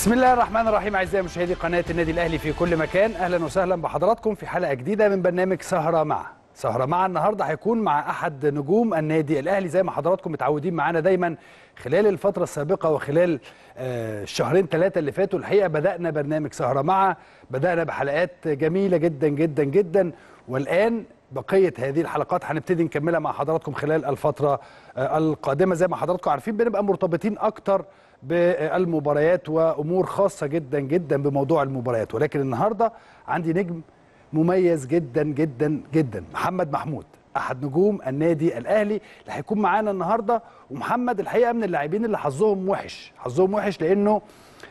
بسم الله الرحمن الرحيم. اعزائي مشاهدي قناه النادي الاهلي في كل مكان، اهلا وسهلا بحضراتكم في حلقه جديده من برنامج سهره مع النهارده هيكون مع احد نجوم النادي الاهلي زي ما حضراتكم متعودين معانا دايما خلال الفتره السابقه وخلال الشهرين ثلاثه اللي فاتوا. الحقيقه بدانا برنامج سهره بدانا بحلقات جميله جدا جدا جدا، والان بقيه هذه الحلقات هنبتدي نكملها مع حضراتكم خلال الفتره القادمه. زي ما حضراتكم عارفين بنبقى مرتبطين اكتر بالمباريات وامور خاصه جدا جدا بموضوع المباريات، ولكن النهارده عندي نجم مميز جدا جدا جدا، محمد محمود، احد نجوم النادي الاهلي اللي هيكون معانا النهارده. ومحمد الحقيقه من اللاعبين اللي حظهم وحش لانه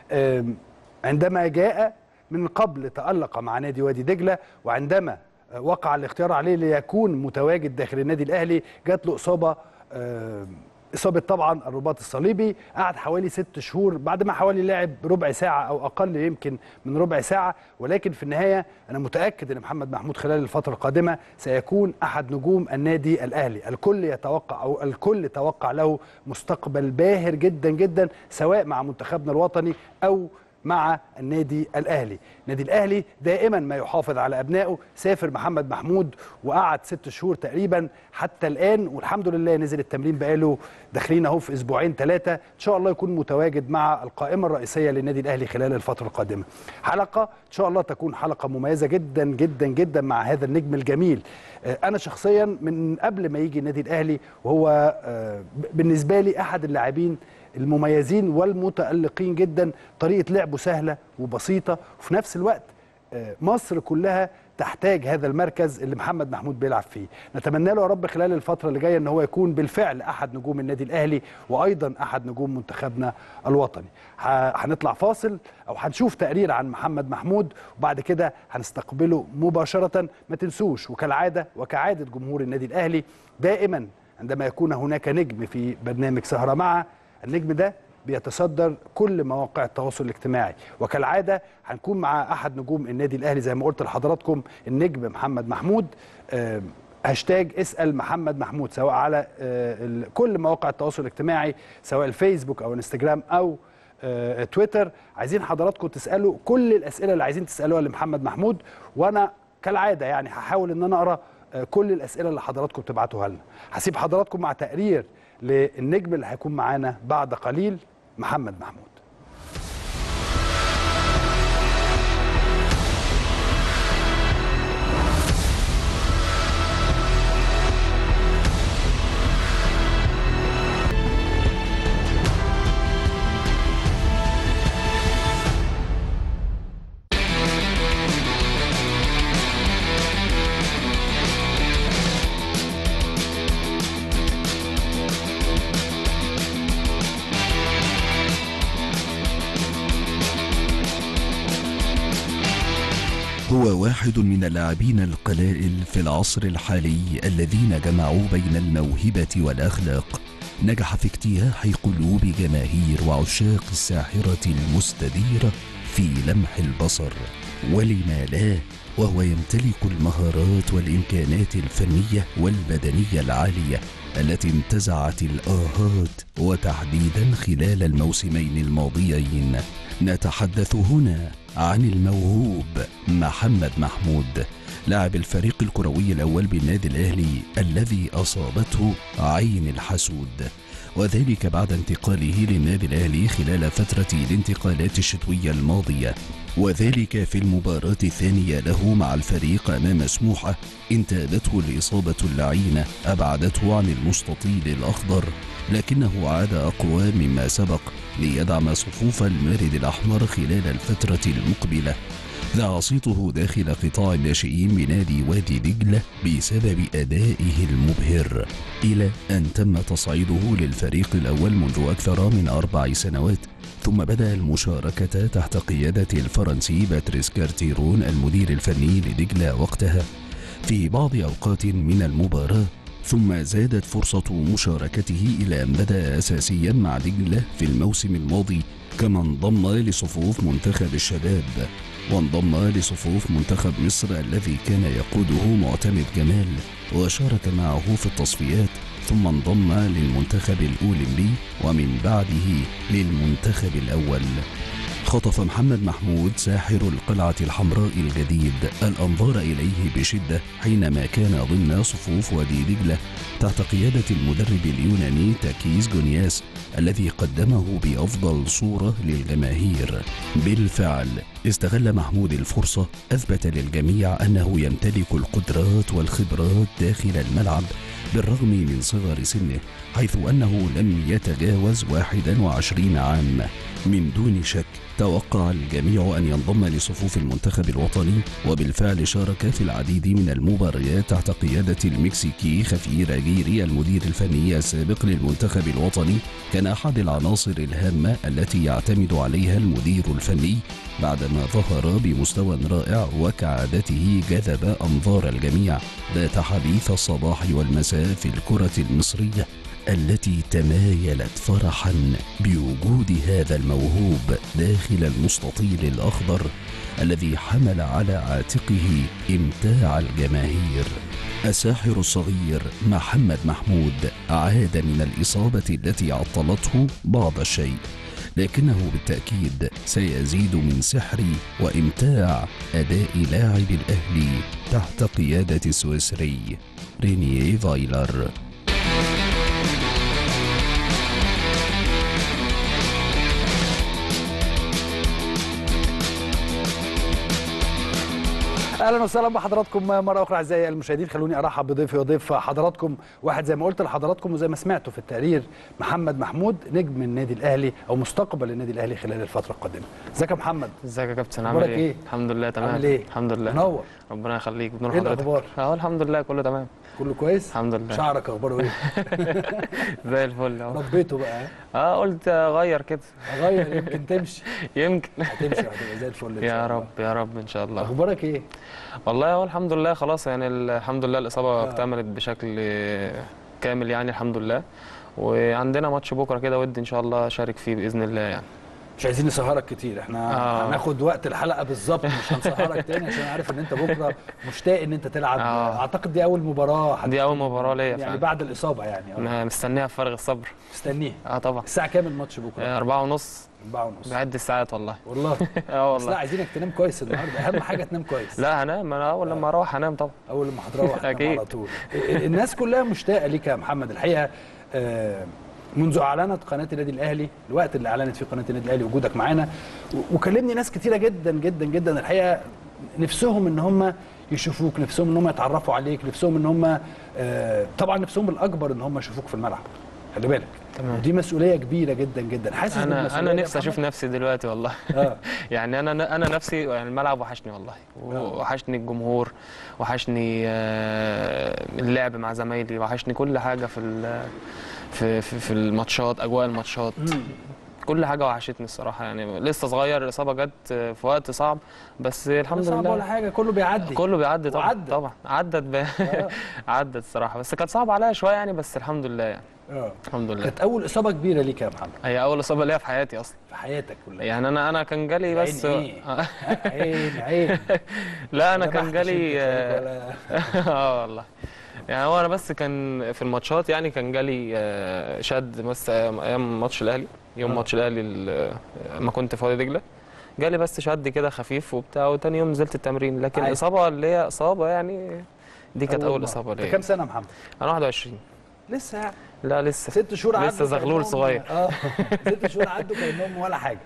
عندما جاء من قبل تألق مع نادي وادي دجله، وعندما وقع الاختيار عليه ليكون متواجد داخل النادي الاهلي جات له إصابة طبعا الرباط الصليبي. قعد حوالي 6 شهور بعد ما حوالي لعب ربع ساعة أو أقل يمكن من ربع ساعة، ولكن في النهاية أنا متأكد أن محمد محمود خلال الفترة القادمة سيكون أحد نجوم النادي الأهلي. الكل توقع له مستقبل باهر جدا جدا، سواء مع منتخبنا الوطني أو مع النادي الأهلي. النادي الأهلي دائما ما يحافظ على أبنائه. سافر محمد محمود وقعد 6 شهور تقريبا حتى الآن، والحمد لله نزل التمرين بقاله داخلين اهو في أسبوعين 3. إن شاء الله يكون متواجد مع القائمة الرئيسية للنادي الأهلي خلال الفترة القادمة. حلقة إن شاء الله تكون حلقة مميزة جدا جدا جدا مع هذا النجم الجميل. أنا شخصيا من قبل ما يجي النادي الأهلي وهو بالنسبة لي أحد اللاعبين المميزين والمتألقين جدا. طريقة لعبه سهلة وبسيطة، وفي نفس الوقت مصر كلها تحتاج هذا المركز اللي محمد محمود بيلعب فيه. نتمنى له يا رب خلال الفترة اللي جاية ان هو يكون بالفعل احد نجوم النادي الاهلي وايضا احد نجوم منتخبنا الوطني. هنطلع فاصل او هنشوف تقرير عن محمد محمود وبعد كده هنستقبله مباشرة. ما تنسوش وكعادة جمهور النادي الاهلي دائما عندما يكون هناك نجم في برنامج سهرة النجم ده بيتصدر كل مواقع التواصل الاجتماعي، وكالعاده هنكون مع احد نجوم النادي الاهلي زي ما قلت لحضراتكم النجم محمد محمود. هاشتاج اسال محمد محمود سواء على كل مواقع التواصل الاجتماعي، سواء الفيسبوك او الانستجرام او تويتر. عايزين حضراتكم تسالوا كل الاسئله اللي عايزين تسالوها لمحمد محمود، وانا كالعاده يعني هحاول ان انا اقرا كل الاسئله اللي حضراتكم بتبعتوها لنا. هسيب حضراتكم مع تقرير للنجم اللي هيكون معانا بعد قليل، محمد محمود. هو واحد من اللاعبين القلائل في العصر الحالي الذين جمعوا بين الموهبة والأخلاق. نجح في اجتياح قلوب جماهير وعشاق الساحرة المستديرة في لمح البصر، ولما لا، وهو يمتلك المهارات والإمكانات الفنية والبدنية العالية التي انتزعت الآهات، وتحديدا خلال الموسمين الماضيين. نتحدث هنا عن الموهوب محمد محمود، لاعب الفريق الكروي الأول بالنادي الأهلي الذي أصابته عين الحسود، وذلك بعد انتقاله للنادي الأهلي خلال فترة الانتقالات الشتوية الماضية، وذلك في المباراة الثانية له مع الفريق أمام سموحة. انتابته الإصابة اللعينة أبعدته عن المستطيل الأخضر، لكنه عاد أقوى مما سبق ليدعم صفوف المارد الأحمر خلال الفترة المقبلة. ذاع صيته داخل قطاع الناشئين بنادي وادي دجلة بسبب أدائه المبهر، إلى أن تم تصعيده للفريق الأول منذ أكثر من 4 سنوات، ثم بدأ المشاركة تحت قيادة الفرنسي باتريس كارتيرون المدير الفني لدجلة وقتها في بعض أوقات من المباراة، ثم زادت فرصة مشاركته إلى أن بدأ أساسيا مع دجلة في الموسم الماضي، كما انضم لصفوف منتخب الشباب وانضم لصفوف منتخب مصر الذي كان يقوده معتمد جمال، وشارك معه في التصفيات، ثم انضم للمنتخب الأولمبي ومن بعده للمنتخب الأول. خطف محمد محمود ساحر القلعة الحمراء الجديد الأنظار إليه بشدة حينما كان ضمن صفوف وادي دجلة تحت قيادة المدرب اليوناني تاكيس جونياس الذي قدمه بأفضل صورة للجماهير. بالفعل استغل محمود الفرصة، أثبت للجميع أنه يمتلك القدرات والخبرات داخل الملعب بالرغم من صغر سنه، حيث أنه لم يتجاوز 21 عام. من دون شك توقع الجميع أن ينضم لصفوف المنتخب الوطني، وبالفعل شارك في العديد من المباريات تحت قيادة المكسيكي خفير أجيري المدير الفني السابق للمنتخب الوطني. كان أحد العناصر الهامة التي يعتمد عليها المدير الفني بعدما ظهر بمستوى رائع، وكعادته جذب أنظار الجميع ذات حديث الصباح والمساء في الكرة المصرية التي تمايلت فرحا بوجود هذا الموهوب داخل المستطيل الأخضر الذي حمل على عاتقه إمتاع الجماهير. الساحر الصغير محمد محمود عاد من الإصابة التي عطلته بعض الشيء، لكنه بالتأكيد سيزيد من سحر وإمتاع أداء لاعب الأهلي تحت قيادة السويسري رينيه فايلر. اهلا وسهلا بحضراتكم مره اخرى اعزائي المشاهدين. خلوني ارحب بضيفي وضيف حضراتكم، واحد زي ما قلت لحضراتكم وزي ما سمعتوا في التقرير، محمد محمود نجم النادي الاهلي او مستقبل النادي الاهلي خلال الفتره القادمه. ازيك يا محمد؟ ازيك يا كابتن؟ عامل ايه؟ الحمد لله تمام. عامل ايه؟ الحمد لله. منور. ربنا يخليك. بنور ايه حضرتك. الاخبار؟ الحمد لله كله تمام. كله كويس؟ الحمد لله. شعرك اخباره ايه؟ زي الفل اهو. ربيته بقى؟ قلت اغير كده. اغير يمكن تمشي. يمكن. هتمشي وهتبقى زي الفل. يا رب يا رب ان شاء الله. اخبارك ايه؟ والله هو الحمد لله خلاص يعني الحمد لله الاصابه اكتملت بشكل كامل يعني الحمد لله، وعندنا ماتش بكره كده ودي ان شاء الله اشارك فيه باذن الله يعني. مش عايزين نسهرك كتير، احنا هناخد وقت الحلقه بالظبط، مش هنسهرك تاني عشان عارف ان انت بكره مشتاق ان انت تلعب. اعتقد دي اول مباراه. دي اول مباراه ليا يعني بعد الاصابه يعني. انا مستنيها بفارغ الصبر. مستنيها؟ طبعا. الساعه كام الماتش بكره؟ 4:30. 4:30 بعد الساعات والله. والله. والله. بس لا عايزينك تنام كويس النهارده، اهم حاجه تنام كويس. لا هنام، انا اول لما اروح هنام طبعا. اول لما هتروح اكيد على طول. الناس كلها مشتاقه ليك يا محمد الحقيقه. منذ اعلنت قناه النادي الاهلي، الوقت اللي اعلنت فيه قناه النادي الاهلي وجودك معانا، وكلمني ناس كتيره جدا جدا جدا الحقيقه نفسهم ان هم يشوفوك، نفسهم ان هم يتعرفوا عليك، نفسهم ان هم طبعا نفسهم الاكبر ان هم يشوفوك في الملعب. خلي بالك ودي مسؤوليه كبيره جدا جدا. حاسس انا نفسي اشوف نفسي دلوقتي والله. يعني انا نفسي يعني الملعب وحشني والله، وحشني الجمهور، وحشني اللعب مع زمايلي، وحشني كل حاجه في الماتشات، اجواء الماتشات. كل حاجه وحشتني الصراحه يعني. لسه صغير، الاصابه جت في وقت صعب، بس الحمد لله. صعب ولا حاجه، كله بيعدي. كله بيعدي طبعا. طبعا عدت عدت الصراحه، بس كانت صعبه عليا شويه يعني، بس الحمد لله يعني. الحمد لله. كانت اول اصابه كبيره ليك يا محمد؟ هي اول اصابه ليا في حياتي اصلا. في حياتك كلها يعني انا كان جالي بس عين لا انا كان جالي والله يعني. هو انا بس كان في الماتشات يعني كان جالي شد بس ايام ماتش الاهلي، يوم ماتش الاهلي لما كنت في وادي دجله جالي بس شد كده خفيف وبتاع، وتاني يوم نزلت التمرين. لكن الاصابه اللي هي اصابه يعني دي كانت اول اصابه ليا. كام سنه يا محمد؟ انا 21. لسه يعني؟ لا لسه 6 شهور عدوا، لسه زغلول صغير. 6 شهور عدوا كانهم ولا حاجه.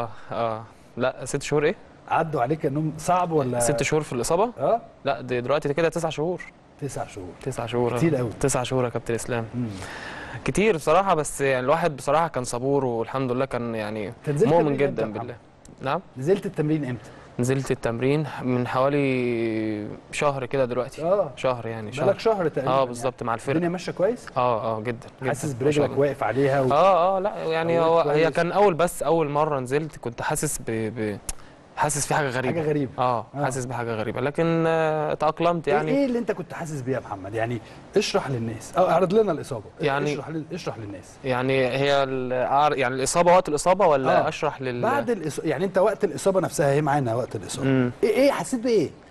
لا 6 شهور ايه؟ عدوا عليك كانهم صعب ولا 6 شهور في الاصابه؟ لا دلوقتي كده 9 شهور. 9 شهور. 9 شهور كتير قوي. 9 شهور يا كابتن اسلام. كتير بصراحه، بس يعني الواحد بصراحه كان صبور والحمد لله، كان يعني مؤمن جدا بالله. نعم. نزلت التمرين امتى؟ نزلت التمرين من حوالي شهر كده دلوقتي. شهر يعني. بقالك شهر تقريبا. بالظبط يعني. مع الفرقه. الدنيا ماشيه كويس؟ جدا. حاسس برجلك واقف عليها لا يعني هي كان اول مره نزلت كنت حاسس حاسس في حاجه غريبه. حاجه غريبه. حاسس بحاجه غريبه، لكن تاقلمت يعني. ايه اللي انت كنت حاسس بيه يا محمد؟ يعني اشرح للناس او اعرض لنا الاصابه يعني. اشرح للناس يعني. هي يعني الاصابه وقت الاصابه ولا اشرح بعد يعني انت وقت الاصابه نفسها هي معانا وقت الاصابه. ايه حسيت بايه؟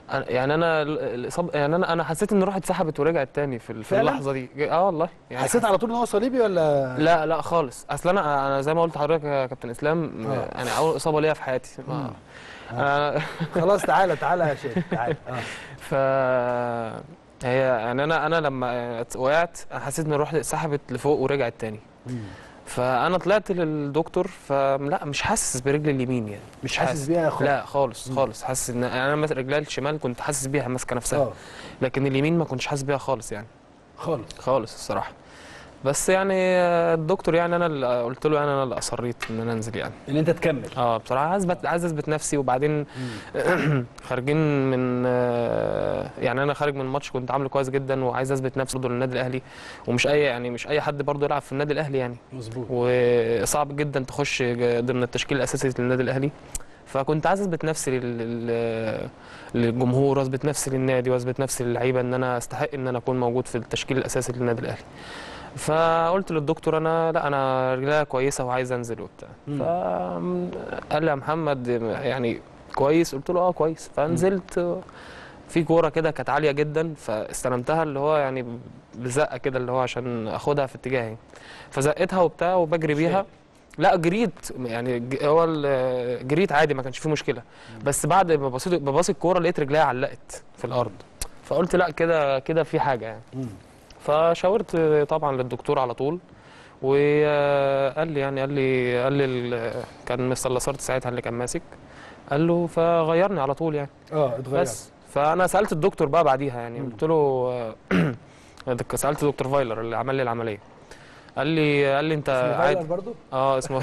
يعني انا الاصابه، يعني انا حسيت ان روحي اتسحبت ورجعت تاني في اللحظه دي. والله يعني حسيت على طول ان هو صليبي ولا؟ لا خالص. اصل انا زي ما قلت لحضرتك يا كابتن اسلام، يعني اول اصابه ليا في حياتي. خلاص تعالى يا شيخ تعالى. ف هي يعني انا لما وقعت حسيت ان روحي اتسحبت لفوق ورجعت تاني. فانا طلعت للدكتور، فلا مش حاسس برجلي اليمين، يعني مش حاسس بيها خالص؟ لا خالص. حاسس ان انا رجلي الشمال كنت حاسس بيها ماسكه نفسها، لكن اليمين ما كنتش حاسس بيها خالص، يعني خالص الصراحه. بس يعني الدكتور، يعني انا اللي قلت له، يعني انا اللي اصريت ان انا انزل، يعني ان انت تكمل. بصراحه عايز اثبت نفسي. وبعدين خارجين من يعني انا خارج من ماتش كنت عامله كويس جدا، وعايز اثبت نفسي برضه للنادي الاهلي، ومش مش اي حد برضه يلعب في النادي الاهلي، يعني مظبوط. وصعب جدا تخش ضمن التشكيل الاساسي للنادي الاهلي. فكنت عايز اثبت نفسي للجمهور، واثبت نفسي للنادي، واثبت نفسي للعيبه ان انا استحق ان انا اكون موجود في التشكيل الاساسي للنادي الاهلي. فقلت للدكتور انا رجليا كويسه وعايز انزل وبتاع. فقال لي يا محمد يعني كويس؟ قلت له كويس. فنزلت في كوره كده كانت عاليه جدا، فاستلمتها اللي هو يعني بزقه كده اللي هو عشان اخدها في اتجاهي، فزقتها وبتاع وبجري بيها. لا جريت، يعني جريت عادي ما كانش فيه مشكله. بس بعد ما بباصي الكوره لقيت رجليا علقت في الارض، فقلت لا كده في حاجه يعني. فشاورت طبعا للدكتور على طول، وقال لي يعني قال لي كان مستر لاسارت ساعتها اللي كان ماسك، قال له فغيرني على طول يعني. اتغير. بس فانا سالت الدكتور بقى بعديها، يعني قلت له سالت دكتور فايلر اللي عمل لي العمليه، قال لي انت عادي برضه؟ اسمه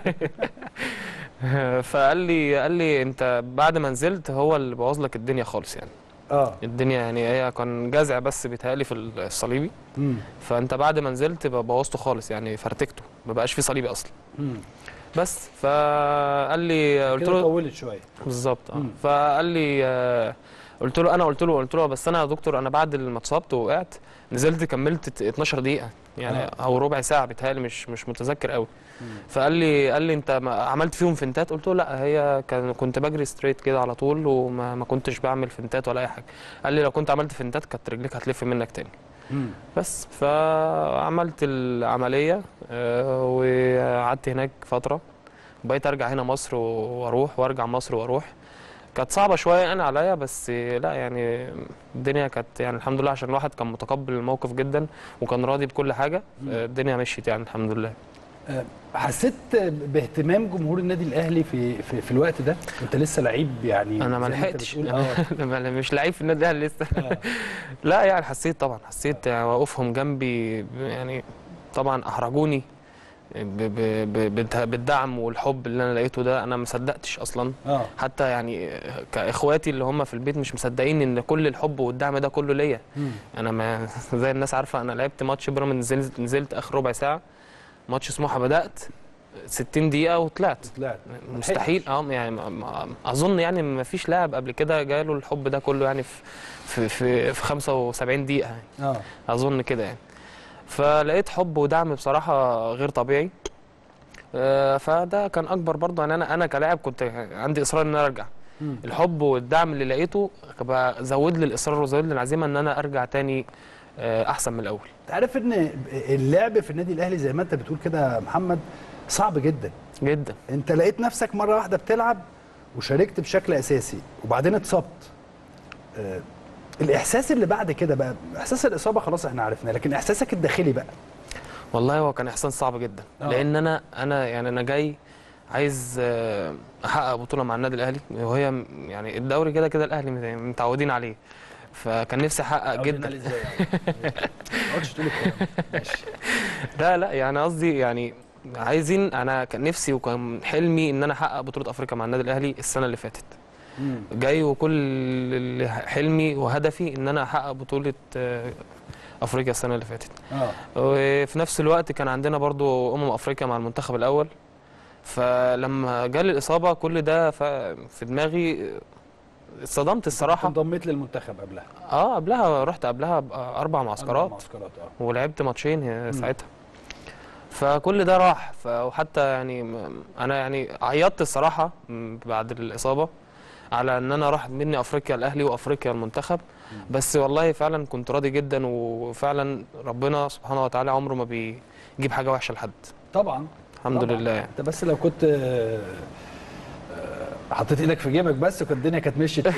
فقال لي انت بعد ما نزلت هو اللي بوظ لك الدنيا خالص يعني. الدنيا يعني هي كان جزع بس بيتهيألي في الصليبي. فانت بعد ما نزلت بوظته خالص، يعني فرتكته، ما بقاش فيه صليبي اصلا. بس فقال لي، قلت له طولت شويه بالظبط. فقال لي قلت له بس انا يا دكتور، انا بعد ما اتصبت ووقعت نزلت كملت 12 دقيقه يعني او ربع ساعه بيتهيألي، مش متذكر قوي. فقال لي انت عملت فيهم فنتات؟ قلت له لا، هي كنت بجري ستريت كده على طول، وما كنتش بعمل فنتات ولا اي حاجه. قال لي لو كنت عملت فنتات كانت رجليك هتلف منك تاني. بس فعملت العمليه وقعدت هناك فتره، بقيت ارجع هنا مصر واروح وارجع مصر واروح. كانت صعبه شويه انا عليا، بس لا يعني الدنيا كانت يعني الحمد لله، عشان الواحد كان متقبل الموقف جدا وكان راضي بكل حاجه. الدنيا مشيت يعني الحمد لله. حسيت باهتمام جمهور النادي الاهلي في الوقت ده؟ انت لسه لعيب يعني، انا ما لحقتش. انا مش لعيب في النادي الاهلي لسه. لا يعني حسيت طبعا، حسيت يعني وقوفهم جنبي، يعني طبعا احرجوني بالدعم والحب اللي انا لقيته ده. انا ما صدقتش اصلا. حتى يعني كاخواتي اللي هم في البيت مش مصدقين ان كل الحب والدعم ده كله ليا. انا ما زي الناس عارفه، انا لعبت ماتش بيراميدز، نزلت اخر ربع ساعه. ماتش سموحه بدات 60 دقيقه وطلعت. مستحيل. يعني اظن يعني ما فيش لاعب قبل كده جاله الحب ده كله يعني في 75 دقيقه يعني. اظن كده يعني. فلقيت حب ودعم بصراحه غير طبيعي. فده كان اكبر برضه. يعني انا كلاعب كنت عندي اصرار ان انا ارجع. الحب والدعم اللي لقيته بقى زود لي الاصرار وزود لي العزيمه ان انا ارجع تاني احسن من الاول. انت عارف ان اللعب في النادي الاهلي زي ما انت بتقول كده يا محمد صعب جدا جدا. انت لقيت نفسك مره واحده بتلعب وشاركت بشكل اساسي وبعدين اتصبت. الاحساس اللي بعد كده بقى، احساس الاصابه خلاص احنا عرفناه، لكن احساسك الداخلي بقى. والله هو كان احساس صعب جدا. لان انا يعني انا جاي عايز احقق بطوله مع النادي الاهلي، وهي يعني الدوري كده كده الاهلي متعودين عليه. فكان نفسي احقق جدا. ازاي يعني؟ ما قلتش تقول الكلام ماشي. لا يعني قصدي يعني عايزين، انا كان نفسي وكان حلمي ان انا احقق بطوله افريقيا مع النادي الاهلي السنه اللي فاتت. جاي وكل حلمي وهدفي ان انا احقق بطوله افريقيا السنه اللي فاتت. وفي نفس الوقت كان عندنا برضو افريقيا مع المنتخب الاول. فلما جالي الاصابه كل ده في دماغي اتصدمت الصراحه. انضميت للمنتخب قبلها؟ قبلها رحت قبلها 4 معسكرات. ولعبت ماتشين ساعتها. فكل ده راح. وحتى يعني انا يعني عيطت الصراحه بعد الاصابه. على ان انا راحت مني افريقيا الاهلي وافريقيا المنتخب. بس والله فعلا كنت راضي جدا، وفعلا ربنا سبحانه وتعالى عمره ما بيجيب حاجه وحشه لحد. طبعا الحمد طبعا. لله. انت بس لو كنت حطيت ايدك في جيبك بس كانت الدنيا كانت مشيت.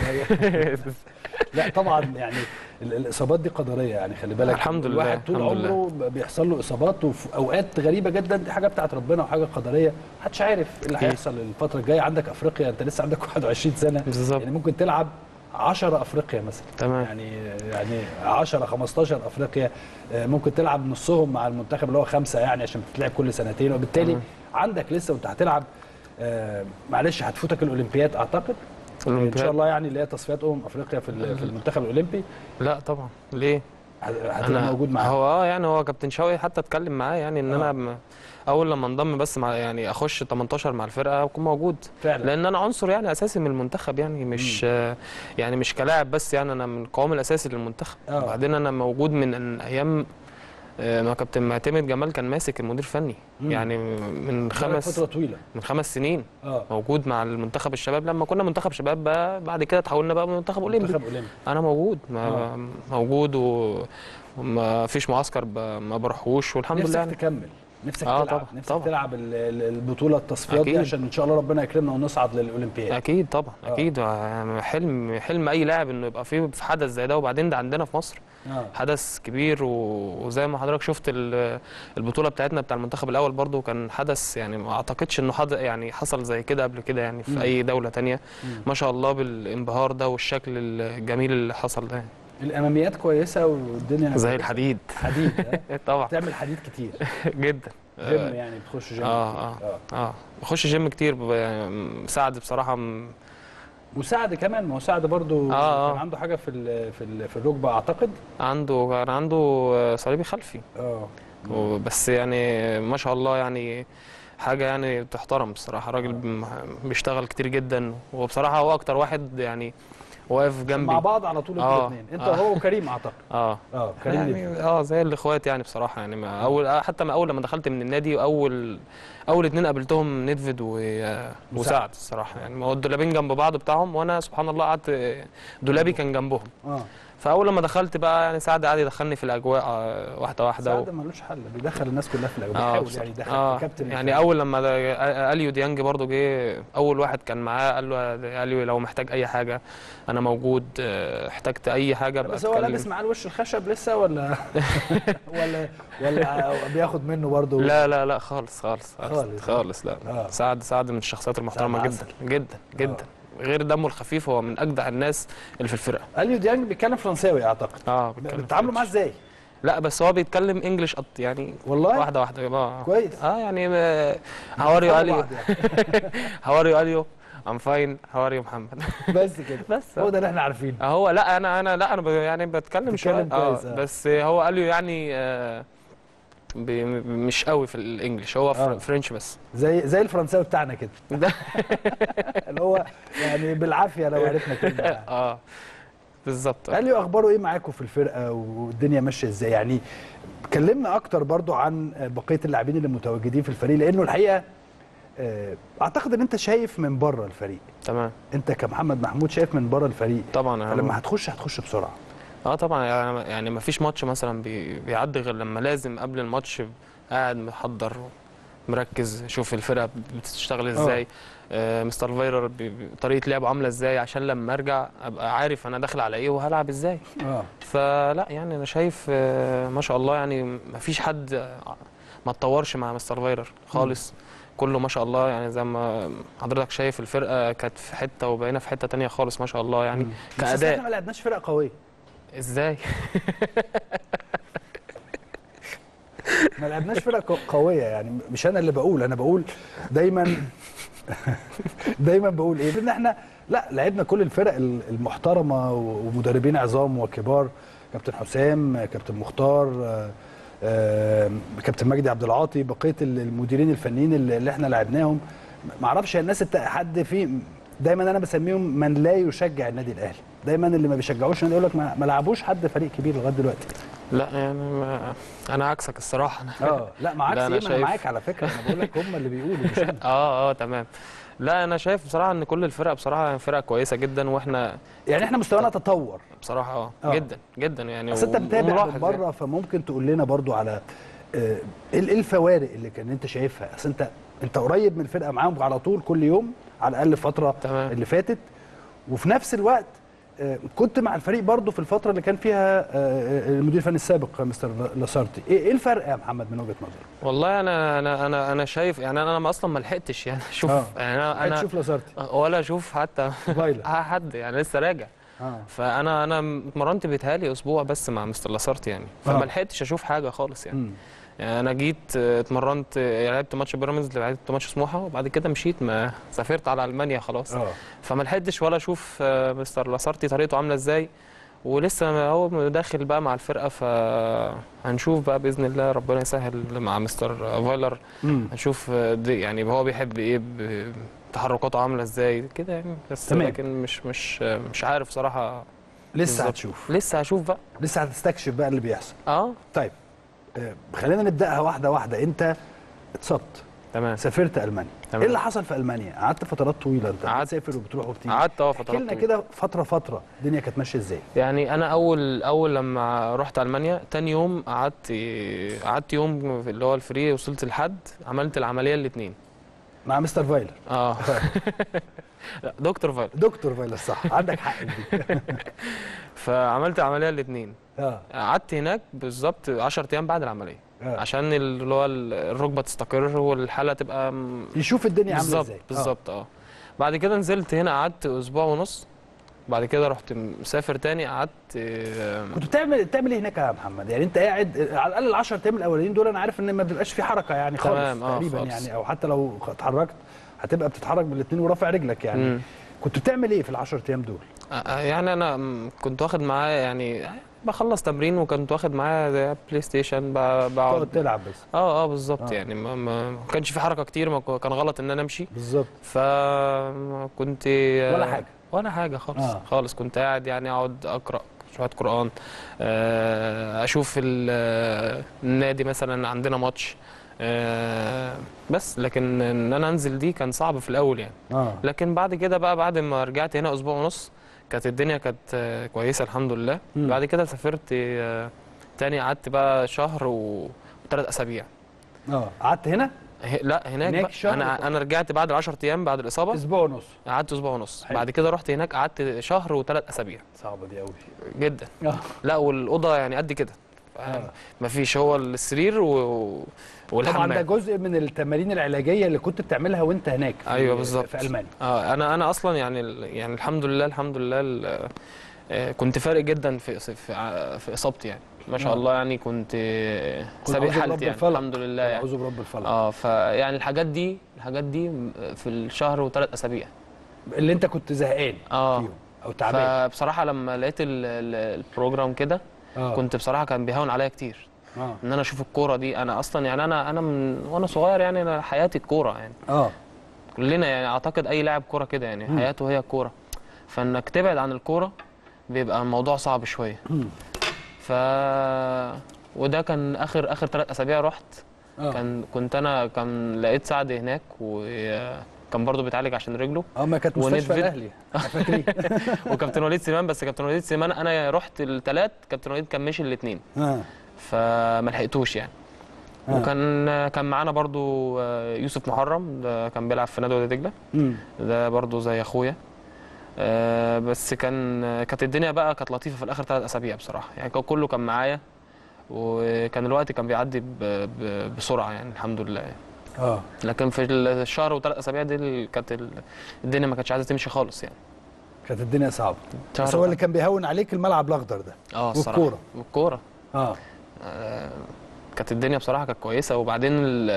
لا طبعا يعني الاصابات دي قدريه يعني، خلي بالك. الحمد لله. الواحد طول عمره بيحصل له اصابات، وفي اوقات غريبه جدا، دي حاجه بتاعت ربنا وحاجه قدريه، محدش عارف ايه اللي هيحصل الفتره الجايه. عندك افريقيا، انت لسه عندك 21 سنه بالظبط. يعني ممكن تلعب 10 افريقيا مثلا. تمام. يعني 10 15 افريقيا، ممكن تلعب نصهم مع المنتخب اللي هو 5 يعني، عشان بتتلعب كل سنتين، وبالتالي عندك لسه وانت هتلعب معلش هتفوتك الاولمبياد اعتقد ان شاء الله يعني، اللي هي تصفيات افريقيا في المنتخب الاولمبي. لا طبعا، ليه؟ هتبقى موجود معاه. هو يعني هو كابتن شوقي حتى اتكلم معايا يعني ان انا اول لما انضم بس مع يعني اخش 18 مع الفرقه اكون موجود فعلا، لان انا عنصر يعني اساسي من المنتخب يعني، مش يعني مش كلاعب بس يعني، انا من القوام الاساسي للمنتخب. وبعدين انا موجود من ايام ما كابتن معتمد جمال كان ماسك المدير الفني يعني، من فتره طويله، من 5 سنين موجود مع المنتخب الشباب. لما كنا منتخب شباب بقى بعد كده تحولنا بقى منتخب اولمبي. انا موجود موجود، وما فيش معسكر ما بروحوش، والحمد لله. نفسك تكمل، نفسك تلعب، طبعا. نفسك تلعب البطوله التصفيات دي عشان ان شاء الله ربنا يكرمنا ونصعد للاولمبياد. اكيد طبعا. اكيد حلم اي لاعب انه يبقى في حدث زي ده، وبعدين ده عندنا في مصر حدث كبير. وزي ما حضرتك شفت البطوله بتاعتنا بتاع المنتخب الاول برضو كان حدث يعني، ما اعتقدش انه يعني حصل زي كده قبل كده يعني في اي دوله تانية. ما شاء الله بالانبهار ده والشكل الجميل اللي حصل ده يعني. الاماميات كويسه والدنيا زي الحديد. حديد طبعا بتعمل حديد كتير جدا. جيم يعني، بتخش جيم بخش جيم كتير يعني. سعد بصراحه وسعد كمان، ما هو سعد برضو كان عنده حاجه في الركبه اعتقد، كان عنده صليبي خلفي. بس يعني ما شاء الله يعني حاجه يعني تحترم بصراحه. راجل بيشتغل كتير جدا، وبصراحه هو اكتر واحد يعني واقف جنبي مع بعض على طول انتوا الاثنين، انت هو وكريم اعتقد. كريم يعني زي الاخوات يعني بصراحه يعني. حتى اول لما دخلت من النادي اول 2 قابلتهم نيدفيد وسعد الصراحه يعني. ما هو الدولابين جنب بعض بتاعهم، وانا سبحان الله قعدت دولابي كان جنبهم. فاول لما دخلت بقى يعني سعد قعد يدخلني في الاجواء واحده واحده. سعد ملوش حل، بيدخل الناس كلها في الاجواء، بيحاول يعني يدخل كابتن يعني. اول لما اليو ديانج برضو جه اول واحد كان معاه، قال له اليو لو محتاج اي حاجه انا موجود، احتجت اي حاجه بقى. بس هو لابس معاه الوش الخشب لسه ولا ولا بياخد منه برضو؟ لا خالص لا. سعد من الشخصيات المحترمه جدا جدا جدا. غير دمه الخفيف، هو من اجدع الناس اللي في الفرقه. اليو ديانج بيتكلم فرنساوي اعتقد. بتتعاملوا معاه ازاي؟ لا بس هو بيتكلم انجلش يعني والله واحده كويس. يعني هاوريو اليو هاوريو اليو ام فاين هاوريو محمد. بس كده، بس هو ده اللي احنا عارفينه. هو لا انا يعني بتكلم شويه بس هو اليو يعني مش قوي في الانجليش، هو فرنش بس، زي الفرنساوي بتاعنا كده. اللي هو يعني بالعافيه لو عرفنا كلمه. بالظبط. اليو اخباره ايه معاكم في الفرقه والدنيا ماشيه ازاي يعني؟ كلمنا اكتر برضو عن بقيه اللاعبين اللي متواجدين في الفريق، لانه الحقيقه اعتقد ان انت شايف من بره الفريق. تمام. انت كمحمد محمود شايف من بره الفريق طبعا. فلما هتخش بسرعه. طبعا يعني ما فيش ماتش مثلا بيعدي غير لما لازم قبل الماتش قاعد محضر مركز، شوف الفرقه بتشتغل ازاي، مستر فايرر طريقه لعبه عامله ازاي، عشان لما ارجع ابقى عارف انا داخل على ايه وهلعب ازاي. فلا يعني انا شايف ما شاء الله يعني ما فيش حد ما اتطورش مع مستر فايرر خالص. كله ما شاء الله يعني، زي ما حضرتك شايف الفرقه كانت في حته وبقينا في حته ثانيه خالص ما شاء الله يعني. كاداء بس احنا ما لعبناش فرقه قويه. ازاي؟ ما لعبناش فرقه قويه يعني، مش انا اللي بقول، انا بقول دايما بقول ايه، ان احنا لا لعبنا كل الفرق المحترمه ومدربين عظام وكبار، كابتن حسام، كابتن مختار، كابتن مجدي عبد العاطي، بقيه المديرين الفنيين اللي احنا لعبناهم. ما اعرفش الناس حد فيه، دايما انا بسميهم من لا يشجع النادي الاهلي، دايما اللي ما بيشجعوش يقول لك ما لعبوش حد فريق كبير لغايه دلوقتي. لا يعني انا عكسك الصراحه. لا ما عكس ايه، ما انا معاك على فكره، انا بقول لك هم اللي بيقولوا مش انا. تمام. لا انا شايف بصراحه ان كل الفرق بصراحه فرق كويسه جدا، واحنا يعني احنا مستوانا تطور بصراحه جدا جدا يعني. بس انت متابع من بره، فممكن تقول لنا برضو على ايه الفوارق اللي كان انت شايفها؟ اصل انت قريب من الفرقه معاهم على طول كل يوم على الاقل فتره تمام. اللي فاتت، وفي نفس الوقت كنت مع الفريق برضو في الفتره اللي كان فيها المدير الفني السابق مستر لاسارتي. ايه الفرق يا محمد من وجهه نظرك؟ والله انا شايف يعني انا اصلا ما لحقتش يعني اشوف يعني انا اشوف لاسارتي ولا اشوف حتى حد يعني لسه راجع. فانا اتمرنت بيتهيألي اسبوع بس مع مستر لاسارتي يعني، فما لحقتش اشوف حاجه خالص يعني. يعني انا جيت اتمرنت، لعبت ماتش بيراميدز، لعبت ماتش سموحه، وبعد كده مشيت، ما سافرت على المانيا خلاص. فما لحقتش ولا اشوف مستر لاسارتي طريقته عامله ازاي، ولسه هو داخل بقى مع الفرقه، فهنشوف بقى باذن الله ربنا يسهل مع مستر فايلر. هنشوف يعني هو بيحب ايه، تحركاته عامله ازاي كده يعني. بس تمام. لكن مش عارف صراحه. لسه هتشوف، لسه هشوف بقى، لسه هتستكشف بقى اللي بيحصل. طيب خلينا نبداها واحده واحده. انت اتصبت، تمام، سافرت المانيا، ايه اللي حصل في المانيا؟ قعدت فترات طويله، انت بتسافر وبتروح وبتيجي. قعدت فترات طويله. احكي لنا كده فتره الدنيا كانت ماشيه ازاي؟ يعني انا اول لما رحت المانيا تاني يوم قعدت يوم اللي هو الفري، وصلت لحد عملت العمليه الاثنين مع مستر فايلر. دكتور فايلر. دكتور فايلر صح، عندك حق دي. فعملت العمليه الاثنين. قعدت هناك بالظبط 10 ايام بعد العمليه، عشان اللي هو الركبه تستقر والحاله تبقى يشوف الدنيا عامله ازاي. بالظبط. بعد كده نزلت هنا، قعدت اسبوع ونص، بعد كده رحت مسافر تاني، قعدت. كنت بتعمل ايه هناك يا محمد؟ يعني انت قاعد على الاقل 10 ايام الاولانيين دول، انا عارف ان ما بيبقاش في حركه يعني خالص تقريبا خالص. يعني او حتى لو اتحركت هتبقى بتتحرك بالاثنين ورافع رجلك يعني. كنت بتعمل ايه في ال10 ايام دول؟ يعني انا كنت واخد معايا يعني بخلص تمرين، وكنت واخد معايا زي بلاي ستيشن بقعد تلعب بس. بالظبط. يعني ما كانش في حركه كتير، كان غلط ان انا امشي بالظبط. فكنت ولا حاجه خالص. خالص كنت قاعد يعني اقعد اقرا شويه قران، اشوف النادي مثلا عندنا ماتش، بس. لكن ان انا انزل دي كان صعب في الاول يعني. لكن بعد كده بقى، بعد ما رجعت هنا اسبوع ونص، كانت الدنيا كانت كويسه الحمد لله. بعد كده سافرت تاني، قعدت بقى شهر و3 اسابيع. قعدت هنا؟ لا هناك انا رجعت بعد 10 ايام بعد الاصابه، اسبوع ونص. قعدت اسبوع ونص. بعد كده رحت هناك، قعدت شهر و3 اسابيع. صعبه دي قوي جدا. لا والاوضه يعني قد كده، مفيش، هو السرير والحمام. طبعا ده جزء من التمارين العلاجيه اللي كنت بتعملها وانت هناك ايوه بالظبط في المانيا. انا اصلا يعني الحمد لله كنت فارق جدا في اصابتي يعني، ما شاء الله يعني. كنت سابق حالتي يعني الحمد لله يعني. اعوذ برب الفلق. فيعني الحاجات دي في الشهر و3 اسابيع اللي انت كنت زهقان فيهم او تعبان. فبصراحه لما لقيت البروجرام كده، كنت بصراحه كان بيهون عليا كتير ان انا اشوف الكوره دي. انا اصلا يعني انا من وانا صغير يعني، انا حياتي الكوره يعني. كلنا يعني اعتقد اي لاعب كوره كده يعني، حياته هي الكوره. فانك تبعد عن الكوره بيبقى الموضوع صعب شويه. وده كان اخر 3 اسابيع رحت. كان لقيت سعد هناك، وكان برضه بيتعالج عشان رجله. ما كانت مستشفى الاهلي فاكرين. وكابتن وليد سليمان، بس كابتن وليد سليمان انا رحت الثلاث، كابتن وليد كان مشي الاثنين. فما لحقتوش يعني. وكان معانا برضو يوسف محرم، ده كان بيلعب في نادي وادي دجله. ده برضو زي اخويا. بس كانت الدنيا بقى كانت لطيفه في الاخر 3 اسابيع بصراحه يعني. كله كان معايا، وكان الوقت كان بيعدي بسرعه يعني الحمد لله يعني. لكن في الشهر و3 اسابيع دي كانت الدنيا ما كانتش عايزه تمشي خالص يعني. كانت الدنيا صعبه. بس هو اللي كان بيهون عليك الملعب الاخضر ده. والكوره. كانت الدنيا بصراحه كانت كويسه. وبعدين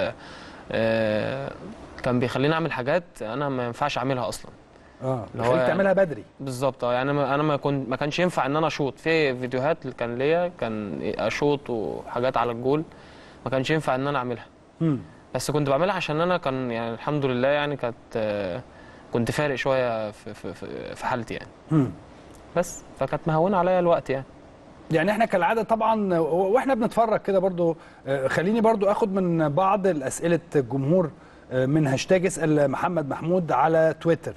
كان بيخليني اعمل حاجات انا ما ينفعش اعملها اصلا. خليك تعملها بدري. بالظبط. يعني انا ما كانش ينفع ان انا اشوط في فيديوهات كان ليا، كان اشوط وحاجات على الجول، ما كانش ينفع ان انا اعملها. بس كنت بعملها عشان انا كان يعني الحمد لله يعني كنت فارق شويه في حالتي يعني. بس فكانت مهونه عليا الوقت يعني. يعني احنا كالعاده طبعا واحنا بنتفرج كده برضو، خليني برضو اخد من بعض الاسئله الجمهور من هاشتاج اسال محمد محمود على تويتر.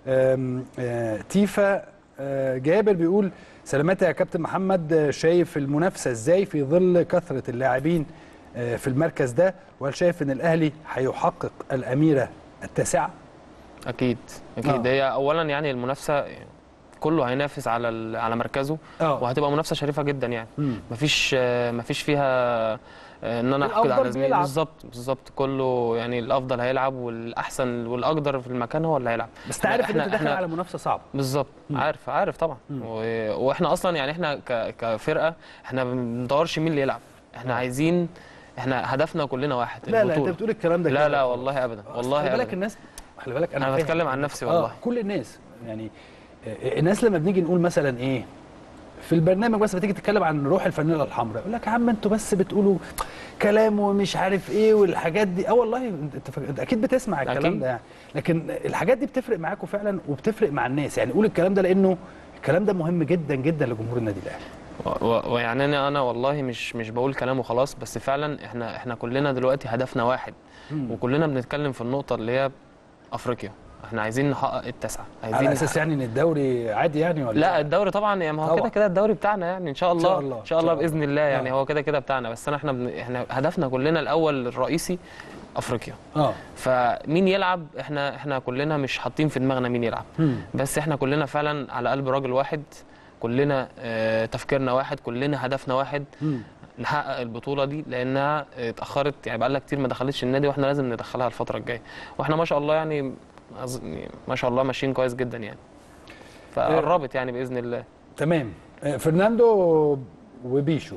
تيفا جابر بيقول سلامات يا كابتن محمد، شايف المنافسه ازاي في ظل كثره اللاعبين في المركز ده، وهل شايف ان الاهلي هيحقق الاميره التاسعه؟ اكيد هي اولا يعني المنافسه كله هينافس على مركزه، وهتبقى منافسه شريفه جدا يعني. مفيش فيها ان انا احقد على زميلي. بالظبط كله يعني الافضل هيلعب والاحسن والاقدر في المكان هو اللي هيلعب. بس تعرف ان انت داخل على منافسه صعبه. بالظبط، عارف طبعا. واحنا اصلا يعني احنا كفرقه احنا ما بندورش مين اللي يلعب، احنا عايزين، احنا هدفنا كلنا واحد. لا انت بتقول الكلام ده لا لا والله ابدا، والله خلي بالك الناس، خلي بالك انا بتكلم عن نفسي والله. كل الناس يعني الناس لما بنيجي نقول مثلا ايه في البرنامج، بس بتيجي تتكلم عن روح الفانيلا الحمراء يقول لك يا عم انتوا بس بتقولوا كلام ومش عارف ايه والحاجات دي. والله انت اكيد بتسمع الكلام ده يعني، لكن الحاجات دي بتفرق معاكم فعلا وبتفرق مع الناس. يعني قول الكلام ده لانه الكلام ده مهم جدا جدا لجمهور النادي الاهلي. ويعني انا والله مش بقول كلام وخلاص، بس فعلا احنا كلنا دلوقتي هدفنا واحد، وكلنا بنتكلم في النقطه اللي هي افريقيا. احنا عايزين نحقق التاسعه، عايزين على اساس يعني ان الدوري عادي يعني ولا لا؟ الدوري طبعا يعني، ما هو كده الدوري بتاعنا يعني ان شاء الله باذن الله يعني. هو كده بتاعنا، بس احنا هدفنا كلنا الاول الرئيسي افريقيا. فمين يلعب، احنا كلنا مش حاطين في دماغنا مين يلعب، بس احنا كلنا فعلا على قلب راجل واحد، كلنا تفكيرنا واحد، كلنا هدفنا واحد، نحقق البطوله دي لانها اتاخرت يعني، بقى لها كتير ما دخلتش النادي، واحنا لازم ندخلها الفتره الجايه. واحنا ما شاء الله يعني ما شاء الله ماشيين كويس جدا يعني، فقربت يعني باذن الله. تمام. فرناندو وبيشو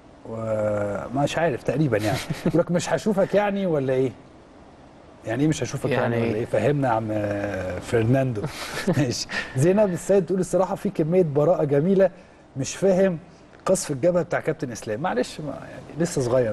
ومش عارف تقريبا يعني يقول لك مش هشوفك يعني ولا ايه؟ يعني ايه مش هشوفك يعني ولا ايه؟ فهمنا يا عم فرناندو. ماشي. زينب السيد تقول الصراحه في كميه براءه جميله، مش فاهم قصف الجبهه بتاع كابتن اسلام. معلش يعني لسه صغير.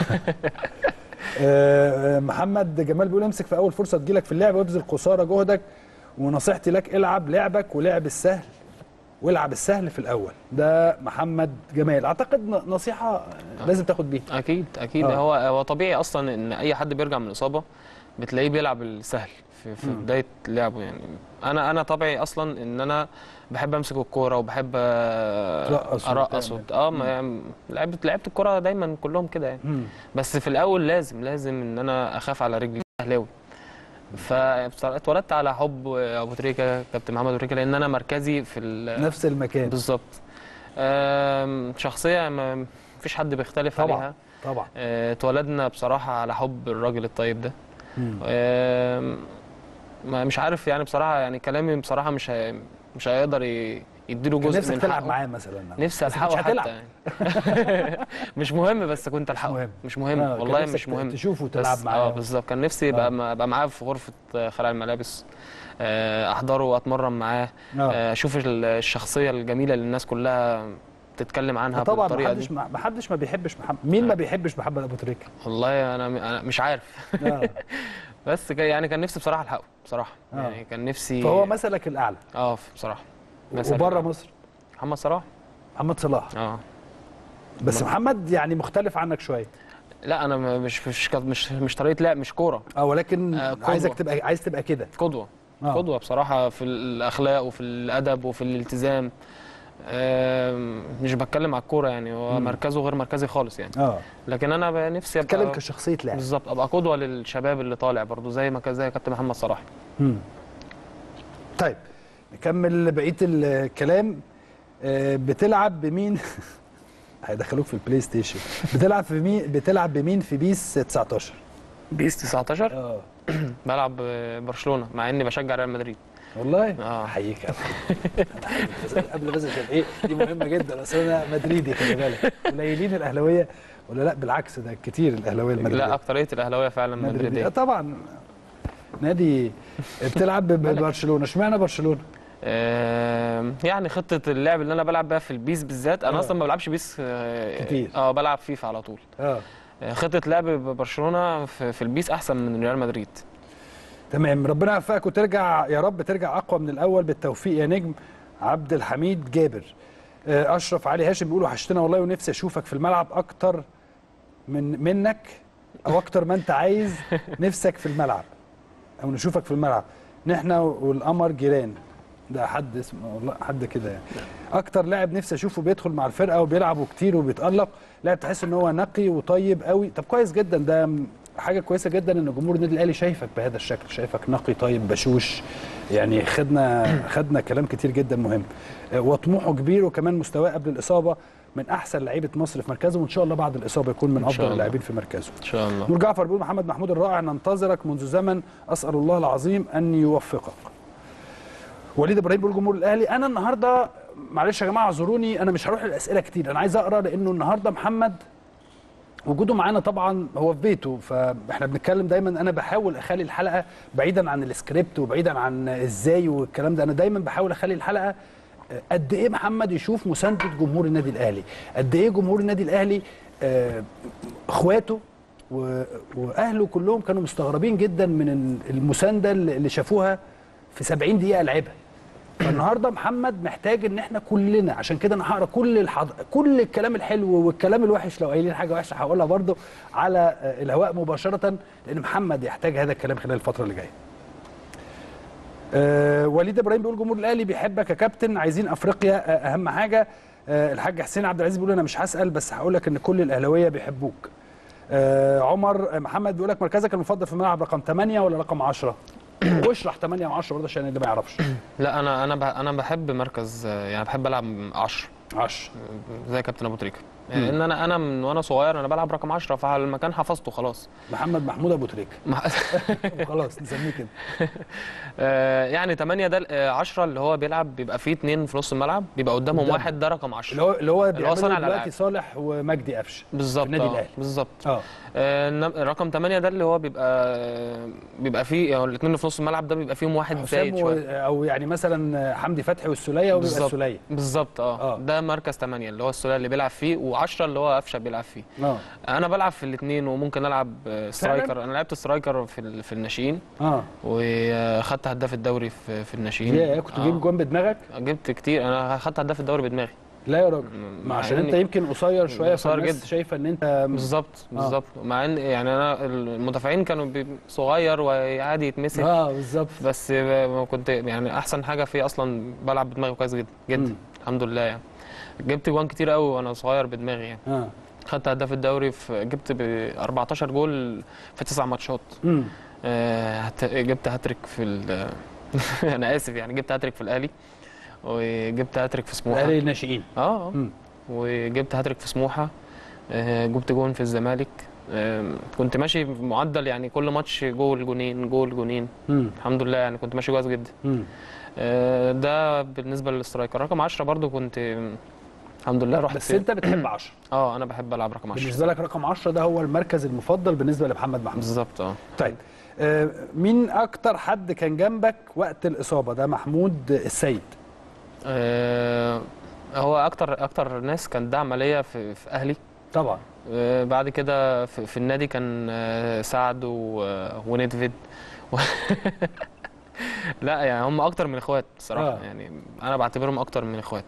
محمد جمال بيقول امسك في اول فرصه تجيلك في اللعب وابذل قصارى جهدك، ونصيحتي لك العب لعبك ولعب السهل، والعب السهل في الاول. ده محمد جمال، اعتقد نصيحه لازم تاخد بيها. اكيد هو طبيعي اصلا ان اي حد بيرجع من الاصابه بتلاقيه بيلعب السهل في بدايه لعبه يعني. انا طبيعي اصلا ان انا بحب امسك الكوره وبحب ارقص لعبت الكوره دايما كلهم كده يعني. بس في الاول لازم ان انا اخاف على رجلي اهلاوي. فاتولدت على حب ابو تريكه، كابتن محمد ابو تريكه، لان انا مركزي في نفس المكان بالظبط. شخصيه ما فيش حد بيختلف عليها طبعا. اتولدنا بصراحه على حب الراجل الطيب ده. مش عارف يعني بصراحه، يعني كلامي بصراحه مش هيقدر يديله جزء من نفسك تلعب معاه مثلا؟ نفسي الحقه حتى يعني. مش مهم، بس كنت الحقه. مش مهم والله، مش مهم تشوفه تلعب معاه. بالظبط. كان نفسي ابقى معاه في غرفه خلع الملابس، احضره واتمرن معاه، اشوف الشخصيه الجميله اللي الناس كلها بتتكلم عنها بالطريقه دي. طبعا محدش ما بيحبش محمد. مين ما بيحبش محمد ابو تريكه؟ والله انا مش عارف. بس يعني كان نفسي بصراحه الحقه بصراحه. يعني كان نفسي. فهو مثلك الاعلى بصراحه. وبره مصر محمد صلاح. بس محمد يعني مختلف عنك شويه. لا انا مش طريقه لعب، مش كوره. ولكن عايز تبقى كده قدوه بصراحه في الاخلاق وفي الادب وفي الالتزام. مش بتكلم على الكوره يعني، هو مركزه غير مركزي خالص يعني. لكن انا نفسي ابقى بتكلم كشخصيه لاعب بالظبط، ابقى قدوه للشباب اللي طالع برضو زي كابتن محمد صلاح. طيب نكمل بقيه الكلام. بتلعب بمين؟ هيدخلوك في البلاي ستيشن. بتلعب بمين في بيس 19؟ بيس 19 بلعب برشلونه، مع اني بشجع ريال مدريد. والله احييك قبل بس عشان ايه دي مهمه جدا. اصل انا مدريدي خلي بالك. قليلين الاهلاويه ولا لا؟ بالعكس ده كتير الاهلاويه المدريديه. لا اكتريه الاهلاويه فعلا مدريديه طبعا. نادي بتلعب ببرشلونه، اشمعنى برشلونه؟ يعني خطه اللعب اللي انا بلعب بيها في البيس بالذات، انا اصلا ما بلعبش بيس كتير. بلعب فيفا على طول. خطه لعب برشلونه في البيس احسن من ريال مدريد. تمام. ربنا يوفقك وترجع يا رب، ترجع اقوى من الاول بالتوفيق يا نجم. عبد الحميد جابر. اشرف علي هاشم بيقولوا وحشتنا والله، ونفسي اشوفك في الملعب اكتر منك او اكتر ما انت عايز نفسك في الملعب او نشوفك في الملعب؟ نحن والقمر جيران، ده حد اسمه والله حد كده يعني. اكتر لاعب نفسي اشوفه بيدخل مع الفرقه وبيلعبوا كتير وبيتالق، لاعب تحس ان هو نقي وطيب قوي. طب كويس جدا، ده حاجه كويسه جدا ان جمهور النادي الاهلي شايفك بهذا الشكل، شايفك نقي طيب بشوش. يعني خدنا كلام كتير جدا مهم، وطموحه كبير، وكمان مستواه قبل الاصابه من احسن لعيبه مصر في مركزه، وان شاء الله بعد الاصابه يكون من افضل اللاعبين في مركزه ان شاء الله. نور جعفر بيقول محمد محمود الرائع ننتظرك منذ زمن، اسال الله العظيم ان يوفقك. وليد ابراهيم بيقول جمهور الاهلي انا النهارده، معلش يا جماعه اعذروني انا مش هروح للاسئله كتير، انا عايز اقرا لانه النهارده محمد وجوده معانا طبعا هو في بيته، فاحنا بنتكلم دايما، انا بحاول اخلي الحلقه بعيدا عن السكريبت وبعيدا عن ازاي والكلام ده، انا دايما بحاول اخلي الحلقه قد ايه محمد يشوف مسانده جمهور النادي الاهلي، قد ايه جمهور النادي الاهلي اخواته واهله كلهم كانوا مستغربين جدا من المسانده اللي شافوها في 70 دقيقه لعبها. فالنهارده محمد محتاج ان احنا كلنا، عشان كده انا هقرا كل الكلام الحلو والكلام الوحش، لو قايلين حاجه وحشه هقولها برده على الهواء مباشره، لان محمد يحتاج هذا الكلام خلال الفتره اللي جايه. وليد ابراهيم بيقول جمهور الاهلي بيحبك يا كابتن، عايزين افريقيا اهم حاجه. الحاج حسين عبد العزيز بيقول انا مش هسال بس هقول لك ان كل الاهلاويه بيحبوك. عمر محمد بيقول لك مركزك المفضل في الملعب رقم 8 ولا رقم 10؟ واشرح 8 و10 برضه عشان اللي ما يعرفش. لا انا بحب مركز، يعني بحب العب 10 زي كابتن ابو تريكه، لان انا من وانا صغير انا بلعب رقم 10، فالمكان حفظته خلاص. محمد محمود ابو تريكه خلاص نسميه كده. يعني 8 ده 10 اللي هو بيلعب بيبقى فيه 2 في نص الملعب، بيبقى قدامهم واحد، ده رقم 10 اللي هو بيعمله دلوقتي صالح ومجدي قفشه بالظبط النادي الاهلي بالظبط. رقم 8 ده اللي هو بيبقى فيه يعني الاثنين اللي في نص الملعب ده بيبقى فيهم واحد زايد شويه، او يعني مثلا حمدي فتحي والسوليه، وبيبقى السوليه بالظبط. ده مركز 8 اللي هو السوليه اللي بيلعب فيه، و10 اللي هو قفشه بيلعب فيه. انا بلعب في الاثنين، وممكن العب سترايكر. انا لعبت سترايكر في الناشئين، وخدت هداف الدوري في الناشئين. كنت جايب جون بدماغك؟ جبت كتير، انا خدت هداف الدوري بدماغي. لا يا راجل، عشان انت يمكن قصير شويه، فالناس شايفه ان انت بالظبط. مع ان يعني انا المدافعين كانوا صغير وعادي يتمسك، بالظبط، بس كنت يعني احسن حاجه فيه اصلا بلعب بدماغي كويس جدا جدا. الحمد لله، يعني جبت جوان كتير قوي وانا صغير بدماغي يعني. خدت هداف الدوري، جبت 14 جول في 9 ماتشات. جبت هاتريك في انا اسف يعني، جبت هاتريك في الاهلي، وجبت هاتريك في سموحه الاهلي الناشئين. وجبت هاتريك في سموحه. جبت جون في الزمالك. كنت ماشي بمعدل يعني كل ماتش جول جونين جول جونين. الحمد لله يعني كنت ماشي كويس جدا. ده بالنسبه للسترايكر. رقم 10 برضو كنت الحمد لله رحت. بس انت بتحب 10؟ انا بحب العب رقم 10. بالنسبه لك رقم 10 ده هو المركز المفضل بالنسبه لمحمد محمود؟ بالظبط. طيب مين اكتر حد كان جنبك وقت الاصابه؟ ده محمود السيد. هو اكتر ناس كان دعم ليا في اهلي طبعا. بعد كده في النادي كان سعد ونيدفيد لا يعني هم اكتر من اخوات صراحه. يعني انا بعتبرهم اكتر من اخوات.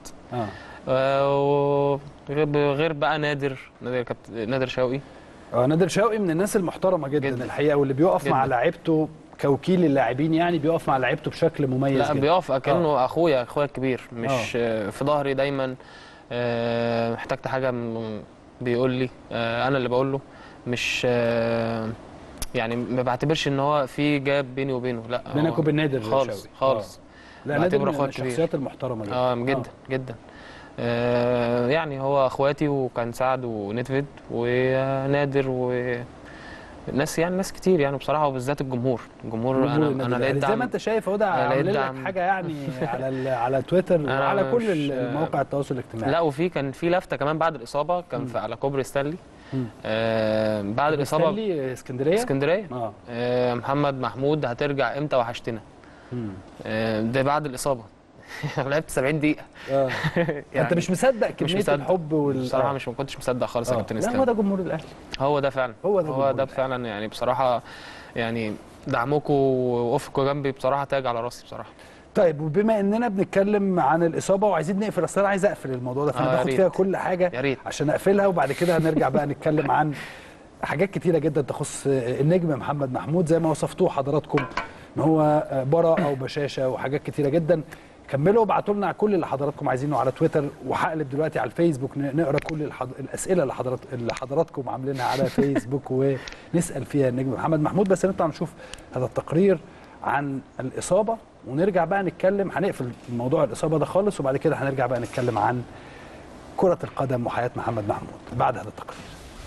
غير بقى نادر شوقي. نادر شوقي من الناس المحترمه جدا الحقيقه، واللي بيقف مع لعيبته كوكيل للاعبين، يعني بيقف مع لعيبته بشكل مميز لا جدا. بيقف كأنه اخويا الكبير، مش في ظهري دايما. احتجت حاجه بيقول لي، انا اللي بقول له، مش يعني ما بعتبرش ان هو في جاب بيني وبينه. لا بينك وبين نادر خالص خالص. لا نادر من الشخصيات المحترمه جدا. جدا جدا. يعني هو اخواتي، وكان سعد ونيدفيد ونادر ناس، يعني ناس كتير يعني بصراحه، وبالذات الجمهور. انا لقيت دعم زي ما انت شايف اهو، ده عامل لك حاجه يعني على تويتر وعلى كل المواقع التواصل الاجتماعي. لا كان في لفته كمان بعد الاصابه، كان على كوبري ستانلي. بعد الاصابه ستانلي اسكندريه. محمد محمود هترجع امتى وحشتنا. ده بعد الاصابه لعبت 70 دقيقه. يعني انت مش مصدق كميه الحب بصراحه ما كنتش مصدق خالص يا كابتن اسلام. لا هو ده جمهور الاهلي، هو ده فعلا، هو ده فعلا يعني بصراحه. يعني دعمكم ووقوفكم جنبي بصراحه تاج على راسي بصراحه. طيب، وبما اننا بنتكلم عن الاصابه وعايزين نقفل، اصل انا عايز اقفل الموضوع ده، فانا باخد فيها كل حاجه عشان اقفلها، وبعد كده هنرجع بقى نتكلم عن حاجات كتيره جدا تخص النجم محمد محمود زي ما وصفتوه حضراتكم، ان هو براءه وبشاشه وحاجات كتيره جدا. كملوا وابعتوا لنا كل اللي حضراتكم عايزينه على تويتر، وهقلب دلوقتي على الفيسبوك نقرا كل الاسئله اللي حضراتكم عاملينها على فيسبوك ونسال فيها النجم محمد محمود. بس نطلع نشوف هذا التقرير عن الاصابه ونرجع بقى نتكلم. هنقفل موضوع الاصابه ده خالص وبعد كده هنرجع بقى نتكلم عن كره القدم وحياه محمد محمود بعد هذا التقرير.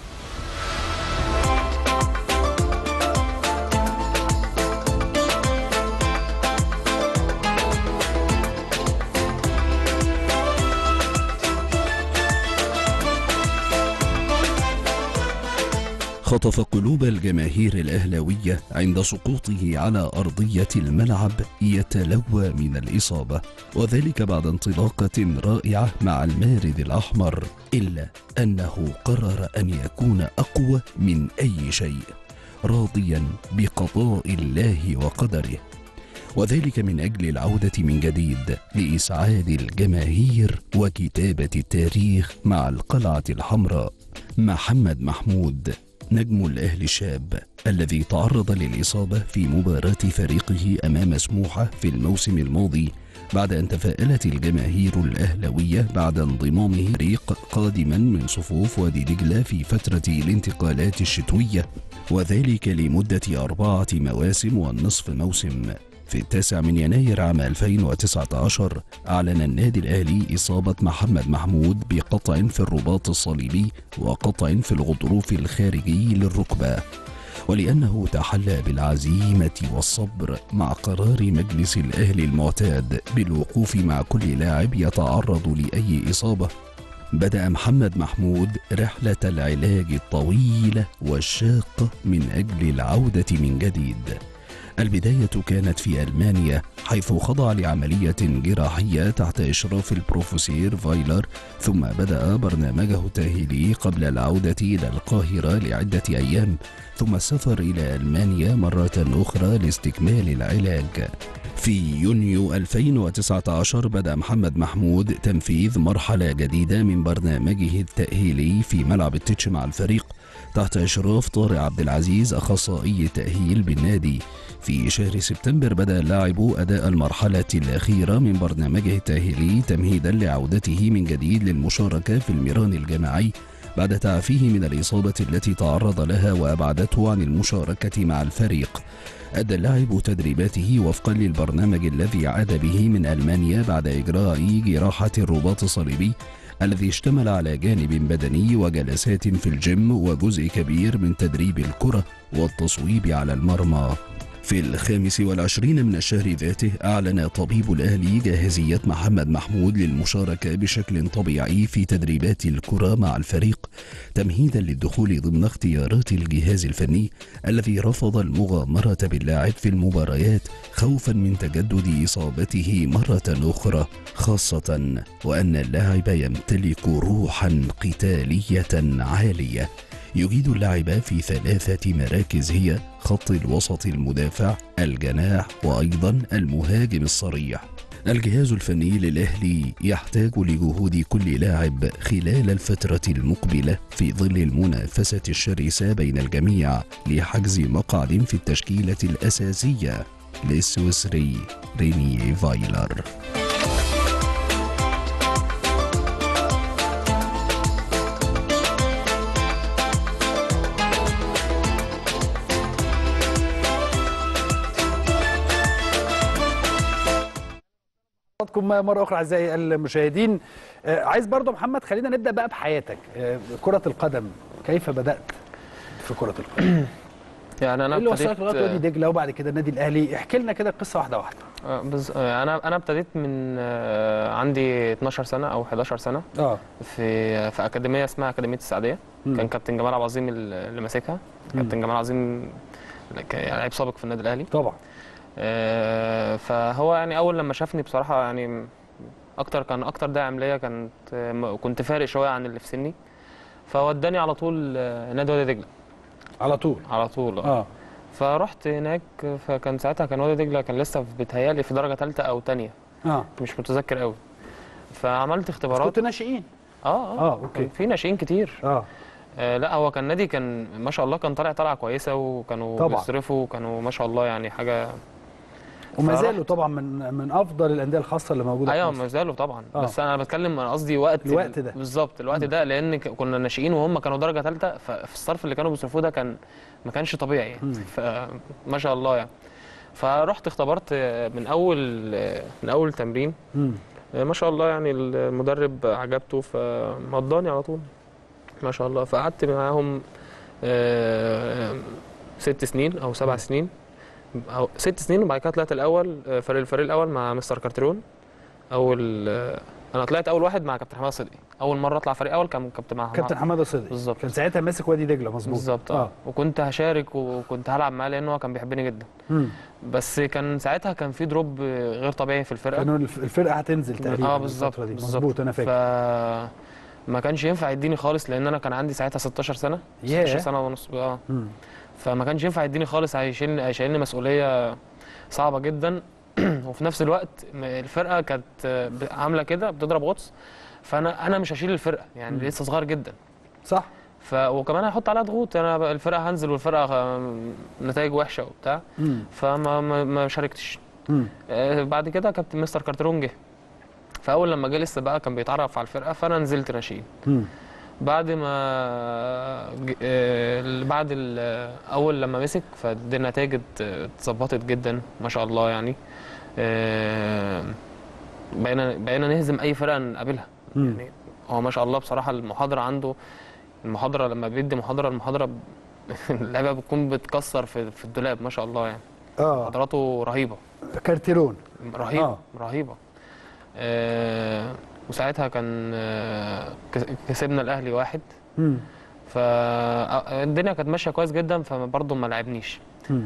خطف قلوب الجماهير الأهلاوية عند سقوطه على أرضية الملعب يتلوى من الإصابة، وذلك بعد انطلاقة رائعة مع المارد الأحمر، إلا أنه قرر أن يكون أقوى من أي شيء، راضيا بقضاء الله وقدره، وذلك من أجل العودة من جديد لإسعاد الجماهير وكتابة التاريخ مع القلعة الحمراء. محمد محمود نجم الأهلي الشاب الذي تعرض للإصابة في مباراة فريقه أمام سموحة في الموسم الماضي، بعد أن تفائلت الجماهير الأهلاوية بعد انضمامه فريق قادما من صفوف وادي دجلة في فترة الانتقالات الشتوية، وذلك لمدة 4 مواسم والنصف موسم. في 9 يناير عام 2019 أعلن النادي الأهلي إصابة محمد محمود بقطع في الرباط الصليبي وقطع في الغضروف الخارجي للركبة، ولأنه تحلى بالعزيمة والصبر مع قرار مجلس الأهلي المعتاد بالوقوف مع كل لاعب يتعرض لأي إصابة، بدأ محمد محمود رحلة العلاج الطويلة والشاقة من أجل العودة من جديد. البداية كانت في ألمانيا، حيث خضع لعملية جراحية تحت إشراف البروفيسور فايلر، ثم بدأ برنامجه التأهيلي قبل العودة إلى القاهرة لعدة أيام، ثم السفر إلى ألمانيا مرة أخرى لاستكمال العلاج. في يونيو 2019 بدأ محمد محمود تنفيذ مرحلة جديدة من برنامجه التأهيلي في ملعب التتش مع الفريق تحت إشراف طارق عبد العزيز أخصائي التأهيل بالنادي. في شهر سبتمبر بدأ اللاعب أداء المرحلة الأخيرة من برنامجه التأهيلي تمهيدا لعودته من جديد للمشاركة في الميران الجماعي بعد تعافيه من الإصابة التي تعرض لها وأبعدته عن المشاركة مع الفريق. أدى اللاعب تدريباته وفقا للبرنامج الذي عاد به من ألمانيا بعد إجراء جراحة الرباط الصليبي الذي اشتمل على جانب بدني وجلسات في الجيم وجزء كبير من تدريب الكرة والتصويب على المرمى. في 25 من الشهر ذاته أعلن طبيب الأهلي جاهزية محمد محمود للمشاركة بشكل طبيعي في تدريبات الكرة مع الفريق تمهيدا للدخول ضمن اختيارات الجهاز الفني الذي رفض المغامرة باللاعب في المباريات خوفا من تجدد إصابته مرة أخرى، خاصة وأن اللاعب يمتلك روحا قتالية عالية. يجيد اللعب في 3 مراكز هي خط الوسط المدافع، الجناح، وأيضا المهاجم الصريح. الجهاز الفني للأهلي يحتاج لجهود كل لاعب خلال الفترة المقبلة في ظل المنافسة الشرسة بين الجميع لحجز مقعد في التشكيلة الأساسية للسويسري ريني فايلر. مرة أخرى أعزائي المشاهدين. عايز برضو محمد خلينا نبدأ بقى بحياتك. كرة القدم كيف بدأت في كرة القدم؟ يعني أنا اللي وصلك لغاية وادي دجلة وبعد كده النادي الأهلي، احكي لنا كده القصة واحدة واحدة. أنا ابتديت من عندي 12 سنة أو 11 سنة في أكاديمية اسمها أكاديمية السعدية. كان كابتن جمال عبد العظيم اللي ماسكها. كابتن جمال عظيم لعيب سابق في النادي الأهلي طبعا. فهو يعني اول لما شافني بصراحه يعني كان اكتر داعم ليا، كنت فارق شويه عن اللي في سني، فوداني على طول نادي وادي دجله على طول. فرحت هناك، فكان ساعتها كان وادي دجله كان لسه بيتهيألي في درجه ثالثه او ثانيه، مش متذكر قوي. فعملت اختبارات. كنت ناشئين؟ اوكي. في ناشئين كتير. لا هو كان نادي كان ما شاء الله كان طالعه كويسه، وكانوا طبعا بيصرفوا وكانوا ما شاء الله يعني حاجه. وما زالوا طبعا من افضل الانديه الخاصه اللي موجوده ايوه في ما مصر. زالوا طبعا. بس انا بتكلم، انا قصدي الوقت ده بالظبط الوقت ده، لان كنا ناشئين وهم كانوا درجه ثالثه، ففي الصرف اللي كانوا بيصرفوه ده ما كانش طبيعي يعني. فما شاء الله يعني. فرحت اختبرت من اول تمرين. ما شاء الله يعني المدرب عجبته فمضاني على طول ما شاء الله. فقعدت معاهم 6 سنين او 7 سنين او 6 سنين، وبعد كده طلعت الاول الفريق الاول مع مستر كارترون. انا طلعت اول واحد مع كابتن حماده صدقي. اول مره اطلع فريق اول كان كابتن حماده صدقي بالظبط. كان ساعتها ماسك وادي دجله مظبوط بالظبط. وكنت هشارك وكنت هلعب معاه لانه هو كان بيحبني جدا. بس كان ساعتها كان في دروب غير طبيعي في الفرقه، كانوا الفرقه هتنزل تقريبا. بالظبط مظبوط انا فاكر. ما كانش ينفع يديني خالص لان انا كان عندي ساعتها 16 سنه 16 سنه ونص. فما كانش ينفع يديني خالص، هيشيلني مسؤوليه صعبه جدا. وفي نفس الوقت الفرقه كانت عامله كده بتضرب غطس، فانا مش هشيل الفرقه يعني لسه صغير جدا. صح. وكمان هيحط عليها ضغوط، انا الفرقه هنزل والفرقه نتائج وحشه وبتاع. فما شاركتش. بعد كده كابتن مستر كارترون جه، فاول لما جه لسه بقى كان بيتعرف على الفرقه، فانا نزلت ناشئين. بعد ما اول لما مسك فدي النتائج اتظبطت جدا ما شاء الله يعني. بقينا نهزم اي فرقه نقابلها يعني. هو ما شاء الله بصراحه المحاضره لما بيدي المحاضره اللعبه بتكون بتكسر في الدولاب ما شاء الله يعني. محاضراته رهيبه. كارتيرون رهيبه. وساعتها كان كسبنا الاهلي 1. فالدنيا كانت ماشيه كويس جدا، فبرضه ما لعبنيش.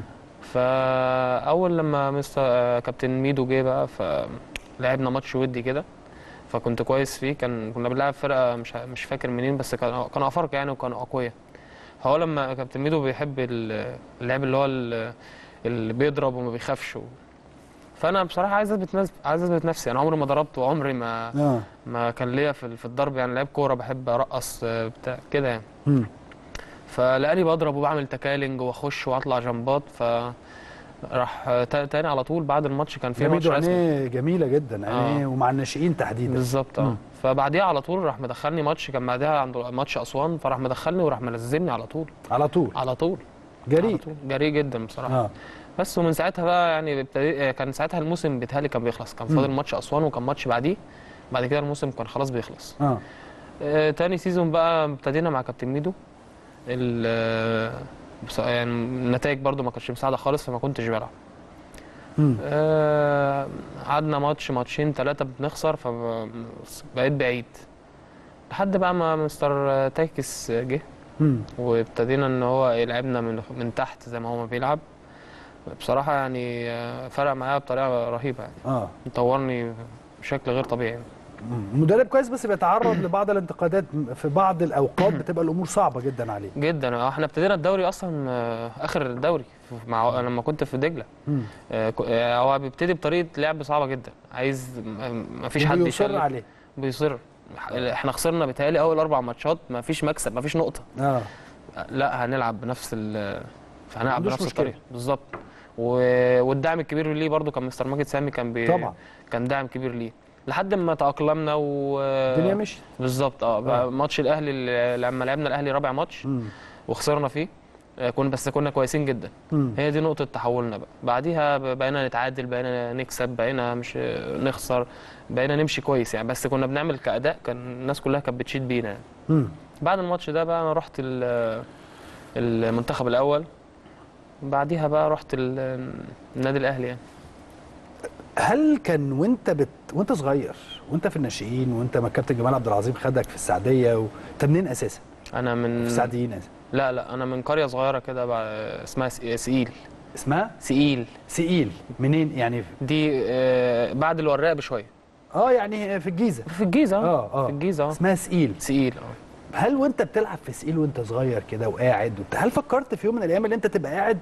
فاول لما كابتن ميدو جه بقى، فلعبنا ماتش ودي كده، فكنت كويس فيه. كنا بنلعب فرقه مش فاكر منين، بس كانوا افارقه يعني وكانوا اقوياء. فهو لما كابتن ميدو بيحب اللعب اللي هو اللي بيضرب وما بيخافش فانا بصراحه عايز اثبت نفسي. انا عمري ما ضربت وعمري ما كان ليا في الضرب يعني. لعيب كوره بحب ارقص بتاع كده يعني. فلقاني بضرب وبعمل تكالنج واخش واطلع جمبات، راح تاني على طول بعد الماتش كان في ماتش رسمي. جميله جدا يعني. ومع الناشئين تحديدا بالظبط. فبعديها على طول راح مدخلني ماتش، كان بعدها عنده ماتش اسوان، فراح مدخلني وراح منزلني على طول. جريء جدا بصراحه. بس ومن ساعتها بقى يعني كان ساعتها الموسم بيتهيألي كان بيخلص، كان فاضل ماتش اسوان وكان ماتش بعديه، بعد كده الموسم كان خلاص بيخلص. تاني سيزون بقى ابتدينا مع كابتن ميدو. يعني النتائج برده ما كانتش مساعده خالص، فما كنتش بلعب. قعدنا ماتشين 3 بنخسر، فبقيت بعيد لحد بقى ما مستر تاكس جه. وابتدينا ان هو يلعبنا من تحت زي ما هو ما بيلعب. بصراحه يعني فرق معايا بطريقه رهيبه يعني. طورني بشكل غير طبيعي. مدرب كويس، بس بيتعرض لبعض الانتقادات في بعض الاوقات، بتبقى الامور صعبه جدا عليه جدا. احنا ابتدينا الدوري اصلا اخر الدوري لما كنت في دجله. هو بيبتدي بطريقه لعب صعبه جدا، عايز ما فيش حد بيصر عليه. بيصر. احنا خسرنا بيتهيألي اول 4 ماتشات، ما فيش مكسب، ما فيش نقطه. لا هنلعب بنفس الطريقه بالظبط. والدعم الكبير ليه برده كان مستر ماجد سامي، طبعا كان دعم كبير ليه لحد ما تأقلمنا الدنيا مشيت بالظبط. ماتش الاهلي لما لعبنا الاهلي رابع ماتش وخسرنا فيه، كنا كويسين جدا. هي دي نقطه تحولنا بقى. بعديها بقينا نتعادل، بقينا نكسب، بقينا مش نخسر، بقينا نمشي كويس يعني. بس كنا بنعمل كأداء كان الناس كلها كانت بتشيد بينا يعني. بعد الماتش ده بقى انا رحت المنتخب الاول، بعديها بقى رحت النادي الاهلي يعني. هل كان وانت صغير وانت في الناشئين، وانت ما الكابتن جمال عبد العظيم خدك في السعديه انت منين اساسا؟ انا من في السعديين اساسا. لا انا من قريه صغيره كده اسمها سئيل. اسمها سئيل منين يعني؟ دي بعد الوراق بشويه. يعني في الجيزه. في الجيزه اسمها سئيل. هل وانت بتلعب في سئيل وانت صغير كده وقاعد هل فكرت في يوم من الايام اللي انت تبقى قاعد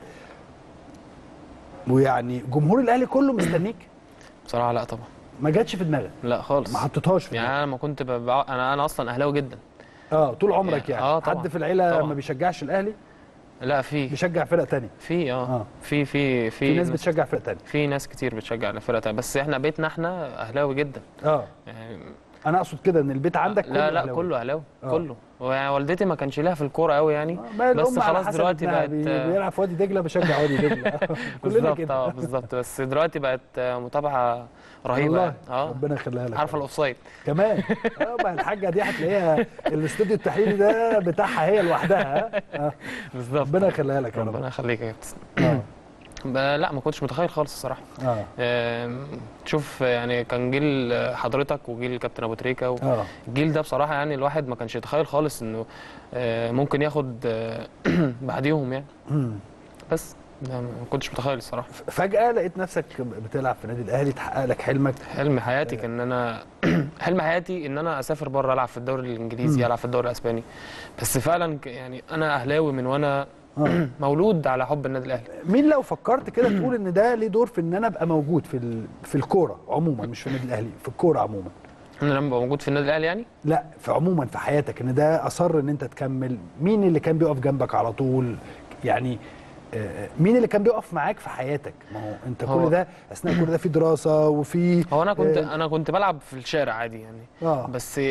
ويعني جمهور الاهلي كله مستنيك؟ بصراحه لا طبعا. ما جاتش في دماغك؟ لا خالص. ما حطيتهاش في يعني انا ما كنت انا اصلا اهلاوي جدا. طول عمرك يعني طبعا حد في العيله طبعا. ما بيشجعش الاهلي؟ لا في بيشجع فرق تانية؟ في ناس بتشجع فرق تانية؟ في ناس كتير بتشجع فرق تانية، بس احنا بيتنا احنا اهلاوي جدا. يعني انا اقصد كده ان البيت عندك كله لا أهلاوي. كله اهلاوي كله. ويعني والدتي ما كانش لها في الكوره قوي يعني، بس خلاص دلوقتي بقت بيلعب في وادي دجله بشجع وادي دجله. كلنا كده. بالظبط بس دلوقتي بقت متابعه رهيبه والله يعني. ربنا يخليها لك. عارفه الاوفسايد كمان. ما الحاجه دي هتلاقيها الاستوديو التحليلي ده بتاعها هي لوحدها. بالظبط. ربنا يخليها لك يا رب. ربنا يخليك يا كابتن. لا ما كنتش متخيل خالص الصراحه. تشوف يعني كان جيل حضرتك وجيل كابتن ابو تريكه الجيل ده بصراحه يعني الواحد ما كانش يتخيل خالص انه ممكن ياخد بعديهم يعني. بس ما كنتش متخيل الصراحه. فجاه لقيت نفسك بتلعب في النادي الاهلي، تحقق لك حلمك. حلم حياتي كان انا حلم حياتي ان انا اسافر بره العب في الدوري الانجليزي، العب في الدوري الاسباني. بس فعلا يعني انا اهلاوي من وانا مولود على حب النادي الاهلي. مين لو فكرت كده تقول ان ده ليه دور في ان انا ابقى موجود في الكوره عموما، مش في النادي الاهلي، في الكوره عموما؟ ان انا ابقى موجود في النادي الاهلي يعني؟ لا، في عموما في حياتك، ان ده اصر ان انت تكمل. مين اللي كان بيقف جنبك على طول يعني؟ مين اللي كان بيقف معاك في حياتك؟ ما هو انت كل ده اثناء كل ده في دراسه وفي انا كنت بلعب في الشارع عادي يعني. بس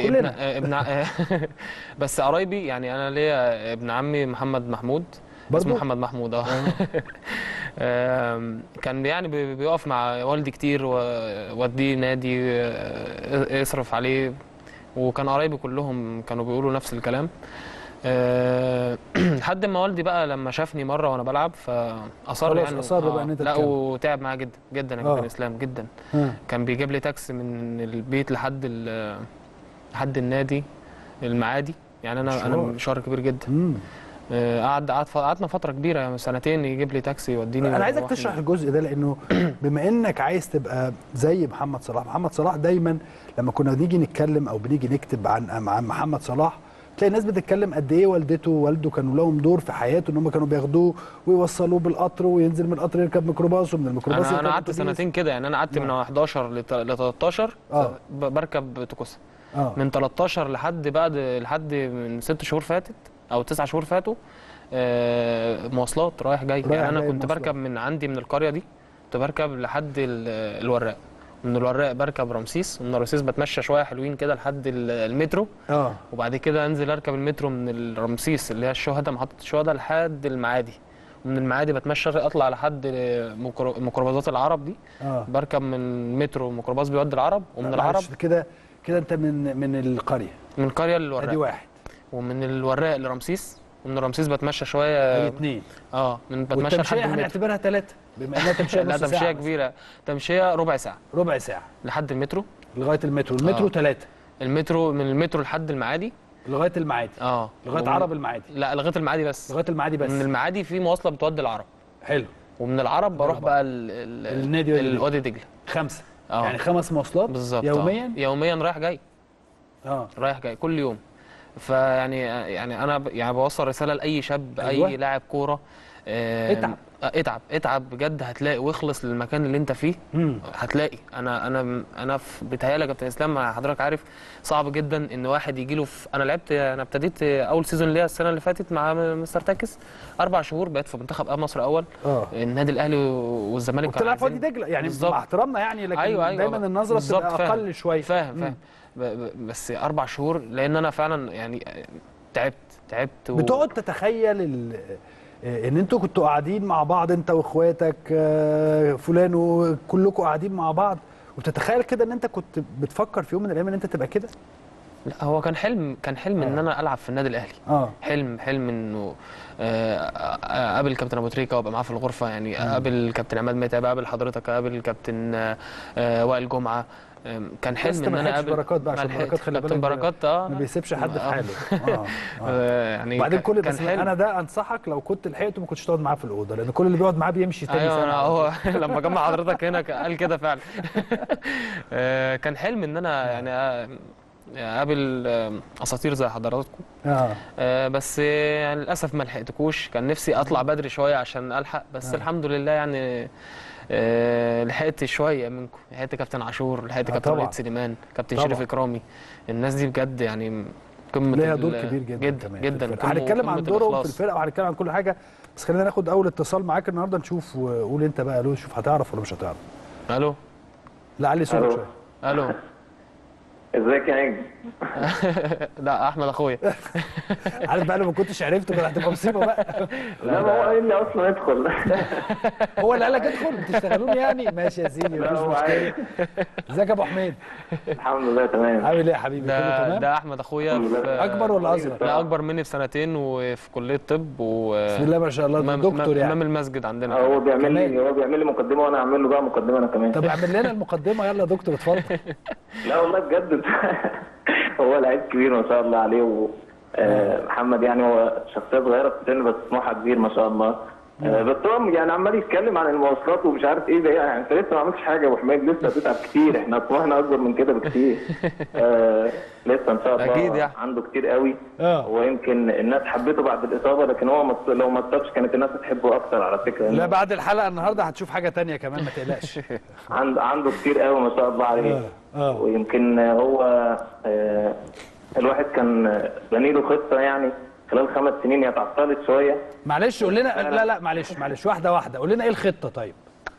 بس قرايبي يعني، انا ليا ابن عمي محمد محمود، اسمه محمد محمود. كان يعني بيقف مع والدي كتير ووديه نادي يصرف عليه، وكان قرايبي كلهم كانوا بيقولوا نفس الكلام. لحد ما والدي بقى لما شافني مره وانا بلعب فاصر يعني. اصر بقى ان انت لا وتعب معايا جدا جدا يا كابتن اسلام جدا. كان بيجيب لي تاكسي من البيت لحد النادي المعادي يعني. انا مشوار كبير جدا. قعدنا فتره كبيره يعني سنتين يجيب لي تاكسي يوديني. انا عايزك تشرح الجزء ده، لانه بما انك عايز تبقى زي محمد صلاح. محمد صلاح دايما لما كنا نيجي نتكلم او بنيجي نكتب عن محمد صلاح تلاقي الناس بتتكلم قد ايه والدته ووالده كانوا لهم دور في حياته، ان هم كانوا بياخدوه ويوصلوه بالقطر وينزل من القطر يركب ميكروباص ومن الميكروباص انا قعدت سنتين كده يعني. انا قعدت من 11 ل 13 بركب توكوسا. من 13 لحد من 6 شهور فاتت او 9 شهور فاتوا مواصلات رايح جاي يعني. انا كنت بركب من عندي من القريه دي، كنت بركب لحد الوراق، من الوراق بركب رمسيس، ومن رمسيس بتمشى شويه حلوين كده لحد المترو. وبعد كده انزل اركب المترو من الرمسيس اللي هي الشهداء، محطه الشهداء، لحد المعادي. ومن المعادي بتمشى اطلع لحد ميكروباصات العرب دي. بركب من مترو ميكروباص بيودي العرب، ومن العرب كده انت من القريه، من القريه للوراق دي واحد، ومن الوراق لرمسيس، ومن رمسيس بتمشى شويه اثنين. بتمشى لحد هنعتبرها 3 بما انها تمشيه لا تمشيه كبيره، تمشيه ربع ساعه لحد المترو. لغايه المترو 3. المترو من المترو لحد المعادي، لغايه المعادي. لغايه عرب المعادي. لا لغايه المعادي بس. لغايه المعادي بس. من المعادي في مواصله بتودي العرب. حلو. ومن العرب بروح بقى النادي وادي دجله. 5 يعني 5 مواصلات بالظبط يوميا رايح جاي. رايح جاي كل يوم. فيعني انا يعني بوصل رساله لاي شاب. اي لاعب كوره اتعب بجد، هتلاقي، واخلص للمكان اللي انت فيه. هتلاقي. انا بيتهيألي يا كابتن اسلام حضرتك عارف صعب جدا ان واحد يجي له انا ابتديت اول سيزون ليا السنه اللي فاتت مع مستر تاكس 4 شهور، بقيت في منتخب مصر اول. النادي الاهلي والزمالك كانوا بتلعب في وادي دجله يعني مع احترامنا يعني، لكن أيوة دايما النظره بتبقى اقل شويه. فاهم بس 4 شهور لان انا فعلا يعني تعبت بتقعد تتخيل ان انتوا كنتوا قاعدين مع بعض انت واخواتك فلان وكلكم قاعدين مع بعض، وتتخيل كده ان انت كنت بتفكر في يوم من الايام ان انت تبقى كده؟ لا هو كان حلم ان انا العب في النادي الاهلي. حلم انه اقابل كابتن ابو تريكه وابقى معاه في الغرفه يعني. اقابل كابتن عماد متعب، اقابل حضرتك، اقابل كابتن وائل جمعه. كان حلم ان انا اقابل بركات بقى، عشان بركات خلي بالك كابتن بركات ما بيسيبش حد في حاله. يعني بعدين كل بس انا ده انصحك لو كنت لحقته ما كنتش تقعد معاه في الاوضه، لان كل اللي بيقعد معاه بيمشي تاني سنه. هو لما جمع حضرتك هنا قال كده فعلا. كان حلم ان انا يعني اقابل اساطير زي حضراتكم. بس يعني للاسف ما لحقتكوش. كان نفسي اطلع بدري شويه عشان الحق، بس الحمد لله يعني لحقت شويه منكم. لحقت كابتن عاشور، لحقت كابتن وليد سليمان، كابتن شريف اكرامي. الناس دي بجد يعني قمه ليها دور كبير جدا جدا كمان جدا. هنتكلم عن دورهم في الفرقه وهنتكلم عن كل حاجه، بس خلينا ناخد اول اتصال معاك النهارده نشوف، وقول انت بقى الو، شوف هتعرف ولا مش هتعرف. الو. لا علي صوتك شويه. الو. ازيك يا نجم؟ لا احمد اخويا. عارف بقى لو ما كنتش عرفته كانت هتبقى مصيبه بقى. لا ما هو قايل لي اصلا ادخل. هو اللي قال لك ادخل بتشتغلوني يعني؟ ماشي يا سيدي مفيش مشكله. ازيك يا ابو حميد؟ الحمد لله تمام. عامل ايه يا حبيبي؟ كله تمام؟ ده احمد اخويا. اكبر ولا اصغر؟ لا اكبر مني بسنتين وفي كليه طب بسم الله ما شاء الله، دكتور يعني امام المسجد عندنا. هو بيعمل لي مقدمه وانا اعمل له بقى مقدمه انا كمان. طب اعمل لنا المقدمه يلا يا دكتور اتفضل. لا والله بجد. هو لعيب كبير ما شاء الله عليه، محمد يعني هو شخصيه صغيره في السن بس طموحها كبير ما شاء الله. بس هو يعني عمال يتكلم عن المواصلات ومش عارف ايه ده، يعني انت لسه ما عملتش حاجه يا ابو حميد، لسه هتتعب كتير، احنا طموحنا اكبر من كده بكتير. لسه ان شاء الله اكيد يعني. عنده كتير قوي. هو يمكن الناس حبته بعد الاصابه، لكن هو لو ما اتصابش كانت الناس هتحبه اكتر على فكره. لا بعد الحلقه النهارده هتشوف حاجه ثانيه كمان ما تقلقش. عنده كتير قوي ما شاء الله عليه. ويمكن هو الواحد كان بني له خطه يعني خلال 5 سنين، هي اتعطلت شويه. معلش قول لنا، لا معلش واحده واحده، قول لنا ايه الخطه طيب؟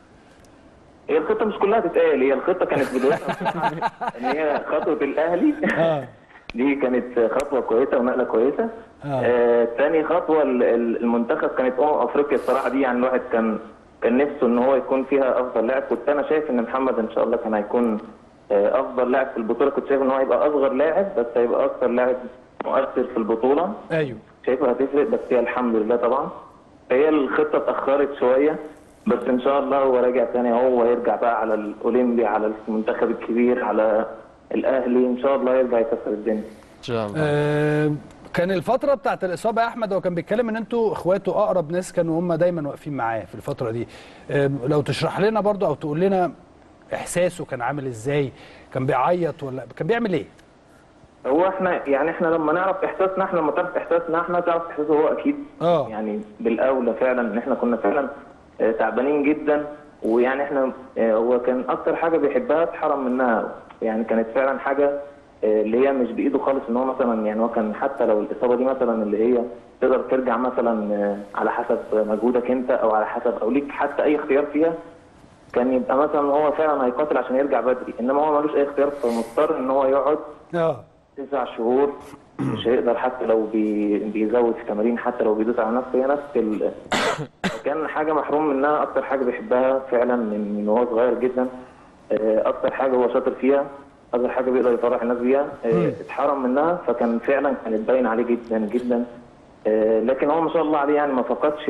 هي الخطه مش كلها تتقال، هي الخطه كانت بدايتها ان هي خطوه الاهلي. دي كانت خطوه كويسه ونقله كويسه. تاني خطوه المنتخب كانت افريقيا الصراحه، دي يعني الواحد كان نفسه ان هو يكون فيها افضل لاعب، كنت انا شايف ان محمد ان شاء الله كان هيكون افضل لاعب في البطوله، كنت شايف ان هو هيبقى اصغر لاعب بس هيبقى اكثر لاعب مؤثر في البطوله. ايوه شايفها هتفرق، بس هي الحمد لله طبعا هي الخطه اتاخرت شويه، بس ان شاء الله هو راجع تاني، هو هيرجع بقى على الاولمبي، على المنتخب الكبير، على الاهلي، ان شاء الله يرجع يكسر الدنيا ان شاء الله. كان الفتره بتاعت الاصابه يا احمد هو كان بيتكلم ان انتوا اخواته اقرب ناس كانوا هم دايما واقفين معاه في الفتره دي، لو تشرح لنا برضو او تقول لنا احساسه كان عامل ازاي، كان بيعيط ولا كان بيعمل ايه؟ هو احنا لما نعرف احساسنا احنا، لما تعرف احساسنا احنا تعرف احساسه هو اكيد. يعني بالاولى فعلا ان احنا كنا فعلا تعبانين جدا، ويعني احنا هو كان اكتر حاجه بيحبها اتحرم منها، يعني كانت فعلا حاجه اللي هي مش بايده خالص، ان هو مثلا يعني هو كان حتى لو الاصابه دي مثلا اللي هي تقدر ترجع مثلا على حسب مجهودك انت او على حسب او ليك حتى اي اختيار فيها، كان يبقى مثلا هو فعلا هيقاتل عشان يرجع بدري، انما هو ملوش اي اختيار، فمضطر ان هو يقعد 9 شهور، مش هيقدر حتى لو بيزود في تمارين، حتى لو بيدوس على نفسه، هي نفس كان حاجه محروم منها، اكتر حاجه بيحبها فعلا من هو صغير جدا، اكتر حاجه هو شاطر فيها، اكتر حاجه بيقدر يفرح الناس بيها، اتحرم منها، فكان فعلا كانت باين عليه جدا جدا. لكن هو ما شاء الله عليه يعني ما فقدش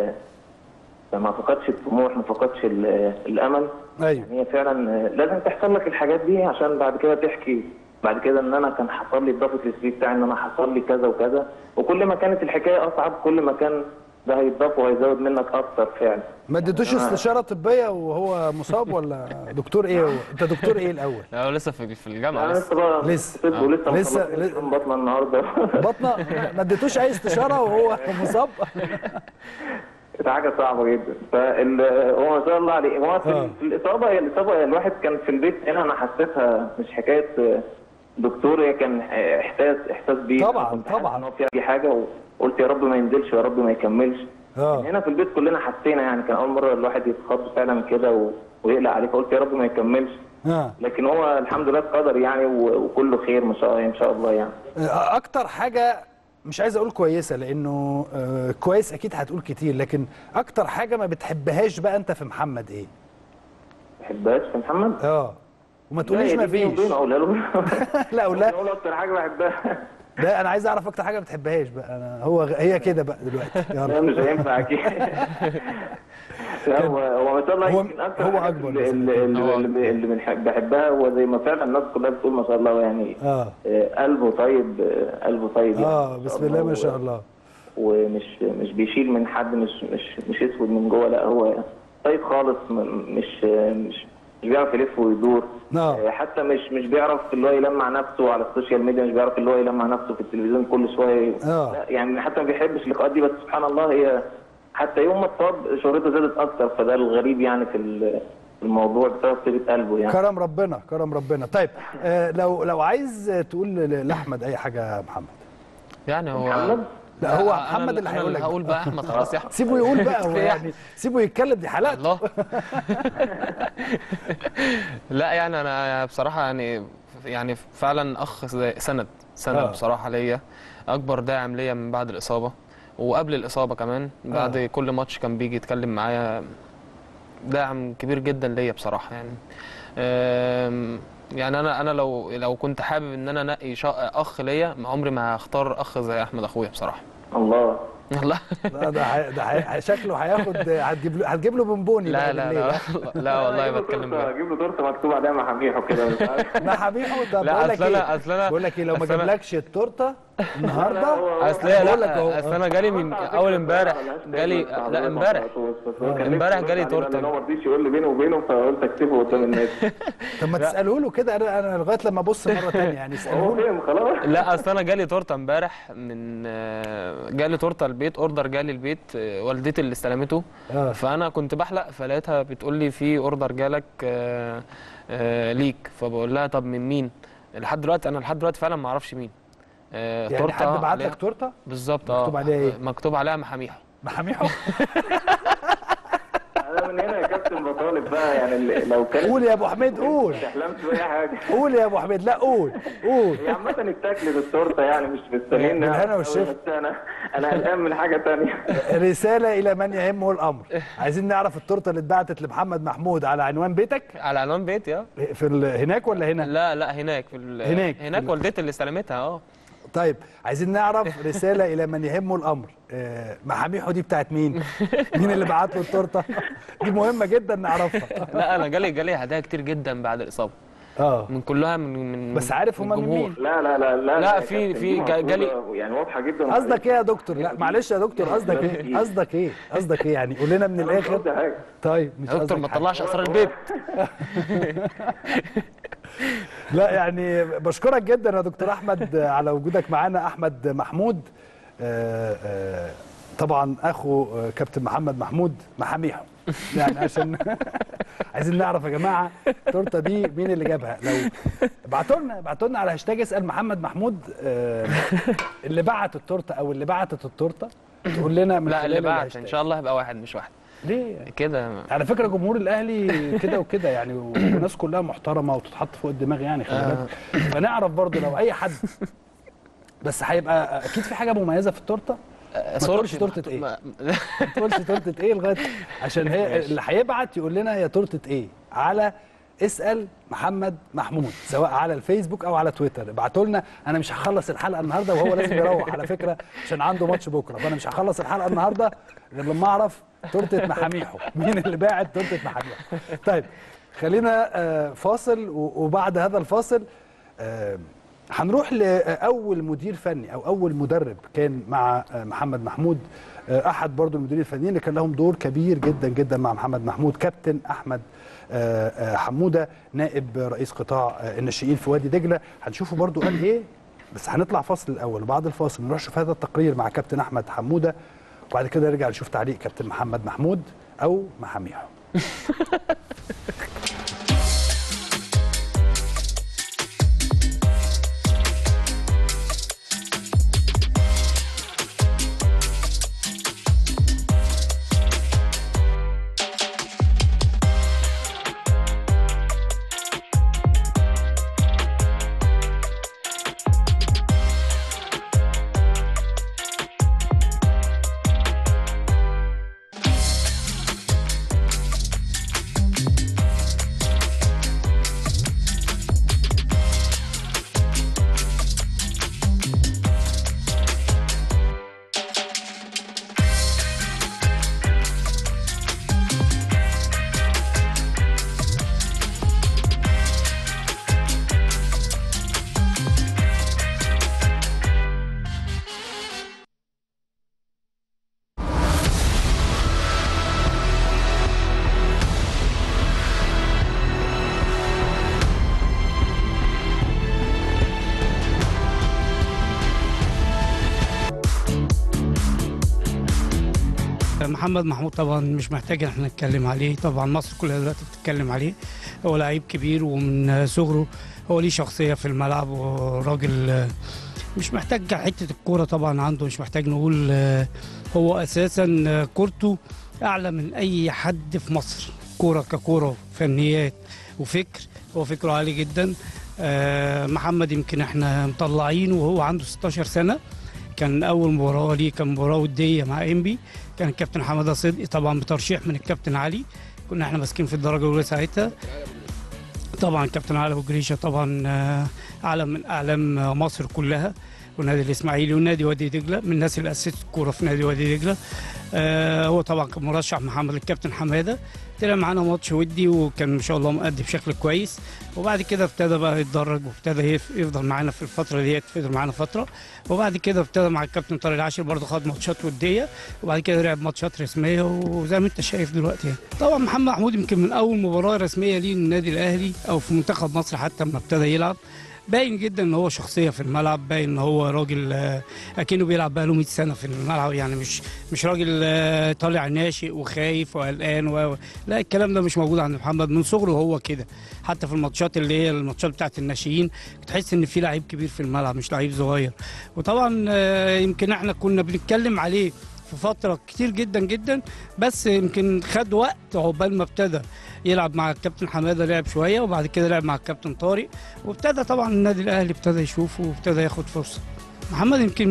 الطموح، ما فقدش الامل. ايوه يعني هي فعلا لازم تحصل لك الحاجات دي عشان بعد كده تحكي بعد كده ان انا كان حصل لي اضافه للسي بتاعي، ان انا حصل لي كذا وكذا، وكل ما كانت الحكايه اصعب كل ما كان ده هيتضاف وهيزود منك اكتر فعلا. ما اديتوش استشاره طبيه وهو مصاب ولا دكتور ايه هو؟ انت دكتور ايه الاول؟ لا هو لسه في الجامعه. لسه بطنه النهارده. بطنه ما اديتوش اي استشاره وهو مصاب؟ ده حاجه صعبه جدا. هو ما شاء الله عليه، هو في الاصابه، هي الاصابه الواحد كان في البيت هنا، انا حسيتها مش حكايه دكتور، هي كان احساس بيه طبعا ان هو في حاجه، وقلت يا رب ما ينزلش ويا رب ما يكملش. هنا في البيت كلنا حسينا، يعني كان اول مره الواحد يتخض فعلا كده ويقلق عليه، فقلت يا رب ما يكملش. لكن هو الحمد لله اتقدر يعني، وكله خير ما شاء الله ان شاء الله. يعني اكتر حاجه مش عايز اقول كويسه لانه كويس اكيد هتقول كتير، لكن اكتر حاجه ما بتحبهاش بقى انت في محمد ايه؟ ما بحبهاش في محمد؟ وما تقوليش ما فيش. لا قول له اكتر حاجه بحبها. لا انا عايز اعرف اكتر حاجه ما بتحبهاش بقى، هي كده بقى دلوقتي. لا مش هينفع اكيد. لا هو ما شاء الله يمكن اكتر هو اكبر اللي بحبها، هو زي ما فعلا الناس كلها بتقول ما شاء الله، يعني قلبه طيب، قلبه طيب يعني بسم الله ما شاء الله، ومش بيشيل من حد، مش اسود من جوه، لا هو طيب خالص، مش بيعرف يلف ويدور. حتى مش بيعرف اللي هو يلمع نفسه على السوشيال ميديا، مش بيعرف اللي هو يلمع نفسه في التلفزيون كل شويه. لا يعني حتى ما بيحبش اللقاءات دي، بس سبحان الله هي حتى يوم ما اتصاب شهرته زادت اكتر، فده الغريب يعني في الموضوع بسبب طيبه قلبه يعني. كرم ربنا كرم ربنا. طيب لو عايز تقول لاحمد اي حاجه يا محمد. يعني هو محمد؟ لا هو محمد اللي هيقول لك. هقول بقى احمد خلاص يا احمد. سيبه يقول بقى هو يعني سيبه يتكلم، دي حلقته. الله. لا يعني انا بصراحه يعني فعلا اخ سند بصراحه ليا، اكبر داعم ليا من بعد الاصابه وقبل الاصابه كمان. بعد كل ماتش كان بيجي يتكلم معايا، داعم كبير جدا ليا بصراحه يعني. يعني انا لو كنت حابب ان انا انقي اخ ليا، عمري ما هختار اخ زي احمد اخويا بصراحه. الله. والله. لا ده شكله هياخد، هتجيب له بونبوني. لا لا لا لا والله بتكلم بجد. هجيب له تورته مكتوب عليها محاميحو كده. محاميحو. طب لا بقول لك ايه لو ما جابلكش التورته النهارده. اصل انا جالي من اول امبارح، لا امبارح جالي تورته. ما رضيش يقول لي بينه وبينه، فقلت اكتبه قدام الناس. طب ما تساله له كده، انا لغايه لما ابص مره ثانيه يعني اساله له. خلاص. لا اصل انا جالي تورته امبارح جالي تورته البيت، اوردر جالي البيت، والدتي اللي استلمته. فانا كنت بحلق فلقيتها بتقول لي في اوردر جالك ليك، فبقول لها طب من مين؟ لحد دلوقتي فعلا ما اعرفش مين. يعني حد بعت لك تورته بالظبط. مكتوب عليها ايه؟ مكتوب عليها محاميحو. انا من هنا يا كابتن بطالب بقى يعني لو كان. قول يا ابو حميد قول. ما تحلمش باي حاجه. قول يا ابو حميد. لا قول. هي عامه اتاكلت التورته يعني مش مستنيين. بالهنا والشفا. انا قلقان من حاجه ثانيه. رساله الى من يهمه الامر. عايزين نعرف التورته اللي اتبعتت لمحمد محمود على عنوان بيتك. على عنوان بيتي في هناك ولا هنا؟ لا هناك هناك والدتي اللي استلمتها. طيب عايزين نعرف رساله الى من يهمه الامر. محاميحو دي بتاعت مين؟ مين اللي بعت له التورته؟ دي مهمه جدا نعرفها. لا انا جالي هدايا كتير جدا بعد الاصابه. من كلها من بس عارف هم من مين؟ لا في جالي يعني واضحه جدا. قصدك ايه يا دكتور؟ لا معلش يا دكتور، قصدك ايه يعني؟ قول لنا من الاخر. طيب مش يا دكتور ما تطلعش اسرار البيت. لا يعني بشكرك جدا يا دكتور احمد على وجودك معانا. احمد محمود طبعا اخو كابتن محمد محمود محاميحو يعني، عشان عايزين نعرف يا جماعه التورته دي مين اللي جابها. لو ابعتوا لنا على هاشتاج اسال محمد محمود اللي بعت التورته او اللي بعتت التورته، تقول لنا من لا اللي بعت ان شاء الله هيبقى واحد مش واحد. ليه كده؟ على فكره جمهور الاهلي كده وكده يعني، والناس كلها محترمه وتتحط فوق الدماغ يعني، خلي بالك. فنعرف برضو لو اي حد، بس هيبقى اكيد في حاجه مميزه في التورته. ما تقولش تورته ايه، ما تقولش تورته ايه لغايه عشان هي اللي هيبعت يقول لنا هي تورته ايه على اسال محمد محمود، سواء على الفيسبوك او على تويتر. ابعتوا لنا. انا مش هخلص الحلقه النهارده وهو لازم يروح على فكره عشان عنده ماتش بكره، فانا مش هخلص الحلقه النهارده غير لما اعرف تورته محاميحو مين اللي باعت تورته محاميحو. طيب خلينا فاصل، وبعد هذا الفاصل هنروح لاول مدير فني او اول مدرب كان مع محمد محمود، احد برضو المديرين الفنيين اللي كان لهم دور كبير جدا جدا مع محمد محمود، كابتن احمد حموده نائب رئيس قطاع الناشئين في وادي دجله. هنشوفه برضو قال ايه، بس هنطلع فاصل الاول، وبعد الفاصل نروح نشوف هذا التقرير مع كابتن احمد حموده، وبعد كده نرجع نشوف تعليق كابتن محمد محمود او محاميحو. محمد محمود طبعا مش محتاج ان احنا نتكلم عليه، طبعا مصر كلها دلوقتي بتتكلم عليه. هو لعيب كبير ومن صغره هو ليه شخصيه في الملعب، وراجل مش محتاج حته الكوره طبعا عنده، مش محتاج نقول. هو اساسا كورته اعلى من اي حد في مصر، كوره ككوره فنيات وفكر، هو فكره عالي جدا. محمد يمكن احنا مطلعينه وهو عنده 16 سنه. كان اول مباراه ليه كان مباراه وديه مع انبي، كان الكابتن حماده صدقي طبعا بترشيح من الكابتن علي، كنا احنا ماسكين في الدرجه الاولى ساعتها. طبعا الكابتن علي ابو جريشه طبعا علم من اعلام مصر كلها، والنادي الاسماعيلي والنادي وادي دجله من الناس اللي اسست الكوره في نادي وادي دجله. هو طبعا كان مرشح محمد الكابتن حماده، طلع معانا ماتش ودي وكان ما شاء الله مؤدي بشكل كويس، وبعد كده ابتدى بقى يتدرج وابتدى يفضل معانا في الفتره ديت، فضل معانا فتره، وبعد كده ابتدى مع الكابتن طارق العاشر برضه خد ماتشات وديه، وبعد كده لعب ماتشات رسميه وزي ما انت شايف دلوقتي يعني. طبعا محمد محمود يمكن من اول مباراه رسميه ليه للنادي الاهلي او في منتخب مصر حتى لما ابتدى يلعب، باين جدا ان هو شخصيه في الملعب، باين ان هو راجل اكنه بيلعب بقى له 100 سنه في الملعب، يعني مش راجل طالع ناشئ وخايف وقلقان لا، الكلام ده مش موجود عند محمد من صغره، هو كده. حتى في الماتشات اللي هي الماتشات بتاعت الناشئين تحس ان في لعيب كبير في الملعب مش لعيب صغير. وطبعا يمكن احنا كنا بنتكلم عليه في فتره كتير جدا جدا، بس يمكن خد وقت عقبال ما ابتدى يلعب مع الكابتن حماده، لعب شويه وبعد كده لعب مع الكابتن طارق، وابتدى طبعا النادي الاهلي ابتدى يشوفه وابتدى ياخد فرصه. محمد يمكن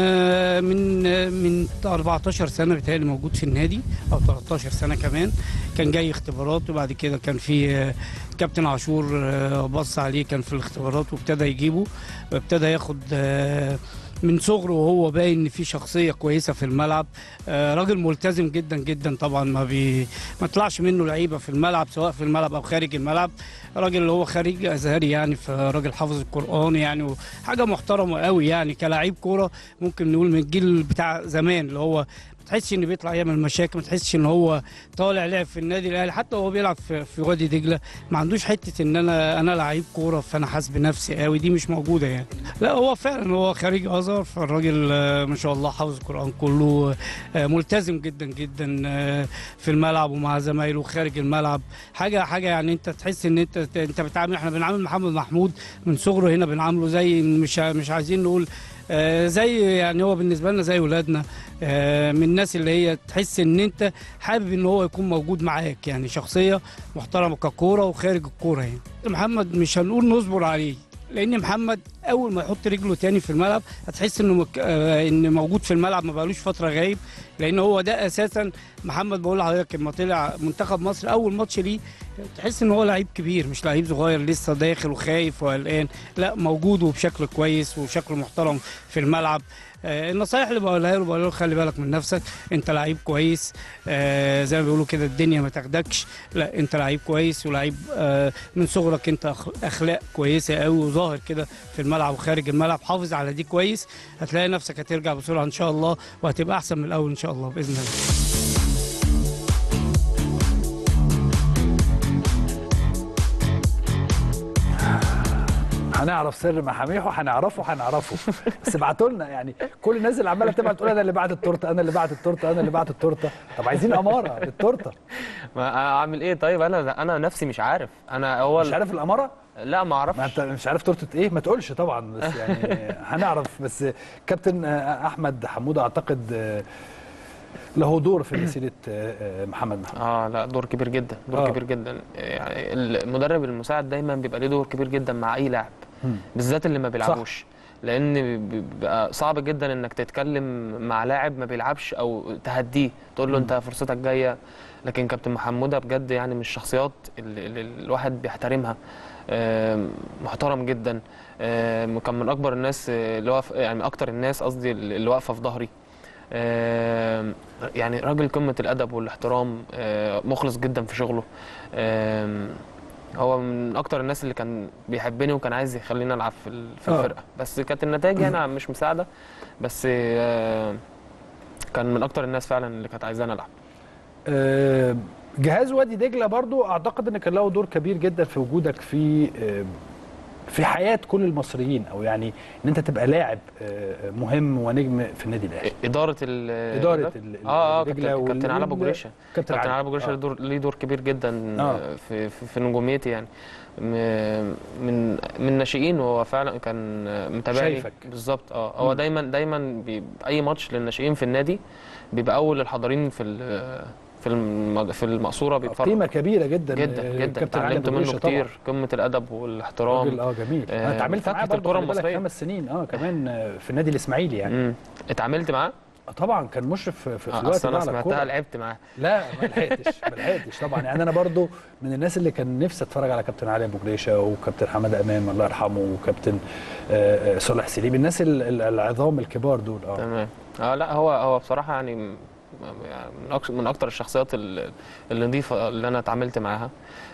من 14 سنه بيتهيألي موجود في النادي او 13 سنه كمان، كان جاي اختبارات وبعد كده كان في كابتن عاشور بص عليه كان في الاختبارات وابتدى يجيبه، وابتدى ياخد من صغره وهو باين ان في شخصيه كويسه في الملعب. راجل ملتزم جدا جدا طبعا، ما طلعش منه لعيبه في الملعب سواء في الملعب او خارج الملعب. راجل اللي هو خريج ازهري يعني، فراجل حافظ القران يعني، وحاجه محترمه قوي يعني كلاعب كوره، ممكن نقول من الجيل بتاع زمان اللي هو ما تحسش ان بيطلع يعمل مشاكل، ما تحسش ان هو طالع لعب في النادي الاهلي، حتى وهو بيلعب في وادي دجله ما عندوش حته ان انا لعيب كوره فانا حاسس بنفسي قوي، دي مش موجوده يعني. لا هو فعلا هو خريج ازهر، فالراجل ما شاء الله حافظ القران كله، ملتزم جدا جدا في الملعب ومع زمايله خارج الملعب، حاجه يعني انت تحس ان انت بتعامل، احنا بنعامل محمد محمود من صغره هنا بنعامله زي مش عايزين نقول زي يعني، هو بالنسبه لنا زي ولادنا، من الناس اللي هي تحس ان انت حابب ان هو يكون موجود معاك، يعني شخصيه محترمه ككوره وخارج الكوره يعني. محمد مش هنقول نصبر عليه، لان محمد اول ما يحط رجله تاني في الملعب هتحس انه ان موجود في الملعب، ما بقالوش فتره غايب، لان هو ده اساسا. محمد بقول لحضرتك لما طلع منتخب مصر اول ماتش ليه تحس ان هو لعيب كبير مش لعيب صغير لسه داخل وخايف وقلقان، لا موجود وبشكل كويس وشكل محترم في الملعب. النصايح اللي بقولها له خلي بالك من نفسك، انت لعيب كويس، زي ما بيقولوا كده الدنيا ما تاخدكش، لا انت لعيب كويس ولعيب من صغرك انت اخلاق كويسه قوي وظاهر كده في الملعب وخارج الملعب، حافظ على دي كويس، هتلاقي نفسك هترجع بسرعه ان شاء الله وهتبقى احسن من الاول ان شاء الله باذن الله. هنعرف سر محاميحه، هنعرفه بس ابعتوا لنا يعني، كل الناس اللي عماله تبعت تقول انا اللي بعت التورته، انا اللي بعت التورته، انا اللي بعت التورته، طب عايزين اماره للتورته. ما اعمل ايه طيب؟ انا نفسي مش عارف، انا مش عارف الاماره؟ لا ما اعرفش. ما انت مش عارف تورته ايه؟ ما تقولش طبعا، بس يعني هنعرف. بس كابتن احمد حموده اعتقد له دور في مسيره محمد محمود. لا دور كبير جدا، دور كبير جدا يعني. المدرب المساعد دايما بيبقى له دور كبير جدا مع اي لاعب، بالذات اللي ما بيلعبوش، صح. لان بيبقى صعب جدا انك تتكلم مع لاعب ما بيلعبش او تهديه تقول له انت فرصتك جايه، لكن كابتن محموده بجد يعني من الشخصيات اللي الواحد بيحترمها، محترم جدا، كان من اكبر الناس اللي واقف يعني، من اكتر الناس قصدي اللي واقفه في ظهري، يعني راجل قمه الادب والاحترام، مخلص جدا في شغله، هو من اكتر الناس اللي كان بيحبني وكان عايز يخليني العب في الفرقه، بس كانت النتائج يعني مش مساعده، بس كان من اكتر الناس فعلا اللي كانت عايزاني العب. جهاز وادي دجله برضو اعتقد ان كان له دور كبير جدا في وجودك في في حياه كل المصريين، او يعني ان انت تبقى لاعب مهم ونجم في النادي الاهلي؟ اداره كابتن علي ابو جريشه. كابتن علي ابو جريشه ليه دور كبير جدا في نجوميتي يعني. من الناشئين، وهو فعلا كان متابعني بالظبط. هو دايما اي ماتش للناشئين في النادي بيبقى اول الحاضرين في المقصوره بيتفرج. قيمه كبيره جدا جدا اتعلمت منه كتير، قمه الادب والاحترام. جميل. انا اتعاملت معاه الكره المصريه 5 سنين كمان في النادي الاسماعيلي يعني. اتعاملت معاه؟ طبعا كان مشرف في الوقت ده. انا سمعتها لعبت معاه. لا ما لحقتش طبعا يعني. انا برضو من الناس اللي كان نفسي اتفرج على كابتن علي ابو جريشه وكابتن حماده امام الله يرحمه وكابتن صالح سليم، الناس العظام الكبار دول. تمام. لا هو بصراحه يعني من اكتر الشخصيات النظيفه اللي انا اتعاملت معاها.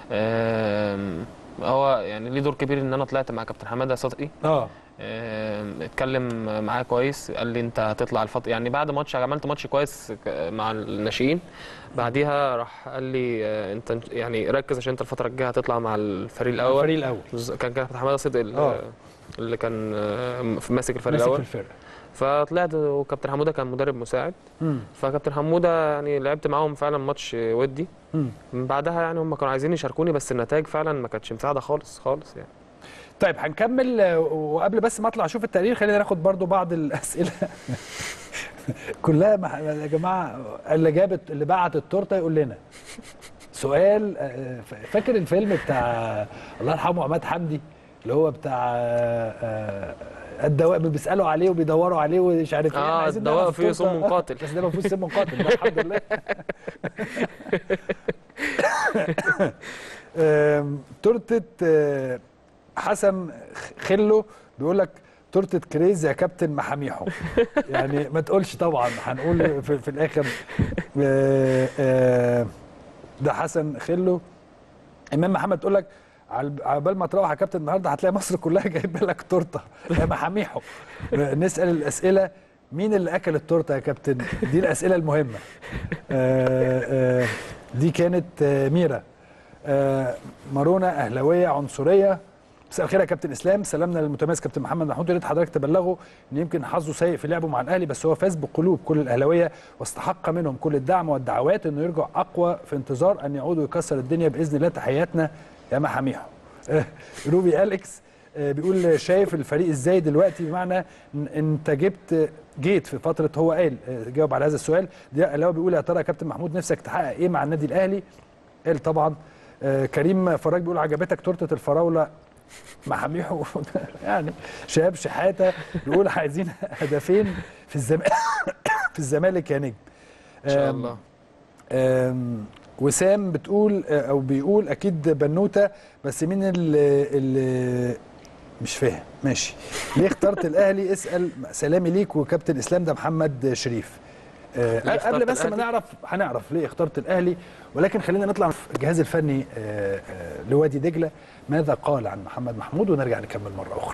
هو يعني ليه دور كبير ان انا طلعت مع كابتن حماده صدقي. اتكلم معايا كويس، قال لي انت هتطلع يعني بعد ماتش عملت ماتش كويس مع الناشئين، بعديها راح قال لي انت يعني ركز عشان انت الفتره الجايه هتطلع مع الفريق الاول. كان كابتن حماده صدقي اللي كان ماسك الفريق الاول. فطلعت، وكابتن حموده كان مدرب مساعد. فكابتن حموده يعني لعبت معاهم فعلا ماتش ودي. من بعدها يعني هم كانوا عايزين يشاركوني، بس النتائج فعلا ما كانتش مساعده خالص يعني. طيب هنكمل، وقبل بس ما اطلع اشوف التقرير خلينا ناخد برضو بعض الاسئله كلها يا جماعه. اللي بعت التورته يقول لنا سؤال. فاكر الفيلم بتاع الله يرحمه عماد حمدي اللي هو بتاع الدواء، بيسالوا عليه وبيدوروا عليه ومش عارف ايه. الدواء فيه سم قاتل. بس ده ما فيهوش سم قاتل، ده الحمد لله. تورته حسن خلو بيقول لك تورته كريز يا كابتن محاميحو. يعني ما تقولش طبعا، هنقول في الاخر. ده حسن خلو. امام محمد تقول لك عبال ما تروح يا كابتن النهارده هتلاقي مصر كلها جايبه لك تورته يا محاميحو. نسال الاسئله، مين اللي اكل التورته يا كابتن؟ دي الاسئله المهمه. دي كانت ميرا. مارونه اهلاويه عنصريه. مساء الخير يا كابتن اسلام، سلامنا للمتميز كابتن محمد محمود. يا ريت حضرتك تبلغه ان يمكن حظه سيء في لعبه مع الاهلي، بس هو فاز بقلوب كل الاهلاويه واستحق منهم كل الدعم والدعوات انه يرجع اقوى في انتظار ان يعود ويكسر الدنيا باذن الله. تحياتنا يا محاميحو. روبي اليكس بيقول شايف الفريق ازاي دلوقتي؟ بمعنى انت جيت في فتره، هو قال جاوب على هذا السؤال. اللي هو بيقول يا ترى يا كابتن محمود نفسك تحقق ايه مع النادي الاهلي؟ قال طبعا. كريم فراج بيقول عجبتك تورته الفراوله محاميحو؟ يعني شهاب شحاته بيقول عايزين هدفين في الزمالك يا نجم. ان شاء الله. وسام بتقول او بيقول اكيد بنوته، بس مين اللي مش فاهم؟ ماشي. ليه اخترت الاهلي؟ اسال. سلامي ليك وكابتن اسلام. ده محمد شريف. قبل بس ما هنعرف ليه اخترت الاهلي، ولكن خلينا نطلع في الجهاز الفني لوادي دجله ماذا قال عن محمد محمود، ونرجع نكمل مره اخرى.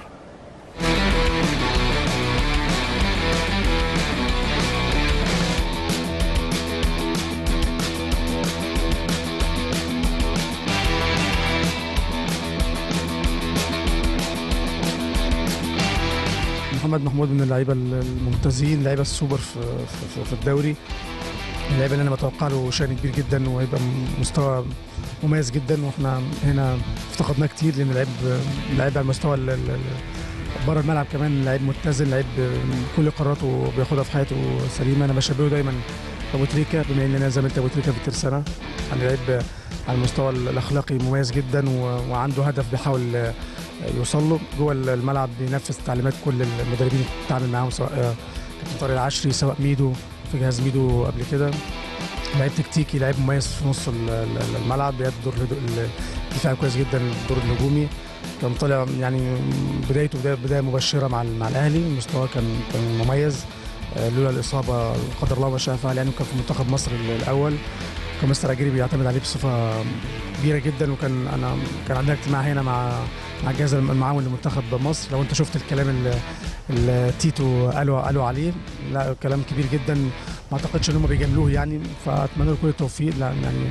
محمد محمود من اللعيبه الممتازين، لعيبه السوبر في الدوري، اللعيبه اللي انا متوقع له شأن كبير جدا وهيبقى مستوى مميز جدا، واحنا هنا افتقدناه كتير لان لعيب على المستوى بره الملعب كمان، لعيب متزن، لعيب كل قراراته بياخدها في حياته سليمه. انا بشبهه دايما ابو تريكه، بما ان انا زميلت ابو تريكه في الترسانه. يعني لعيب على المستوى الاخلاقي مميز جدا وعنده هدف بيحاول يوصل له جوه الملعب، بينفذ تعليمات كل المدربين اللي بتتعامل معاهم، سواء كابتن طارق العشري سواء ميدو في جهاز ميدو قبل كده. لعيب تكتيكي، لعيب مميز في نص الملعب، بيأدي دور الدفاعي كويس جدا، الدور الهجومي. كان طالع يعني بدايته بدايه مبشره مع الاهلي، مستواه كان مميز لولا الاصابه قدر الله ما شاء فعل، يعني كان في منتخب مصر الاول. كان مستر اجري بيعتمد عليه بصفه كبيره جدا، وكان عندنا اجتماع هنا مع الجهاز المعاون لمنتخب مصر. لو انت شفت الكلام اللي تيتو قالوا عليه، لا كلام كبير جدا، ما اعتقدش ان هم بيجاملوه يعني، فاتمنى له كل التوفيق. لا يعني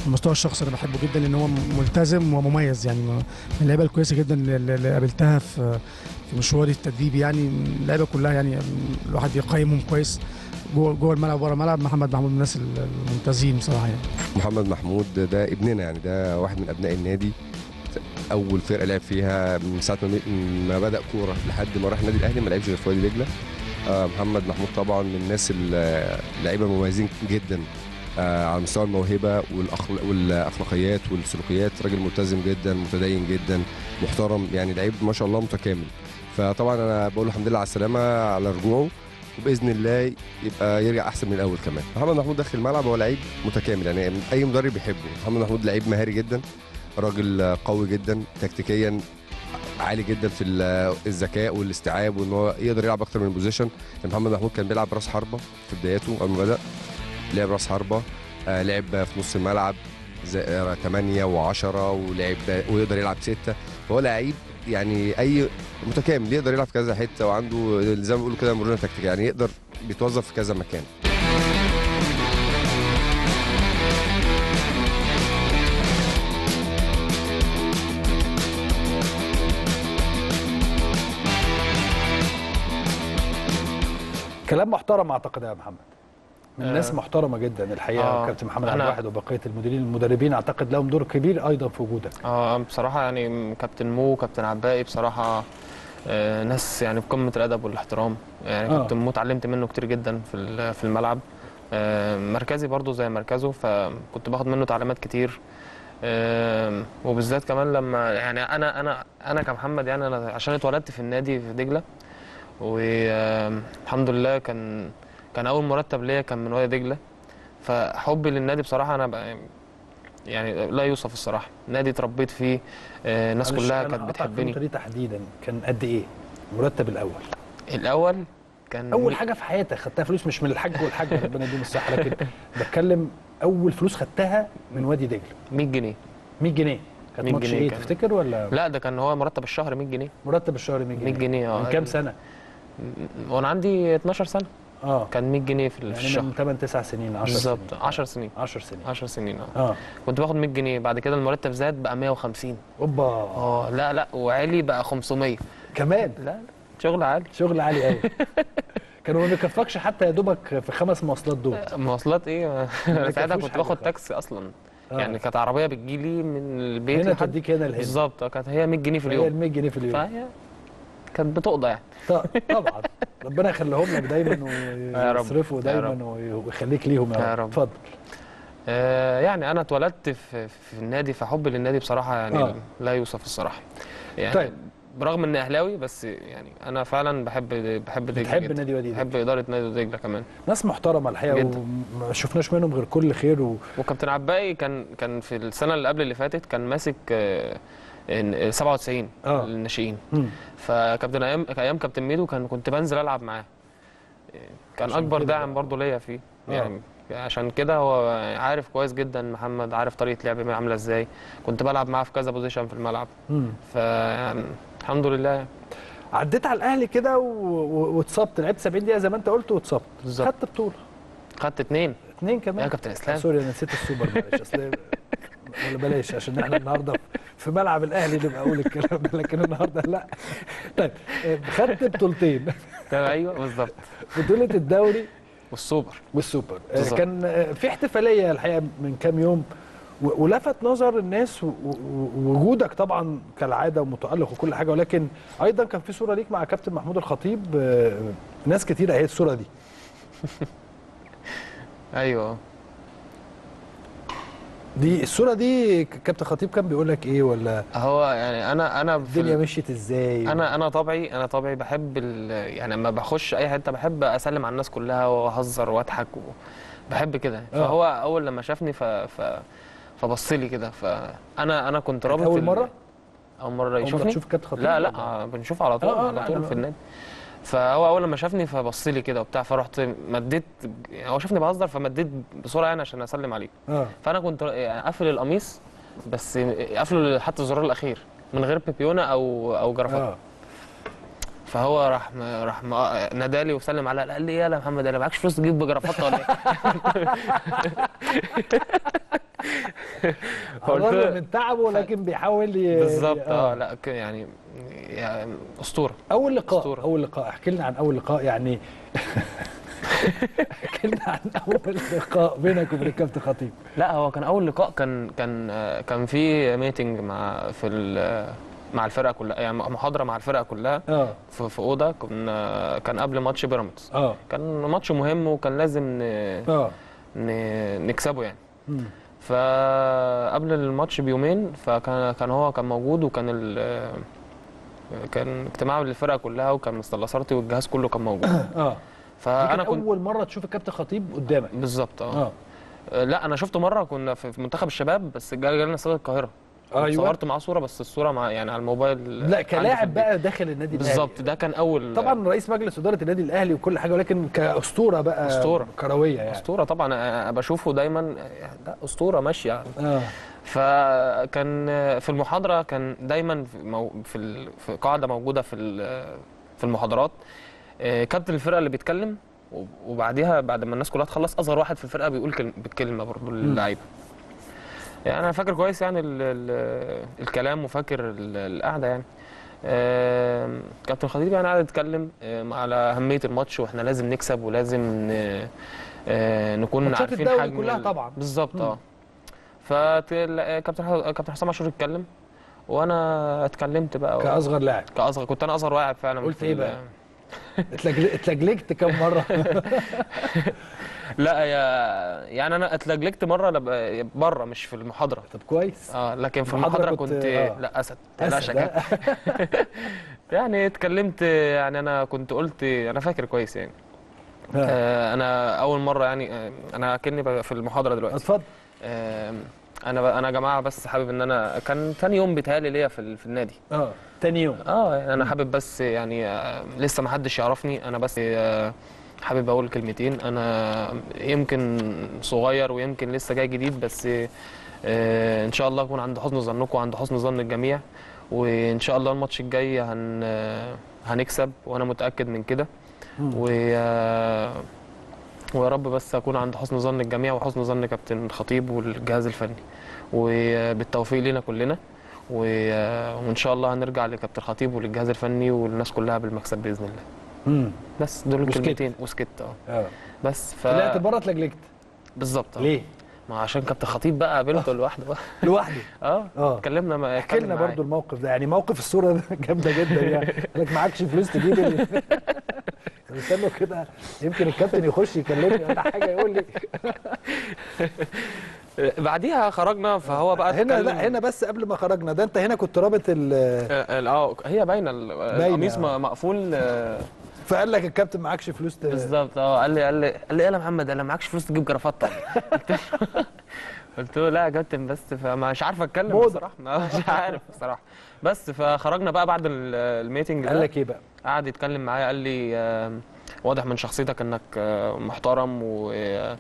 المستوى الشخصي انا بحبه جدا لان هو ملتزم ومميز، يعني من اللعيبه الكويسه جدا اللي قابلتها في مشواري التدريبي. يعني اللعيبه كلها يعني الواحد يقيمهم كويس جوه الملعب وبره الملعب. محمد محمود من الناس الممتازين بصراحه يعني. محمد محمود ده ابننا، يعني ده واحد من ابناء النادي. اول فرقه لعب فيها من ساعه ما بدا كوره لحد ما راح النادي الاهلي ما لعبش غير في وادي دجله. محمد محمود طبعا من الناس اللعيبه المميزين جدا على مستوى الموهبه والاخلاقيات والسلوكيات. راجل ملتزم جدا، متدين جدا، محترم، يعني لعيب ما شاء الله متكامل. فطبعا انا بقول له الحمد لله على السلامه على رجوعه، وباذن الله يبقى يرجع احسن من الاول كمان. محمد محمود داخل الملعب هو لعيب متكامل، يعني اي مدرب يحبه. محمد محمود لعيب مهاري جدا، راجل قوي جدا تكتيكيا، عالي جدا في الذكاء والاستيعاب، وان هو يقدر يلعب اكتر من بوزيشن. محمد محمود كان بيلعب راس حربه في بداياته اول ما بدا، لعب راس حربه، لعب في نص الملعب 8 و10، ولعب ويقدر يلعب 6. فهو لعيب يعني اي متكامل، يقدر يلعب في كذا حته، وعنده زي ما بيقولوا كده مرونه تكتيكيه، يعني يقدر بيتوظف في كذا مكان. كلام محترم اعتقد يا محمد، من ناس محترمه جدا الحقيقه. كابتن محمد عبد الواحد وبقيه المدربين اعتقد لهم دور كبير ايضا في وجودك. بصراحه يعني كابتن مو وكابتن عباقي بصراحه ناس يعني بقمه الادب والاحترام. يعني كابتن مو اتعلمت منه كتير جدا في الملعب. مركزي برضو زي مركزه، فكنت باخد منه تعليمات كتير. وبالذات كمان لما يعني انا كمحمد، يعني انا عشان اتولدت في النادي في دجله، والحمد لله كان اول مرتب ليا كان من وادي دجله. فحبي للنادي بصراحه انا يعني لا يوصف الصراحه. نادي اتربيت فيه، الناس كلها كانت بتحبني. الفتره دي تحديدا كان قد ايه المرتب الاول كان اول حاجه في حياتك خدتها فلوس، مش من الحاج والحاج ربنا يديهم الصحه، لكن بتكلم اول فلوس خدتها من وادي دجله 100 جنيه. 100 جنيه كانت ماتش ايه تفتكر ولا؟ لا ده كان هو مرتب الشهر 100 جنيه. مرتب الشهر 100 جنيه. من كام سنه؟ وانا عندي 12 سنه. كان 100 جنيه في الشهر، يعني من 8 9 سنين 10 بالظبط. سنين 10 سنين كنت باخد 100 جنيه. بعد كده المرتب زاد بقى 150. اوبا. لا وعالي بقى 500 كمان. لا شغل عالي، شغل عالي قوي. كانوا ما بيكفكش حتى يا دوبك في 5 مواصلات دول. مواصلات ايه؟ انا ساعتها كنت باخد تاكسي اصلا. يعني كانت عربيه بتجيلي من البيت هنا توديك هنا لهنا بالظبط. كانت هي 100 جنيه في اليوم. هي 100 جنيه في اليوم، فهي كانت بتقضى يعني. طبعا ربنا يخليهم لك دايما ويصرفوا دايما ويخليك ليهم يا رب. اتفضل. يعني انا اتولدت في النادي، فحبي للنادي بصراحه يعني لا يوصف الصراحه. يعني طيب. برغم اني اهلاوي، بس يعني انا فعلا بحب دجله. بتحب نادي وادي دجله؟ بحب اداره نادي وادي دجله كمان. ناس محترمه الحقيقه، وما شفناش منهم غير كل خير. وكابتن عباقي كان في السنه اللي قبل اللي فاتت كان ماسك 97 الناشئين. فكابتن ايام كابتن ميدو كنت بنزل العب معاه. كان اكبر داعم برضه ليا فيه. يعني عشان كده هو عارف كويس جدا محمد، عارف طريقه لعبي عامله ازاي. كنت بلعب معاه في كذا بوزيشن في الملعب. فيعني الحمد لله. عديت على الاهلي كده واتصبت، لعبت 70 دقيقه زي ما انت قلت واتصبت. خدت بطوله، خدت 2 كمان يا كابتن اسلام. سوري انا نسيت السوبر، معلش. اصل ولا بلاش، عشان احنا النهارده في ملعب الاهلي نبقى اقول الكلام ده، لكن النهارده لا. طيب خدت بطولتين. ايوه بالظبط. بطوله الدوري والسوبر. كان في احتفاليه الحقيقه من كام يوم، ولفت نظر الناس ووجودك طبعا كالعاده ومتالق وكل حاجه، ولكن ايضا كان في صوره ليك مع كابتن محمود الخطيب. ناس كتير اهي الصوره دي. ايوه دي الصوره دي كابتن خطيب كان بيقول لك ايه ولا هو يعني انا الدنيا مشيت ازاي؟ انا طبعي بحب يعني لما بخش اي حته بحب اسلم على الناس كلها واهزر واضحك بحب كده. فهو اول لما شافني فبص لي كده. فانا كنت رابط اول مره يشوفني. تشوف كابتن خطيب؟ لا بنشوف على طول على طول في النادي. فهو اول لما شافني فبص لي كده وبتاع، فرحت مديت، يعني هو شافني بهزر فمديت بسرعه يعني عشان اسلم عليه. فانا كنت قافل القميص، بس قافله حتى الزرار الاخير من غير بيبيونه او جرافات. فهو راح نادالي وسلم عليا، قال لي يا محمد انا معكش فلوس تجيب جرافات ولا ايه؟ بيفرغ من تعبه لكن بيحاول بالظبط. لا يعني اسطوره. اول لقاء أسطورة. اول لقاء احكي لنا عن اول لقاء يعني. احكي لنا عن اول لقاء بينك وبين الكابتن خطيب. لا هو كان اول لقاء كان في ميتنج مع الفرقه كلها، يعني محاضره مع الفرقه كلها في اوضه. كان قبل ماتش بيراميدز. كان ماتش مهم وكان لازم نكسبه يعني. فقبل الماتش بيومين فكان هو كان موجود، وكان كان اجتماع للفرقه كلها، وكان مستر لاسارتي والجهاز كله كان موجود. فانا كنت اول مره تشوف الكابتن خطيب قدامك. بالظبط. لا انا شفته مره كنا في منتخب الشباب، بس جالنا استاد القاهره. أيوة. صورت معاه صوره، بس الصوره مع يعني على الموبايل. لا كلاعب بقى داخل النادي الاهلي بالظبط. ده كان اول طبعا رئيس مجلس اداره النادي الاهلي وكل حاجه، ولكن كاسطوره بقى. اسطوره كرويه يعني. اسطوره طبعا. أنا بشوفه دايما ده اسطوره ماشيه يعني. فكان في المحاضره كان دايما في قاعده موجوده في المحاضرات، كابتن الفرقه اللي بيتكلم، وبعديها بعد ما الناس كلها تخلص اصغر واحد في الفرقه بيقول بالكلمه برضه للعيبه. يعني انا فاكر كويس يعني الكلام، وفاكر القعده يعني. كابتن خطيب يعني قاعد يتكلم على اهميه الماتش، واحنا لازم نكسب ولازم نكون عارفين حجم كلها طبعا. بالظبط. كابتن حسام عاشور اتكلم، وانا اتكلمت بقى كاصغر لاعب. كنت انا اصغر لاعب فعلا. قلت ايه بقى؟ اتلجلجت كم مره؟ لا يعني انا اتلجلجت مره بره مش في المحاضره. طب كويس. لكن في المحاضره كنت لا اسد. يعني اتكلمت، يعني انا كنت قلت، انا فاكر كويس يعني. انا اول مره يعني انا كني في المحاضره دلوقتي. اتفضل. انا يا جماعه بس حابب ان انا كان ثاني يوم بيتهيألي ليا في النادي. ثاني يوم. يعني انا حابب بس يعني لسه ما حدش يعرفني، انا بس حابب اقول كلمتين. انا يمكن صغير ويمكن لسه جاي جديد، بس ان شاء الله اكون عند حسن ظنكم وعند حسن ظن الجميع، وان شاء الله الماتش الجاي هنكسب، وانا متاكد من كده. ويا رب بس اكون عند حسن ظن الجميع وحسن ظن كابتن خطيب والجهاز الفني، وبالتوفيق لنا كلنا، وان شاء الله هنرجع لكابتن خطيب وللجهاز الفني والناس كلها بالمكسب باذن الله. بس دول الكلمتين وسكت. بس طلعت بره اتلجلجت. بالظبط. ليه؟ ما عشان كابتن خطيب بقى قابلته لوحده بقى. لوحده. اتكلمنا. احكي لنا برضه الموقف ده، يعني موقف الصوره ده جامده جدا يعني. قال لك معكش فلوس تجيب استنوا كده يمكن الكابتن يخش يكلمني ولا حاجه يقول لي. بعديها خرجنا، فهو بقى هنا بس قبل ما خرجنا ده انت هنا كنت رابط هي باينه القميص مقفول. فقال لك الكابتن معكش فلوس بالظبط. قال لي يا محمد انا معكش فلوس تجيب جرافطه. قلت له لا يا كابتن، بس فمش عارف اتكلم بصراحه. مش عارف بصراحه. بس فخرجنا بقى بعد الميتنج ده. قال لك ايه بقى؟ قعد يتكلم معايا، قال لي واضح من شخصيتك انك محترم، و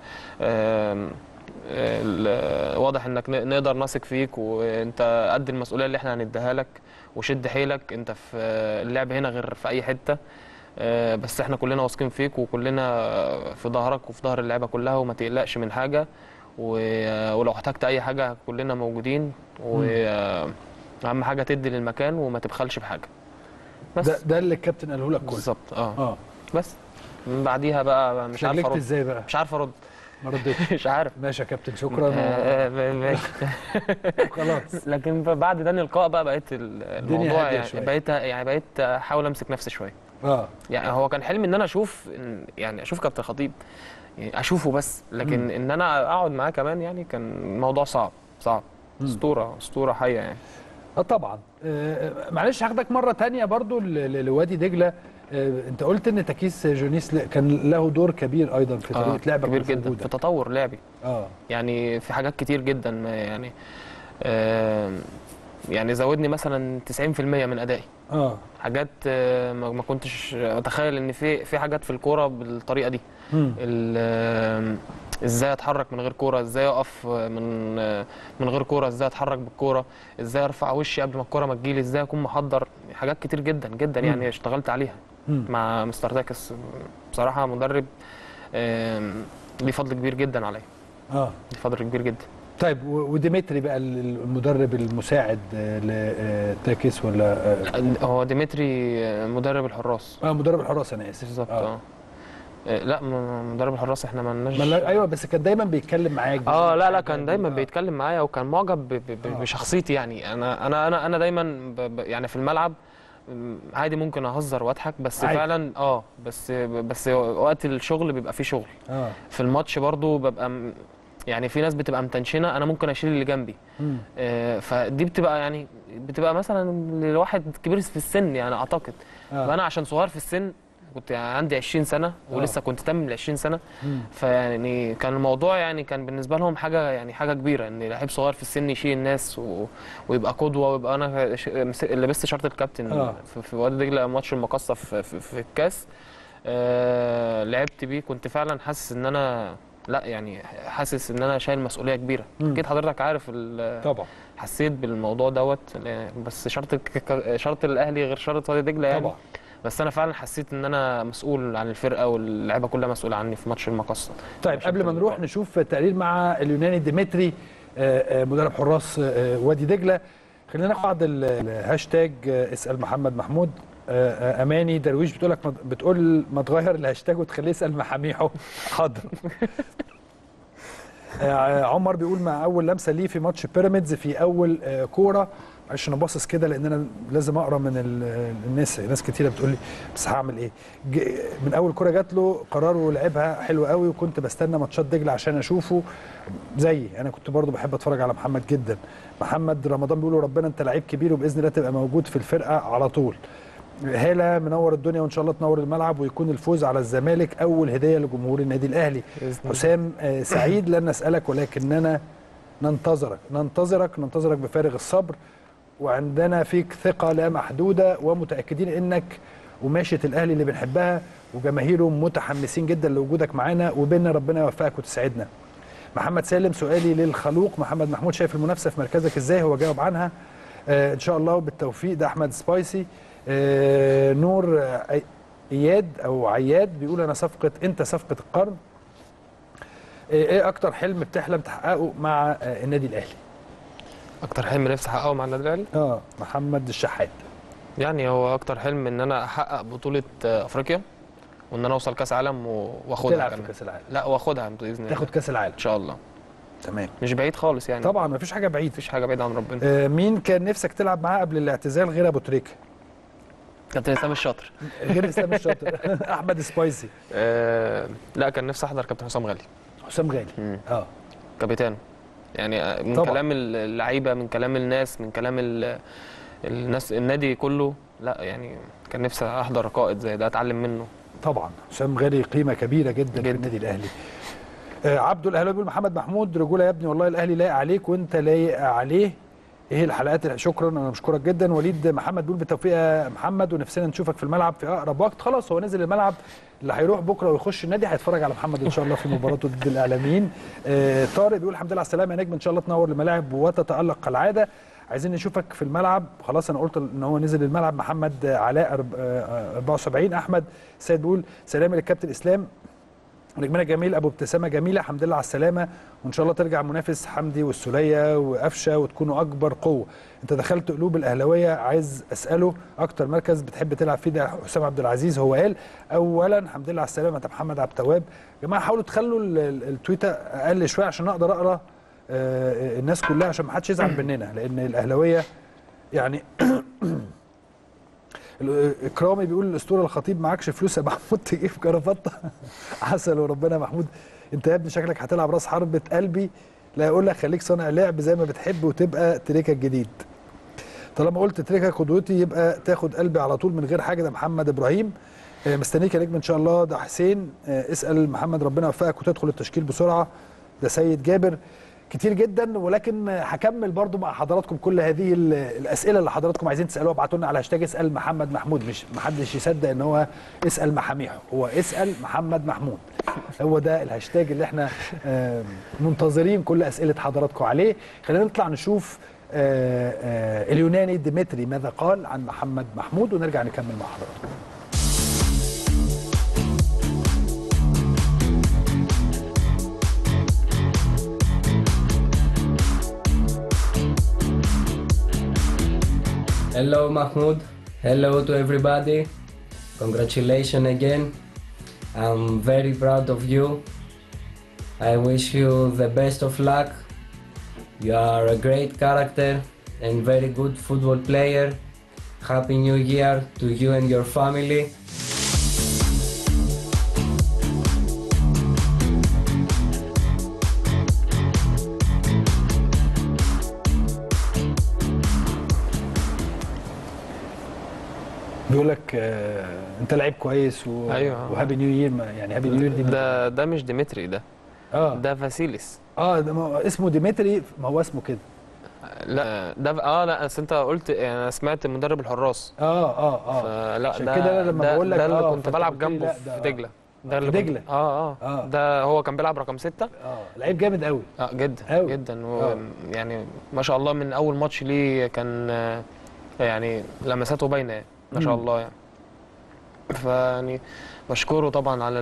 واضح انك نقدر نثق فيك، وانت قد المسؤوليه اللي احنا هنديها لك، وشد حيلك، انت في اللعب هنا غير في اي حته، بس احنا كلنا واثقين فيك، وكلنا في ظهرك وفي ظهر اللعبه كلها، وما تقلقش من حاجه، ولو احتجت اي حاجه كلنا موجودين، واهم حاجه تدي للمكان وما تبخلش بحاجه. بس ده اللي الكابتن قاله لك كله. بالظبط. بس من بعديها بقى مش عارف ارد. ازاي بقى؟ مش عارف ارد. ما ردتش. مش عارف. ماشي يا كابتن، شكرا. ماشي. خلاص. لكن بعد ده اللقاء بقى بقيت الموضوع يعني بقيت احاول امسك نفسي شويه. يعني هو كان حلمي ان انا اشوف كابتن خطيب، يعني اشوفه بس، لكن ان انا اقعد معاه كمان يعني كان الموضوع صعب. اسطوره حيه يعني. طبعا. معلش هاخدك مره ثانيه برضو لوادي دجله. انت قلت ان تكيس جونيس كان له دور كبير ايضا في طريقه لعبك كبير جدا في تطور لعبي. يعني في حاجات كتير جدا، يعني يعني زودني مثلا 90% من ادائي. حاجات ما كنتش اتخيل ان في حاجات في الكوره بالطريقه دي. ازاي اتحرك من غير كوره، ازاي اقف من غير كوره، ازاي اتحرك بالكوره، ازاي ارفع وشي قبل ما الكوره ما تجيلي، ازاي اكون محضر. حاجات كتير جدا جدا يعني اشتغلت عليها مع مستر تاكس. بصراحه مدرب ليه فضل كبير جدا عليا. ليه فضل كبير جدا. طيب وديمتري بقى المدرب المساعد لتاكس ولا هو ديمتري مدرب الحراس. مدرب الحراس، انا اسف. بالظبط. لا مدرب الحراس احنا ما لناش. ايوه بس كان دايما بيتكلم معاك. لا كان دايما بيتكلم معايا وكان معجب بشخصيتي. يعني انا دايما يعني في الملعب عادي ممكن اهزر واضحك، بس عادي. فعلا بس وقت الشغل بيبقى فيه شغل. في الماتش برضو ببقى يعني في ناس بتبقى متنشنه، انا ممكن اشيل اللي جنبي. فدي بتبقى مثلا لواحد كبير في السن يعني اعتقد. فانا عشان صغير في السن كنت يعني عندي 20 سنه ولسه كنت تم ال 20 سنه. فيعني كان الموضوع يعني كان بالنسبه لهم حاجه كبيره ان لعيب صغير في السن يشيل الناس ويبقى قدوه، ويبقى انا لبست شرط الكابتن في وادي دجله ماتش المقصه في الكاس. لعبت بيه، كنت فعلا حاسس ان انا حاسس ان انا شايل مسؤوليه كبيره. اكيد حضرتك عارف طبعا حسيت بالموضوع دوت، بس شرط الاهلي غير شرط وادي دجله يعني. طبعا. بس انا فعلا حسيت ان انا مسؤول عن الفرقه واللعيبه كلها مسؤوله عني في ماتش المقصه. طيب قبل ما نروح نشوف تقرير مع اليوناني ديمتري مدرب حراس وادي دجله، خلينا ناخد الهاشتاج اسال محمد محمود. اماني درويش بتقول ما تغير الهاشتاج وتخليه اسال محاميحه. حاضر. عمر بيقول مع اول لمسه ليه في ماتش بيراميدز في اول كوره. معلش انا باصص كده لان انا لازم اقرا من ناس كتيره بتقول لي بس هعمل ايه. من اول كوره جات له قرار ولعبها حلو قوي، وكنت بستنى ماتشات دجله عشان اشوفه. انا كنت برضو بحب اتفرج على محمد جدا. محمد رمضان بيقول ربنا انت لعيب كبير وباذن الله تبقى موجود في الفرقه على طول. هاله منور الدنيا وان شاء الله تنور الملعب ويكون الفوز على الزمالك اول هديه لجمهور النادي الاهلي. حسام سعيد لن نسالك ولكننا ننتظرك بفارغ الصبر، وعندنا فيك ثقه لا محدوده ومتاكدين انك قماشه الاهلي اللي بنحبها وجماهيره متحمسين جدا لوجودك معانا وبيننا. ربنا يوفقك وتسعدنا. محمد سالم سؤالي للخلوق محمد محمود، شايف المنافسه في مركزك ازاي؟ هو جاوب عنها ان شاء الله بالتوفيق. ده احمد سبايسي. نور عياد بيقول انا انت صفقه القرن. ايه اكتر حلم بتحلم تحققه مع النادي الاهلي؟ اكتر حلم نفسي احققه مع النادي الاهلي؟ محمد الشحات. يعني هو اكتر حلم ان انا احقق بطوله افريقيا وان انا اوصل كاس عالم واخدها. تلعب في كاس العالم؟ لا واخدها باذن الله. تاخد كاس العالم ان شاء الله. تمام. مش بعيد خالص يعني. طبعا مفيش حاجه بعيد. مفيش حاجه بعيده عن ربنا. مين كان نفسك تلعب معاه قبل الاعتزال غير ابو تريكه؟ كابتن اسلام الشاطر. غير اسلام الشاطر. احمد سبايسي. لا كان نفسي احضر كابتن حسام غالي. حسام غالي. كابتن يعني من طبعا. كلام اللعيبه، من كلام الناس، من كلام الناس النادي كله. لا يعني كان نفسي احضر قائد زي ده اتعلم منه. طبعا حسام غالي قيمه كبيره جدا في النادي الاهلي. عبده الاهلاوي بيقول محمد محمود رجوله يا ابني، والله الاهلي لايق عليك وانت لايق عليه. ايه الحلقات شكرا انا بشكرك جدا. وليد محمد بيقول بالتوفيق يا محمد ونفسنا نشوفك في الملعب في اقرب وقت. خلاص هو نزل الملعب، اللي هيروح بكره ويخش النادي هيتفرج على محمد ان شاء الله في مباراته ضد الاعلاميين. طارق بيقول الحمد لله على السلامه يا نجم، ان شاء الله تنور الملاعب وتتالق كالعاده. عايزين نشوفك في الملعب. خلاص انا قلت ان هو نزل الملعب. محمد علاء 74. احمد سيد بيقول سلام للكابتن اسلام نجمنا جميل ابو ابتسامه جميله، الحمد لله على السلامه وان شاء الله ترجع منافس حمدي والسوليه وقفشه وتكونوا اكبر قوه. انت دخلت قلوب الاهلاويه. عايز اساله اكتر مركز بتحب تلعب فيه؟ ده حسام عبد العزيز. هو قال اولا الحمد لله على السلامه انت محمد عبد التواب. يا جماعه حاولوا تخلوا التويتر اقل شويه عشان اقدر اقرا الناس كلها عشان ما حدش يزعل مننا، لان الاهلاويه يعني اكرامي بيقول الاسطوره الخطيب معكش فلوس يا محمود تجيب كرافته عسل وربنا. محمود انت يا ابني شكلك هتلعب راس حربة قلبي، لا يقول لك خليك صانع لعب زي ما بتحب وتبقى تريكه الجديد. طالما قلت تريكه قدوتي يبقى تاخد قلبي على طول من غير حاجه. ده محمد ابراهيم. مستنيك يا نجم ان شاء الله. ده حسين. اسال محمد ربنا يوفقك وتدخل التشكيل بسرعه. ده سيد جابر. كتير جدا، ولكن هكمل برضو مع حضراتكم كل هذه الاسئله اللي حضراتكم عايزين تسالوها. ابعتوا لنا على هاشتاج اسال محمد محمود. مش محدش يصدق ان هو اسال محاميحه، هو اسال محمد محمود. هو ده الهاشتاج اللي احنا منتظرين كل اسئله حضراتكم عليه. خلينا نطلع نشوف اليوناني ديمتري ماذا قال عن محمد محمود ونرجع نكمل مع حضراتكم. Hello Mahmoud, hello to everybody. Congratulations again. I'm very proud of you. I wish you the best of luck. You are a great character and very good football player. Happy New Year to you and your family. بيقول لك انت لعيب كويس أيوة. وهابي نيو يير، يعني هابي نيو يير دي ده مش ديمتري ده. ده فاسيليس. ده اسمه ديمتري، ما هو اسمه كده. لا ده لا اصل انت قلت يعني انا سمعت مدرب الحراس. لا عشان كده انا لما بقول لك ده اللي كنت بلعب جنبه في دجله. ده اللي دجله. ده هو كان بيلعب رقم 6. لعيب جامد قوي. جدا أوي. جدا يعني ما شاء الله من اول ماتش ليه كان يعني لمساته باينه ما شاء الله يعني. فيعني بشكره طبعا على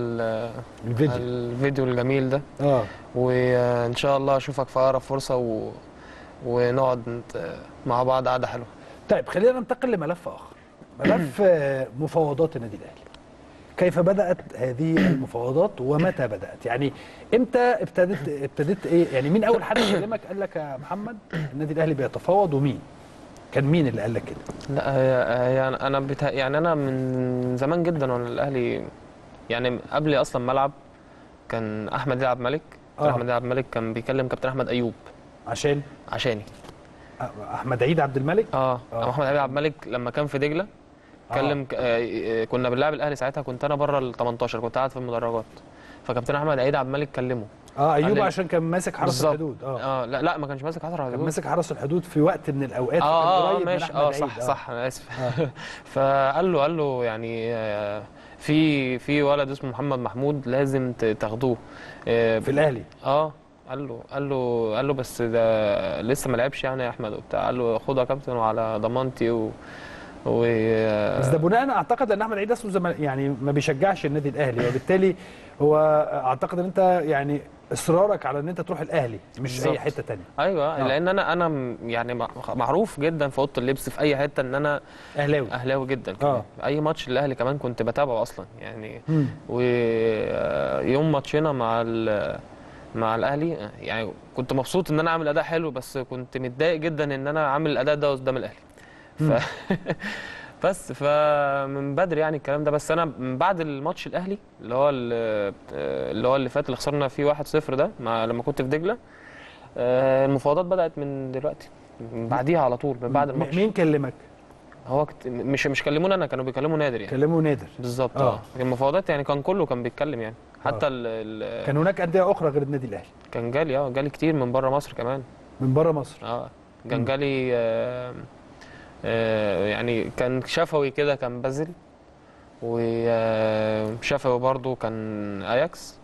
الفيديو الجميل ده. وان شاء الله اشوفك في اقرب فرصه ونقعد مع بعض قعده حلوه. طيب خلينا ننتقل لملف اخر، ملف مفاوضات النادي الاهلي. كيف بدات هذه المفاوضات ومتى بدات؟ يعني امتى ابتدت ايه؟ يعني مين اول حد كلمك قال لك يا محمد النادي الاهلي بيتفاوض، ومين؟ كان مين اللي قال لك كده؟ لا يعني انا من زمان جدا وانا الاهلي، يعني قبل اصلا ملعب كان احمد عبد الملك. احمد عبد الملك كان بيكلم كابتن احمد ايوب عشاني. احمد عيد عبد الملك. احمد عيد عبد الملك لما كان في دجله كلم كنا بنلعب الاهلي ساعتها، كنت انا بره ال 18 كنت قاعد في المدرجات، فكابتن احمد عيد عبد الملك كلمه. ايوب عشان كان ماسك حرس الحدود. لا ما كانش ماسك حرس الحدود، كان ماسك حرس الحدود في وقت من الاوقات. ماشي. صح انا اسف. فقال له يعني في ولد اسمه محمد محمود لازم تاخدوه في الاهلي. قال له بس ده لسه ما لعبش يعني يا احمد وبتاع. قال له خدها يا كابتن وعلى ضمانتي بس ده بناء اعتقد ان احمد عيد اصله يعني ما بيشجعش النادي الاهلي، وبالتالي هو اعتقد ان انت يعني اصرارك على ان انت تروح الاهلي مش بالزبط. اي حته ثانيه. ايوه لان انا يعني معروف جدا في اوضه اللبس في اي حته ان انا اهلاوي جدا كمان. اي ماتش الاهلي كمان كنت بتابعه اصلا يعني. ويوم ماتشنا مع الاهلي يعني كنت مبسوط ان انا عامل اداء حلو، بس كنت متضايق جدا ان انا عامل الاداء ده قدام الاهلي. بس فمن بدري يعني الكلام ده. بس انا من بعد الماتش الاهلي اللي فات اللي خسرنا فيه 1-0 ده لما كنت في دجله، المفاوضات بدات من دلوقتي، من بعديها على طول من بعد الماتش. مين كلمك؟ هو مش كلموني انا، كانوا بيكلموا نادر يعني. كلموا نادر بالظبط. المفاوضات يعني كان كله كان بيتكلم يعني. حتى كان هناك انديه اخرى غير النادي الاهلي؟ كان جالي كتير من بره مصر كمان. من بره مصر؟ كان جالي يعني كان شفوي كده كان بازل، وشفوي برضو كان اياكس،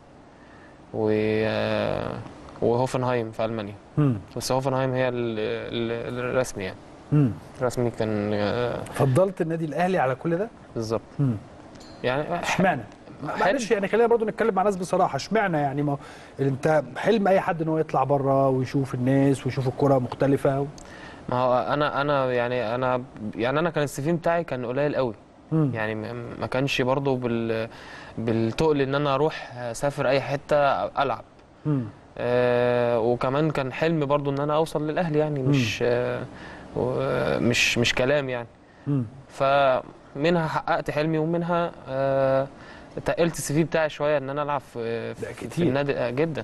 وهوفنهايم في المانيا. بس هوفنهايم هي الرسمي يعني. الرسمي كان فضلت النادي الاهلي على كل ده؟ بالظبط. يعني اشمعنى؟ معلش يعني خلينا برضو نتكلم مع ناس بصراحه، اشمعنى يعني؟ ما انت حلم اي حد ان هو يطلع بره ويشوف الناس ويشوف الكره مختلفه ما هو انا كان السي في بتاعي كان قليل قوي. يعني ما كانش برضو بالتقل ان انا اروح اسافر اي حته العب. وكمان كان حلم برضو ان انا اوصل للاهلي يعني، مش كلام يعني. فمنها حققت حلمي، ومنها تقلت السي في بتاعي شويه ان انا العب في النادي جدا.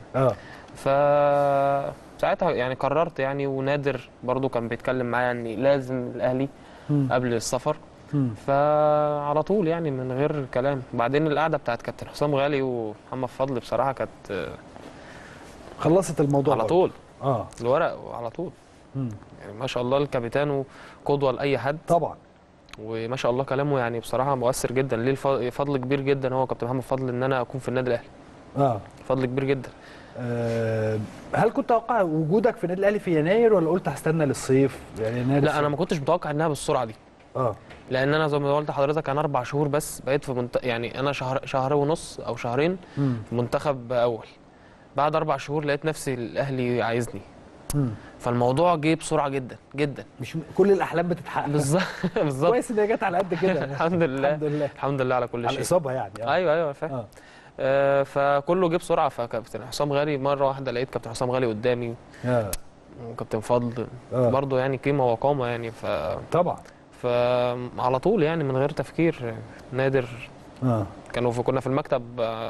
فساعتها يعني قررت يعني، ونادر برضو كان بيتكلم معايا ان لازم الاهلي قبل السفر. فعلى طول يعني من غير كلام. بعدين القعده بتاعت كابتن حسام غالي ومحمد فضل بصراحه كانت خلصت الموضوع على طول. الورق وعلى طول. يعني ما شاء الله الكابتن قدوه لاي حد طبعا، وما شاء الله كلامه يعني بصراحه مؤثر جدا. ليه فضل كبير جدا هو كابتن محمد فضل ان انا اكون في النادي الاهلي. فضل كبير جدا. هل كنت تتوقع وجودك في النادي الاهلي في يناير، ولا قلت هستنى للصيف يعني يناير؟ لا انا ما كنتش متوقع انها بالسرعه دي. لان انا زي ما قلت لحضرتك انا 4 شهور بس بقيت في يعني انا شهر ونص او شهرين في منتخب اول. بعد 4 شهور لقيت نفسي الاهلي عايزني. فالموضوع جه بسرعه جدا جدا، مش كل الاحلام بتتحقق. بالظبط بالظبط. كويس ان هي جت على قد كده. الحمد لله الحمد لله الحمد لله على كل شيء. على الاصابه يعني. ايوه فاهم. فكله جه بسرعه. فكابتن حسام غالي مره واحده لقيت كابتن حسام غالي قدامي، وكابتن فضل برضه يعني قيمه وقامه يعني. طبعا. فعلى طول يعني من غير تفكير نادر. كنا في المكتب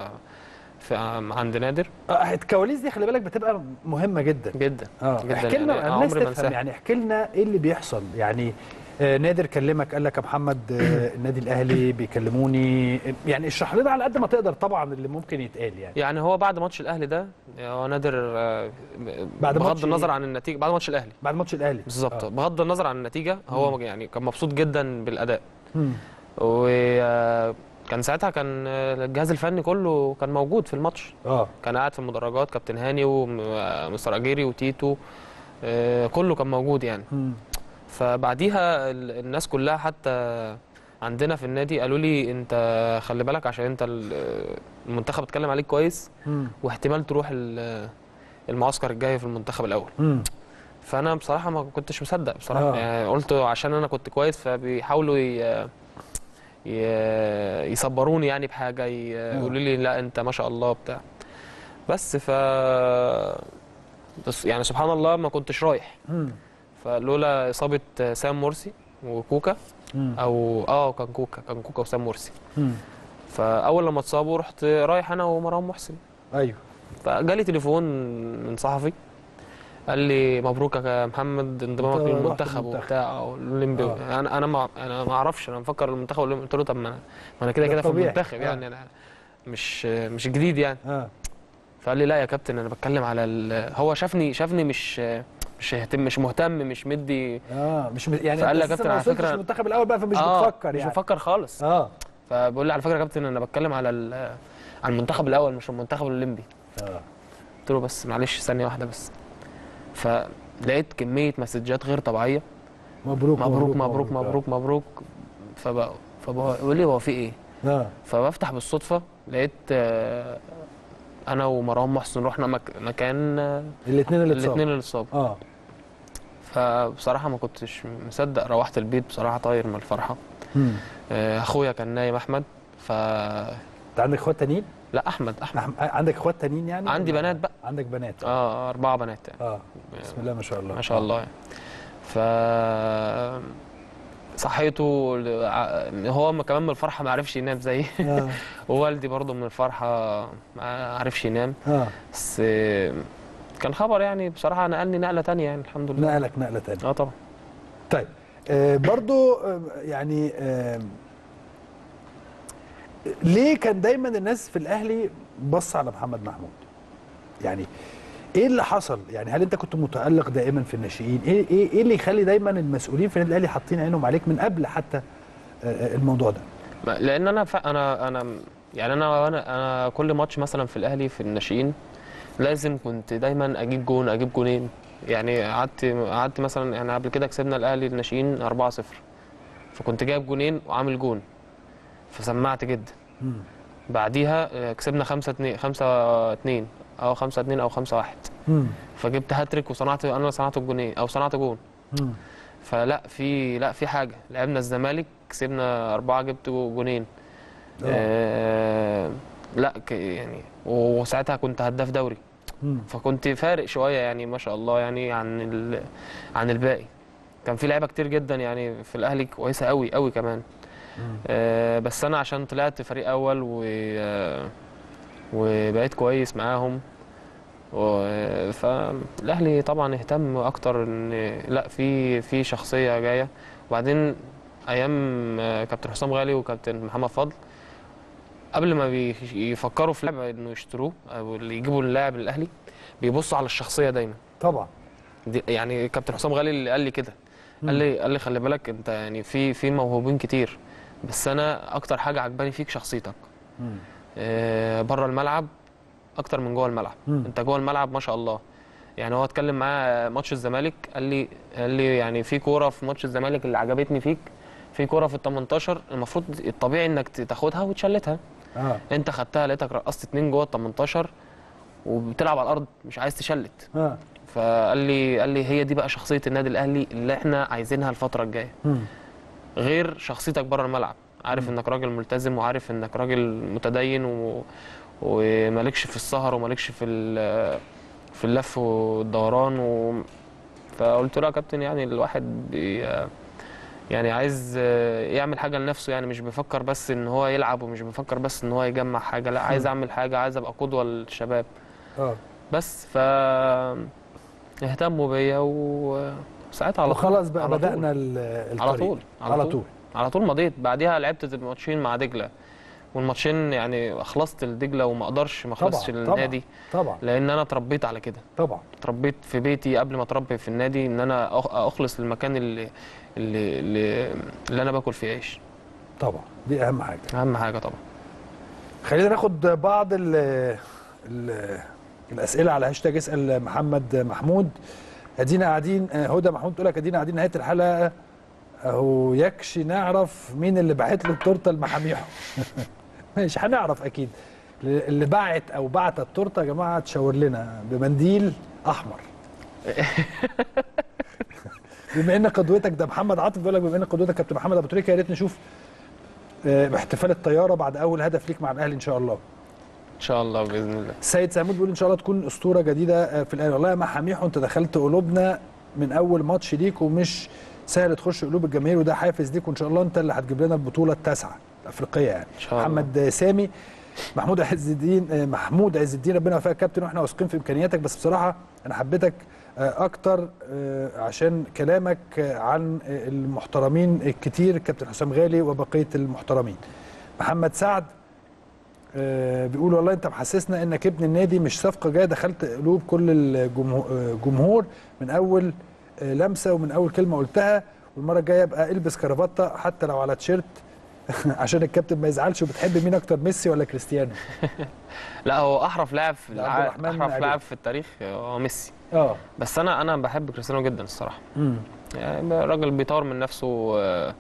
عند نادر. الكواليس دي خلي بالك بتبقى مهمه جدا جدا. احكي لنا يعني الناس تفهم، يعني احكي لنا ايه اللي بيحصل. يعني نادر كلمك قال لك يا محمد النادي الاهلي بيكلموني، يعني اشرح لنا على قد ما تقدر طبعا اللي ممكن يتقال. يعني هو بعد ماتش الاهلي ده هو نادر بغض النظر عن النتيجه، بعد ماتش الاهلي بالظبط. بغض النظر عن النتيجه هو يعني كان مبسوط جدا بالاداء. وكان ساعتها كان الجهاز الفني كله كان موجود في الماتش. كان قاعد في المدرجات كابتن هاني ومستر اجيري وتيتو، كله كان موجود يعني. فبعديها الناس كلها حتى عندنا في النادي قالوا لي انت خلي بالك عشان انت المنتخب اتكلم عليك كويس، واحتمال تروح المعسكر الجاي في المنتخب الاول. فانا بصراحه ما كنتش مصدق بصراحه. يعني قلت عشان انا كنت كويس فبيحاولوا يصبروني يعني بحاجه، يقولوا لي لا انت ما شاء الله بتاع. بس يعني سبحان الله ما كنتش رايح. فلولا اصابه سام مرسي وكوكا او كان كوكا وسام مرسي. فاول لما اتصابوا رحت رايح انا ومروان محسن. ايوه. فجالي تليفون من صحفي قال لي مبروك يا محمد انضمامك للمنتخب وبتاع الاولمبي. انا ما اعرفش، انا مفكر المنتخب الاولمبي. قلت له طب ما انا كده في المنتخب يعني انا مش جديد يعني. فقال لي لا يا كابتن انا بتكلم على هو شافني مش مهتم مش مدي مش يعني. فقال لي يا كابتن على فكره المنتخب الاول بقى فمش بتفكر يعني. مش بفكر خالص. فبقول لي على فكره يا كابتن انا بتكلم على المنتخب الاول مش المنتخب الاولمبي. قلت له بس معلش ثانيه واحده بس. فلقيت كميه مسجات غير طبيعيه، مبروك مبروك مبروك مبروك مبروك. فبقول لي هو في ايه؟ فبفتح بالصدفه لقيت انا ومروان محسن رحنا مكان الاثنين اللي اتصابوا. فبصراحه ما كنتش مصدق. روحت البيت بصراحه طاير من الفرحه. اخويا كان نايم احمد. انت عندك اخوات تانيين؟ لا احمد عندك اخوات تانيين يعني؟ عندي بنات بقى. عندك بنات؟ 4 بنات يعني. بسم الله ما شاء الله. ما شاء الله يعني. صحيته هو كمان من الفرحه ما عرفش ينام زيي. ووالدي برضه من الفرحه ما عرفش ينام. بس كان خبر يعني بصراحه نقلني نقله ثانيه يعني الحمد لله. نقلك نقله ثانيه. طبعا. طيب برضه يعني ليه كان دايما الناس في الاهلي بص على محمد محمود؟ يعني ايه اللي حصل؟ يعني هل انت كنت متألق دائما في الناشئين؟ ايه اللي يخلي دايما المسؤولين في النادي الاهلي حاطين عينهم عليك من قبل حتى الموضوع ده؟ لان انا كل ماتش مثلا في الاهلي في الناشئين لازم كنت دايما اجيب جونين. يعني قعدت مثلا يعني قبل كده كسبنا الاهلي الناشئين 4-0، فكنت جايب جونين وعامل جون فسمعت جدا. بعديها كسبنا 5-2 او 5-2 او 5-1، فجبت هاتريك انا صنعت الجونين او صنعت جون. فلا في حاجه. لعبنا الزمالك كسبنا 4 جبت جونين. لا يعني وساعتها كنت هداف دوري. فكنت فارق شويه يعني ما شاء الله يعني عن الباقي. كان في لعيبه كتير جدا يعني في الاهلي كويسه قوي قوي كمان. بس انا عشان طلعت فريق اول وبقيت كويس معاهم. فالاهلي طبعا اهتم اكتر ان لا في شخصيه جايه. وبعدين ايام كابتن حسام غالي وكابتن محمد فضل قبل ما بيفكروا في لاعب انه يشتروه او اللي يجيبوا اللاعب الاهلي بيبصوا على الشخصيه دايما. طبعا. يعني كابتن حسام غالي اللي قال لي كده، قال لي خلي بالك انت يعني في موهوبين كتير، بس انا اكتر حاجه عجباني فيك شخصيتك. بره الملعب اكتر من جوه الملعب. انت جوه الملعب ما شاء الله. يعني هو اتكلم معاه ماتش الزمالك قال لي يعني في كوره في ماتش الزمالك اللي عجبتني فيك، في كوره في ال 18 المفروض الطبيعي انك تاخدها وتشلتها. انت خدتها لقيتك رقصت 2 جوه ال 18 وبتلعب على الارض مش عايز تشلت. فقال لي هي دي بقى شخصيه النادي الاهلي اللي احنا عايزينها الفتره الجايه. غير شخصيتك بره الملعب، عارف انك راجل ملتزم وعارف انك راجل متدين ومالكش في السهر ومالكش في اللف والدوران فقلت له يا كابتن يعني الواحد يعني عايز يعمل حاجه لنفسه، يعني مش بيفكر بس ان هو يلعب ومش بيفكر بس ان هو يجمع حاجه، لا عايز اعمل حاجه، عايز ابقى قدوه للشباب. بس اهتموا بيا وساعتها على طول وخلاص بقى بدأنا الطريق. على طول مضيت. بعديها لعبت ماتشين مع دجله، والماتشين يعني خلصت لدجله وما اقدرش ما اخلصش للنادي طبعا، لان انا اتربيت على كده. طبعا اتربيت في بيتي قبل ما اتربي في النادي، ان انا اخلص للمكان اللي انا باكل فيه عيش. طبعا دي اهم حاجه. اهم حاجه طبعا. خلينا ناخد بعض الاسئله على هاشتاج اسال محمد محمود. ادينا قاعدين، هدى محمود تقول لك ادينا قاعدين نهايه الحلقه اهو، يكشي نعرف مين اللي باعت له التورته لمحاميحه. ماشي هنعرف اكيد. اللي باعت او بعت التورته يا جماعه تشاور لنا بمنديل احمر. بما ان قدوتك ده محمد عاطف بيقول لك بما ان قدوتك كابتن محمد ابو تريكه، يا ريت نشوف باحتفال الطياره بعد اول هدف ليك مع الاهلي ان شاء الله. ان شاء الله باذن الله. السيد سعيد بيقول ان شاء الله تكون اسطوره جديده في الاهلي. والله يا محاميحو انت دخلت قلوبنا من اول ماتش ليك، ومش سهل تخش قلوب الجماهير، وده حافز ليك، وان شاء الله انت اللي هتجيب لنا البطوله التاسعه الافريقيه يعني. ان شاء الله. محمد سامي. محمود عز الدين ربنا يوفقك يا كابتن، واحنا واثقين في امكانياتك، بس بصراحه انا حبيتك اكتر عشان كلامك عن المحترمين الكتير، الكابتن حسام غالي وبقيه المحترمين. محمد سعد بيقول والله انت محسسنا انك ابن النادي مش صفقه جايه، دخلت قلوب كل الجمهور من اول لمسه ومن اول كلمه قلتها، والمره الجايه ابقى البس كرافته حتى لو على تيشيرت عشان الكابتن ما يزعلش. وبتحب مين اكتر، ميسي ولا كريستيانو؟ لا هو احرف لاعب في التاريخ هو ميسي. بس انا بحب كريستيانو جدا الصراحه. يعني راجل بيطور من نفسه،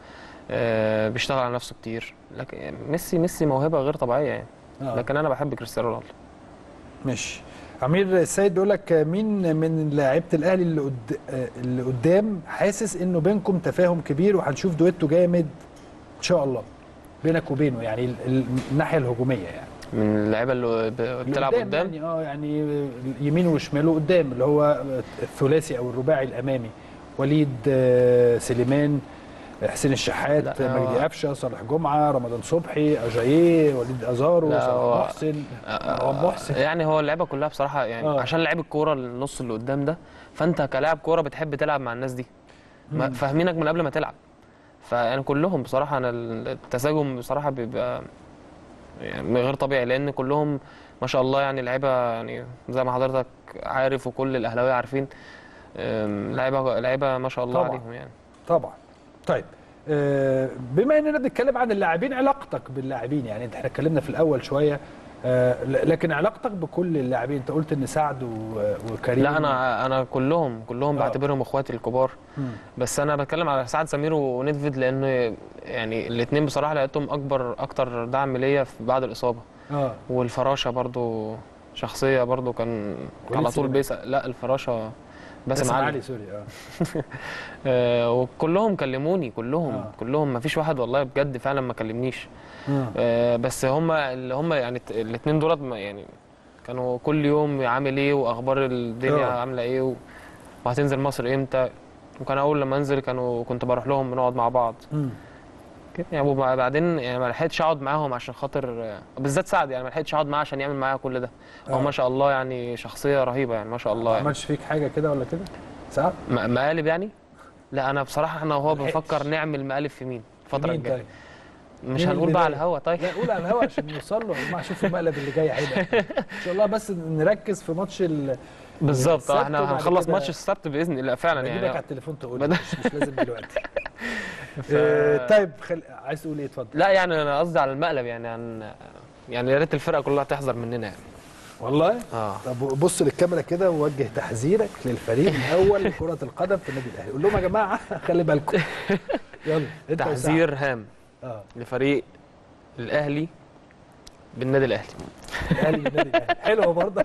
بيشتغل على نفسه كتير، لكن ميسي موهبه غير طبيعيه يعني. لكن انا بحب كريستيانو رونالدو. ماشي. عمير السيد بيقول لك مين من لاعيبه الاهلي اللي قدام حاسس انه بينكم تفاهم كبير وهنشوف دويتو جامد ان شاء الله بينك وبينه، يعني الناحيه الهجوميه يعني من اللعيبه اللي بتلعب قدام يعني يمين وشماله قدام، اللي هو الثلاثي او الرباعي الامامي، وليد سليمان، حسين الشحات، مجدي قفشه، صالح جمعه، رمضان صبحي، اجاييه، وليد ازارو، صالح محسن، مروان محسن. يعني هو اللعيبه كلها بصراحه يعني عشان لعيب الكوره النص اللي قدام ده، فانت كلاعب كوره بتحب تلعب مع الناس دي، فاهمينك من قبل ما تلعب. فيعني كلهم بصراحه انا التساجم بصراحه بيبقى يعني غير طبيعي، لان كلهم ما شاء الله يعني لعيبه، يعني زي ما حضرتك عارف وكل الاهلاويه عارفين، لعيبه ما شاء الله عليهم يعني. طبعا. طيب بما اننا بنتكلم عن اللاعبين، علاقتك باللاعبين يعني احنا اتكلمنا في الاول شويه، لكن علاقتك بكل اللاعبين، انت قلت ان سعد وكريم. لا انا كلهم بعتبرهم اخواتي الكبار. بس انا بتكلم على سعد سمير ونيدفيد، لان يعني الاثنين بصراحه لقيتهم اكتر دعم ليا بعد الاصابه. والفراشه برضو شخصيه برضو كان على طول بيسأل. لا الفراشه باسم علي سوري. وكلهم كلموني، كلهم ما فيش واحد والله بجد فعلا ما كلمنيش. بس هم يعني الاثنين دولت يعني كانوا كل يوم عامل ايه واخبار الدنيا عامله ايه وهتنزل مصر امتى، وكان اول لما انزل كنت بروح لهم بنقعد مع بعض كده يعني. وبعدين يعني ما لحقتش اقعد معاهم عشان خاطر بالذات سعد، يعني ما لحقتش اقعد معاه عشان يعمل معايا كل ده. هو ما شاء الله يعني شخصيه رهيبه يعني ما شاء الله. ما عملش فيك حاجه كده ولا كده سعد؟ مقالب يعني؟ لا انا بصراحه احنا وهو بنفكر نعمل مقالب في مين الفتره الجايه. طيب. مش هنقول بقى على الهوا. طيب لا قول على الهوا عشان نوصل له يا جماعه. شوفوا المقلب اللي جاي هيبقى ان شاء الله، بس نركز في ماتش بالظبط. احنا هنخلص ماتش السبت باذن الله فعلا يعني. هجيبك على التليفون تقول مش لازم دلوقتي. طيب عايز تقول ايه؟ اتفضل. لا يعني انا قصدي على المقلب يعني يعني يا ريت الفرقه كلها تحذر مننا يعني. والله؟ طب بص للكاميرا كده ووجه تحذيرك للفريق الاول لكره القدم في النادي الاهلي، قول لهم يا جماعه خلي بالكم. يلا تحذير هام لفريق الاهلي بالنادي الاهلي. الاهلي بالنادي الاهلي حلوه برضه.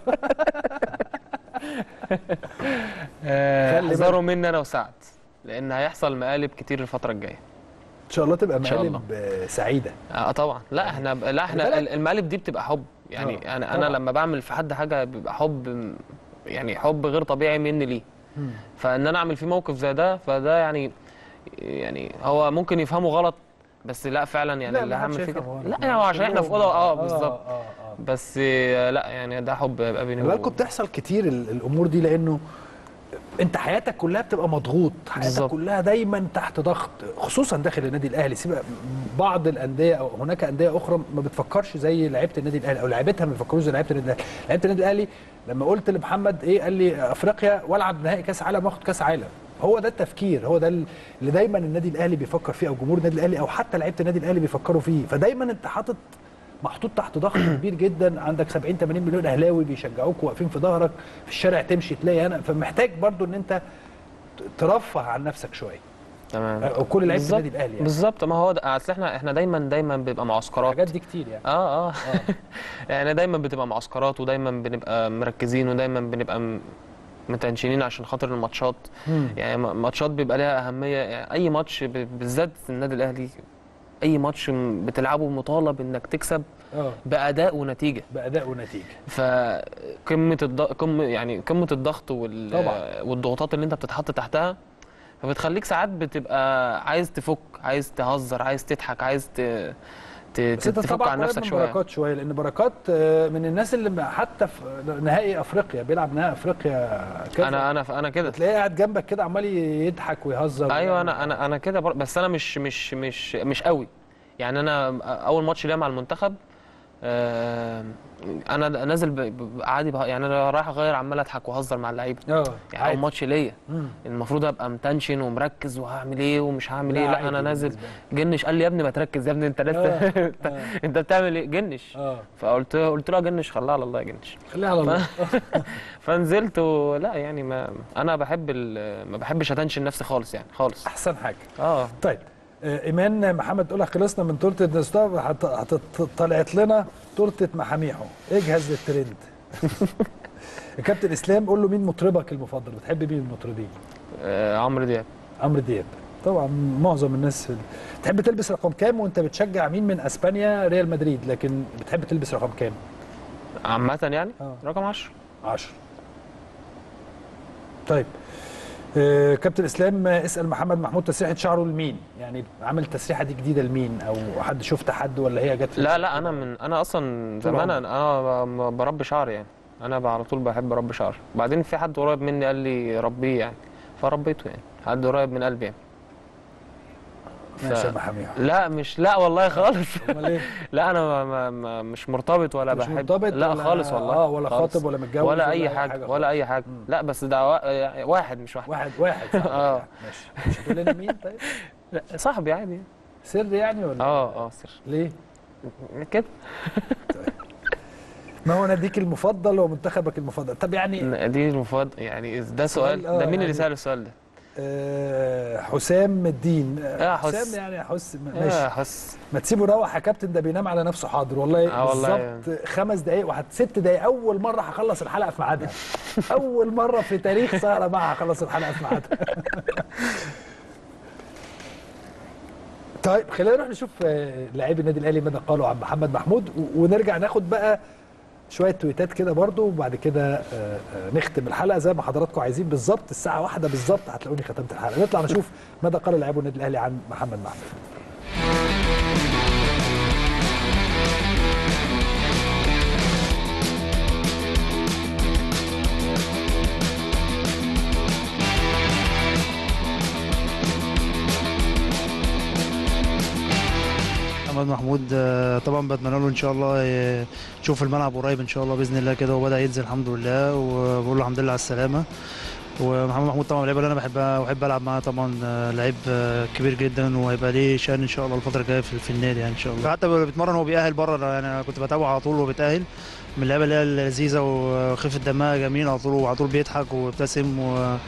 احذروا مني انا وسعد، لان هيحصل مقالب كتير الفتره الجايه ان شاء الله، تبقى إن شاء مقالب سعيده. طبعا. لا احنا المقالب دي بتبقى حب يعني. انا لما بعمل في حد حاجه بيبقى حب، يعني حب غير طبيعي مني ليه. فان انا اعمل فيه موقف زي ده، فده يعني هو ممكن يفهمه غلط، بس لا فعلا يعني اللي هعمل فيه كده. لا يعني عشان احنا في اوضه بالظبط. بس لا يعني ده حب يبقى بيني وبينكم. بتحصل كتير الامور دي، لانه انت حياتك كلها بتبقى مضغوط، حياتك بالزبط. كلها دايما تحت ضغط، خصوصا داخل النادي الاهلي. سيبك بعض الانديه او هناك انديه اخرى ما بتفكرش زي لعيبه النادي الاهلي، او لعيبتها ما بيفكروش زي لعيبه النادي الاهلي. لعيبه النادي الاهلي لما قلت لمحمد ايه، قال لي افريقيا والعب نهائي كاس عالم واخد كاس عالم. هو ده التفكير، هو ده اللي دايما النادي الاهلي بيفكر فيه، او جمهور النادي الاهلي او حتى لعيبه النادي الاهلي بيفكروا فيه. فدايما انت محطوط تحت ضغط كبير جدا، عندك 70 80 مليون اهلاوي بيشجعوك واقفين في ظهرك، في الشارع تمشي تلاقي انا، فمحتاج برضو ان انت ترفه عن نفسك شويه. تمام. وكل لعيبه النادي الاهلي يعني. بالظبط. ما هو اصل احنا دايما بيبقى معسكرات، الحاجات دي كتير يعني. يعني دايما بتبقى معسكرات، ودايما بنبقى مركزين، ودايما بنبقى متنشنين عشان خاطر الماتشات. يعني ماتشات بيبقى لها اهميه، يعني اي ماتش بالذات النادي الاهلي، اي ماتش بتلعبه مطالب انك تكسب باداء ونتيجه. فقمه قمه الضغط والضغوطات اللي انت بتتحط تحتها، فبتخليك ساعات بتبقى عايز تفك، عايز تهزر، عايز تضحك، عايز تفك عن نفسك شويه. بركات شويه، لان بركات من الناس اللي حتى في نهائي افريقيا بيلعب نهائي افريقيا كده. انا كده تلاقيه قاعد جنبك كده عمال يضحك ويهزر. ايوه انا كده بس انا مش قوي يعني. انا اول ماتش ليا مع المنتخب انا نازل عادي يعني، انا رايح اغير عمال اضحك واهزر مع اللعيبه. يعني اول ماتش ليا المفروض ابقى متنشن ومركز وهعمل ايه ومش هعمل ايه. لا انا نازل جنش، قال لي يا ابني ما تركز يا ابني، انت لسه انت بتعمل ايه جنش. فقلت له يا جنش خليها على الله يا جنش، خليها على الله. فنزلت لا يعني انا ما بحبش اتنشن نفسي خالص يعني خالص. احسن حاجه. طيب ايمان محمد تقول لك خلصنا من تورته النستار، طلعت لنا تورته محاميحو، اجهز للترند. الكابتن اسلام قول له مين مطربك المفضل، بتحب مين المطربين؟ عمرو دياب طبعا. معظم الناس بتحب تلبس رقم كام وانت بتشجع مين من اسبانيا؟ ريال مدريد، لكن بتحب تلبس رقم كام عامه يعني؟ رقم 10. طيب كابتن اسلام اسال محمد محمود تسريحه شعره لمين؟ يعني عامل التسريحه دي جديده لمين، او حد شفت حد ولا هي جت؟ لا انا اصلا زمان انا بربي شعري يعني. انا على طول بحب اربي شعري. بعدين في حد قريب مني قال لي ربيه يعني، فربيته يعني. حد قريب من قلبي يعني. ماشي يا محاميحو. لا والله خالص. امال ايه؟ لا انا مش مرتبط ولا بحب. مرتبط لا خالص والله. ولا خاطب ولا متجوز ولا اي حاجه ولا اي حاجه. لا بس ده واحد مش واحد. واحد ماشي. مش هتقول لنا مين طيب؟ لا صاحبي عادي. سر يعني ولا؟ سر. ليه؟ كده. ما هو ناديك المفضل ومنتخبك المفضل؟ طب يعني نادي المفضل يعني ده سؤال ده مين اللي سأل السؤال ده؟ حسام الدين. حسام يعني ماشي. ما تسيبه يروح يا كابتن، ده بينام على نفسه. حاضر والله. بالظبط 5 دقايق 6 دقايق. اول مره هخلص الحلقه في ميعادها. اول مره في تاريخ سهره معها هخلص الحلقه في ميعادها. طيب خلينا نروح نشوف لاعبي النادي الاهلي ماذا قالوا عن محمد محمود، ونرجع ناخد بقى شويه تويتات كده برضو، وبعد كده نختم الحلقه زي ما حضراتكم عايزين بالظبط. الساعه 1 بالظبط هتلاقوني ختمت الحلقه. نطلع نشوف ماذا قال لاعبو النادي الاهلي عن محمد محمود. محمد محمود طبعا بتمنى له ان شاء الله يشوف الملعب قريب ان شاء الله باذن الله كده، وبدا ينزل الحمد لله، وبقول له الحمد لله على السلامه. ومحمد محمود طبعا اللعيبه اللي انا بحبها واحب العب معاه، طبعا لعيب كبير جدا وهيبقى ليه شان ان شاء الله الفتره الجايه في النادي يعني ان شاء الله. حتى بيتمرن وهو بيأهل بره يعني، انا كنت بتابعه على طول وهو بيتأهل، من اللعيبه اللي هي اللذيذه وخفه دمها جميل على طول، وعلى طول بيضحك وبيبتسم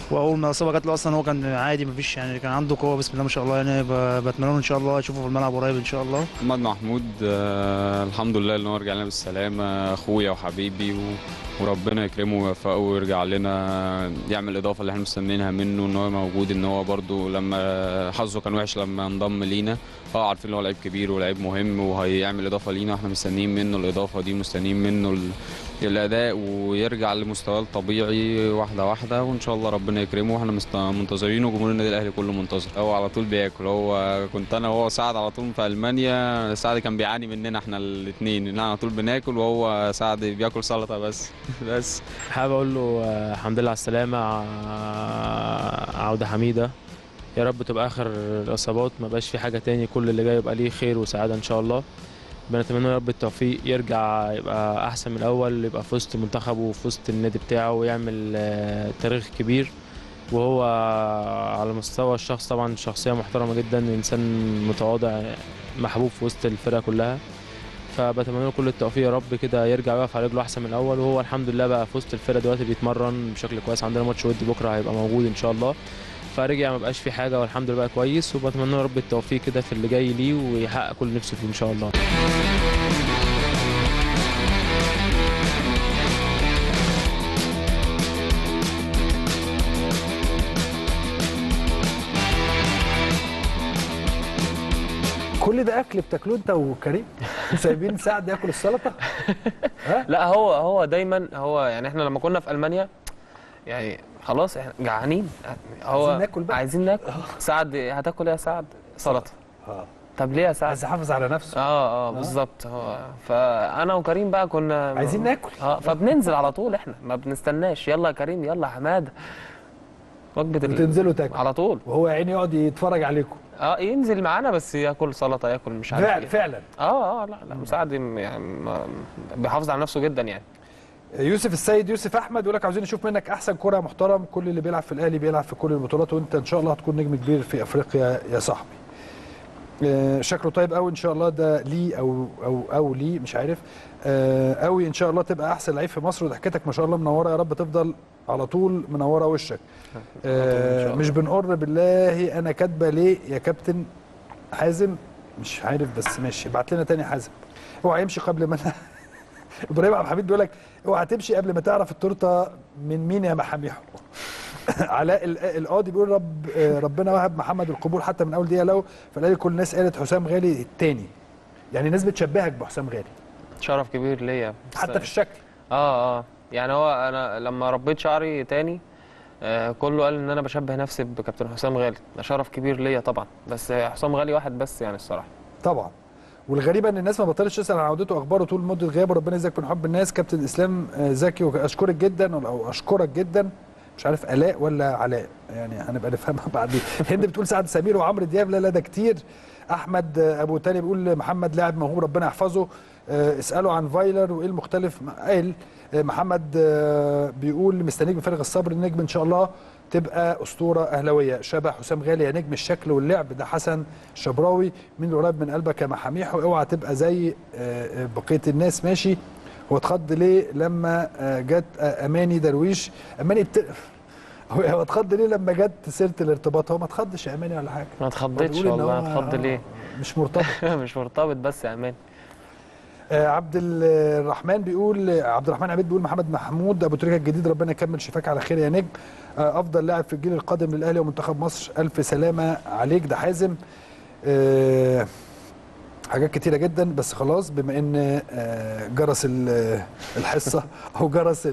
واول ما الاصابه جات له اصلا هو كان عادي مفيش يعني، كان عنده قوه بسم الله ما شاء الله يعني. بتمنى له ان شاء الله اشوفه في الملعب قريب ان شاء الله. محمد محمود الحمد لله ان هو رجع لنا بالسلامه، اخويا وحبيبي وربنا يكرمه ويوفقه ويرجع لنا يعمل الاضافه اللي احنا مستنيينها منه، ان هو موجود، ان هو برده لما حظه كان وحش لما انضم لينا. عارفين ان هو لعيب كبير ولاعيب مهم وهيعمل اضافه لينا، واحنا مستنيين منه الاضافه دي، مستنيين منه الاداء ويرجع لمستواه الطبيعي واحده واحده، وان شاء الله ربنا يكرمه. واحنا منتظرينه، وجمهور النادي الاهلي كله منتظر. هو على طول بياكل، هو كنت انا وهو سعد على طول في المانيا. سعد كان بيعاني مننا احنا الاثنين، ان على طول بناكل وهو سعد بياكل سلطه بس. حابب اقول له الحمد لله على السلامه، عوده حميده. يا رب تبقى اخر الاصابات، ما بقاش في حاجه تاني، كل اللي جاي يبقى ليه خير وسعاده ان شاء الله. بنتمنى يا رب التوفيق، يرجع يبقى احسن من الاول، يبقى في وسط منتخبه وفي وسط النادي بتاعه ويعمل تاريخ كبير. وهو على مستوى الشخص طبعا شخصيه محترمه جدا، انسان متواضع محبوب في وسط الفرقه كلها. فبتمنى له كل التوفيق يا رب، كده يرجع يقف على رجله احسن من الاول. وهو الحمد لله بقى في وسط الفرقه دلوقتي بيتمرن بشكل كويس. عندنا ماتش ودي بكره هيبقى موجود ان شاء الله، فرجع ما بقاش في حاجه والحمد لله بقى كويس. وبتمنى له رب التوفيق كده في اللي جاي ليه ويحقق كل نفسه فيه ان شاء الله. كل ده اكل بتاكلوه انت وكريم؟ سايبين سعد ياكل السلطه؟ ها؟ لا هو دايما يعني احنا لما كنا في المانيا يعني خلاص احنا جعانين، عايزين ناكل بقى، عايزين ناكل. سعد هتاكل ايه يا سعد؟ سلطه. طب ليه يا سعد؟ عايز يحافظ على نفسه. بالظبط. فانا وكريم بقى كنا عايزين ناكل. فبننزل على طول، احنا ما بنستناش. يلا يا كريم، يلا يا حماده، وجبه وتنزلوا تاكل على طول. وهو يا عيني يقعد يتفرج عليكم. ينزل معانا بس ياكل سلطه، ياكل مش عارف فعلا. لا مساعد يعني بيحافظ على نفسه جدا يعني. يوسف السيد يوسف احمد يقول لك عاوزين نشوف منك احسن كره محترم. كل اللي بيلعب في الاهلي بيلعب في كل البطولات، وانت ان شاء الله هتكون نجم كبير في افريقيا يا صاحبي. شكله طيب قوي ان شاء الله، ده ليه او ليه مش عارف قوي. ان شاء الله تبقى احسن لعيب في مصر، وضحكتك ما شاء الله منوره، يا رب تفضل على طول منوره وشك. مش بنقر بالله. انا كاتبه ليه يا كابتن حازم؟ مش عارف بس ماشي، ابعت لنا تاني حازم. اوعى يمشي قبل ما انا ابراهيم عبد الحميد بيقول لك اوعى تمشي قبل ما تعرف التورته من مين يا محاميحو. علاء القاضي بيقول ربنا وهب محمد القبول حتى من اول دقيقه له، فلاقي كل الناس قالت حسام غالي الثاني. يعني الناس بتشبهك بحسام غالي. شرف كبير ليا حتى في الشكل. يعني هو انا لما ربيت شعري تاني كله قال ان انا بشبه نفسي بكابتن حسام غالي. ده شرف كبير ليا طبعا، بس حسام غالي واحد بس يعني الصراحه. طبعا. والغريبه ان الناس ما بطلتش تسال عن عودته واخباره طول مده غيابه. ربنا يجزاك من حب الناس كابتن اسلام زكي، واشكرك جدا او اشكرك جدا. مش عارف الاء ولا علاء، يعني هنبقى نفهمها بعدين. هند بتقول سعد سمير وعمرو دياب. لا ده كتير. احمد ابو تاني بيقول محمد لاعب موهوب ربنا يحفظه. اسالوا عن فايلر وايه المختلف. قال محمد بيقول مستنيك بفارغ الصبر، النجم ان شاء الله تبقى اسطوره اهلاويه شبه حسام غالي يا نجم الشكل واللعب. ده حسن شبراوي. مين اللي قريب من قلبك يا محاميحو؟ اوعى تبقى زي بقيه الناس. ماشي. هو اتخض ليه لما جت اماني درويش؟ اماني هو اتخض ليه لما جت سيره الارتباط؟ هو ما اتخضش يا اماني ولا حاجه. ما اتخضتش والله. اتخض ليه؟ مش مرتبط. مش مرتبط بس يا اماني. عبد الرحمن بيقول عبد الرحمن عبيد بيقول محمد محمود ابو تريكه الجديد ربنا يكمل شفاك على خير يا نجم. افضل لاعب في الجيل القادم للاهلي ومنتخب مصر. الف سلامه عليك. ده حازم. حاجات كتيره جدا بس خلاص بما ان جرس الحصه او جرس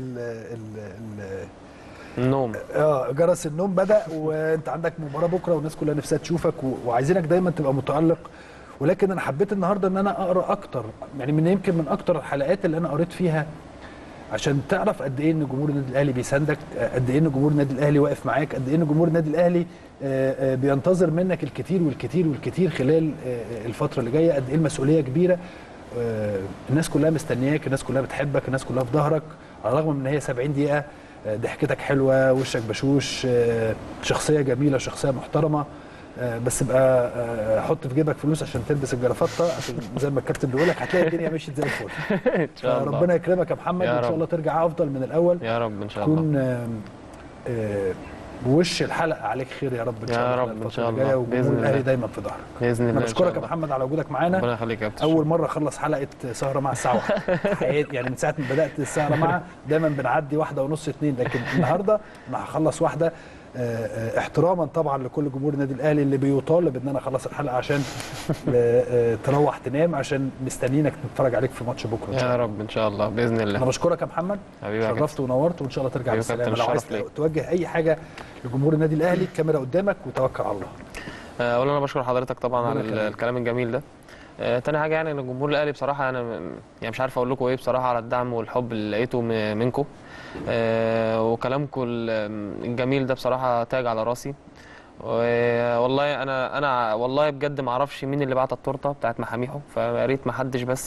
النوم جرس النوم بدأ، وانت عندك مباراه بكره والناس كلها نفسها تشوفك وعايزينك دايما تبقى متألق. ولكن انا حبيت النهارده ان انا اقرا اكتر، يعني يمكن من اكتر الحلقات اللي انا قريت فيها عشان تعرف قد ايه ان جمهور النادي الاهلي بيساندك، قد ايه ان جمهور النادي الاهلي واقف معاك، قد ايه ان جمهور النادي الاهلي بينتظر منك الكتير والكتير والكتير خلال الفتره اللي جايه، قد ايه المسؤوليه كبيره. الناس كلها مستنياك، الناس كلها بتحبك، الناس كلها في ظهرك، على الرغم من ان هي 70 دقيقه. ضحكتك حلوه، وشك بشوش، شخصيه جميله، شخصيه محترمه. بس بقى حط في جيبك فلوس عشان تلبس الجرافطه، عشان زي ما الكابتن بيقول لك هتلاقي الدنيا مشيت زي الفل. ان شاء الله. ربنا يكرمك يا محمد، وان شاء الله ترجع افضل من الاول يا رب ان شاء الله. تكون ووش الحلقه عليك خير يا رب ان شاء الله. يا رب ان شاء الله باذن الله دايما في ظهرك باذن الله. انا بشكرك يا محمد على وجودك معانا. ربنا يخليك يا كابتن. اول مره اخلص حلقه سهره مع الساعه 1 يعني من ساعه ما بدات السهره مع دايما بنعدي 1:30 2، لكن النهارده انا هخلص واحده احتراما طبعا لكل جمهور النادي الاهلي اللي بيطالب ان انا اخلص الحلقه عشان تروح تنام، عشان مستنيينك نتفرج عليك في ماتش بكره ان شاء الله. يا رب ان شاء الله باذن الله. انا بشكرك يا محمد، شرفت ونورت، وان شاء الله ترجع بالسلامه. لو عايز توجه اي حاجه لجمهور النادي الاهلي الكاميرا قدامك وتوكل على الله. اولا انا بشكر حضرتك طبعا على الكلام الجميل ده. تاني حاجه يعني ان الجمهور الاهلي بصراحه انا يعني مش عارف اقول لكم ايه بصراحه على الدعم والحب اللي لقيته منكم، وكلامكم الجميل ده بصراحه تاج على راسي. والله انا والله بجد ما اعرفش مين اللي بعت التورته بتاعت محاميحه، فيا ريت ما حدش بس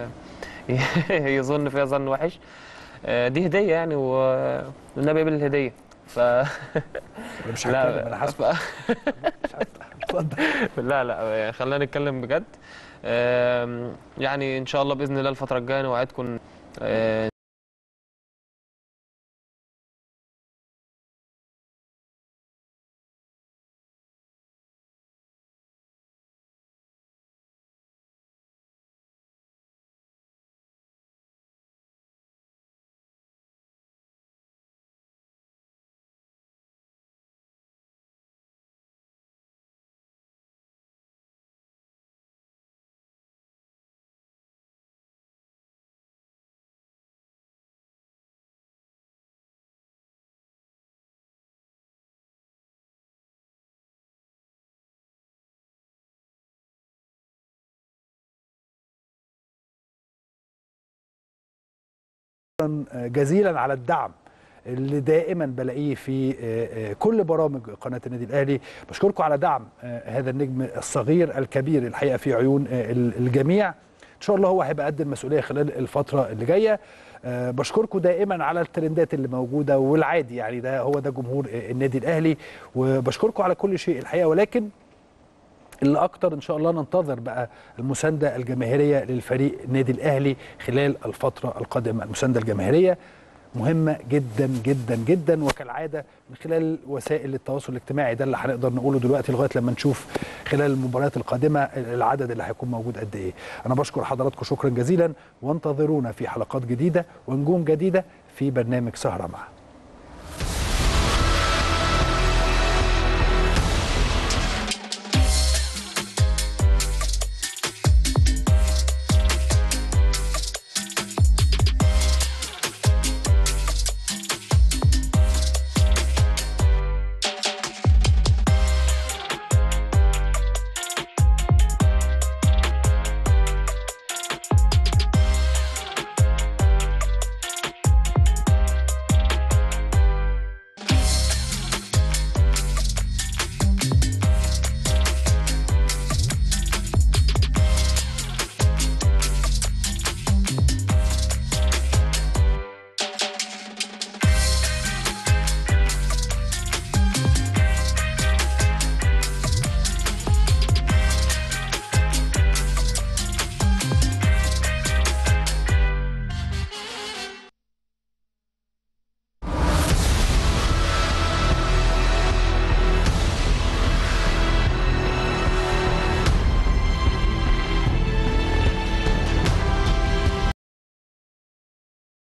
يظن فيها ظن وحش. دي هديه يعني والنبي قبل الهديه. مش هتكلم انا حاسس بقى. اتفضل. لا خلينا نتكلم بجد. يعني ان شاء الله باذن الله الفتره الجايه نوعدكم جزيلا على الدعم اللي دائما بلاقيه في كل برامج قناه النادي الاهلي. بشكركم على دعم هذا النجم الصغير الكبير الحقيقه في عيون الجميع. ان شاء الله هو هيبقى قد المسؤوليه خلال الفتره اللي جايه. بشكركم دائما على الترندات اللي موجوده والعادي، يعني ده هو ده جمهور النادي الاهلي، وبشكركم على كل شيء الحقيقه. ولكن اللي اكتر ان شاء الله ننتظر بقى المسانده الجماهيريه للفريق النادي الاهلي خلال الفتره القادمه. المسانده الجماهيريه مهمه جدا جدا جدا، وكالعاده من خلال وسائل التواصل الاجتماعي، ده اللي هنقدر نقوله دلوقتي لغايه لما نشوف خلال المباريات القادمه العدد اللي هيكون موجود قد ايه. انا بشكر حضراتكم شكرا جزيلا، وانتظرونا في حلقات جديده ونجوم جديده في برنامج سهره معا.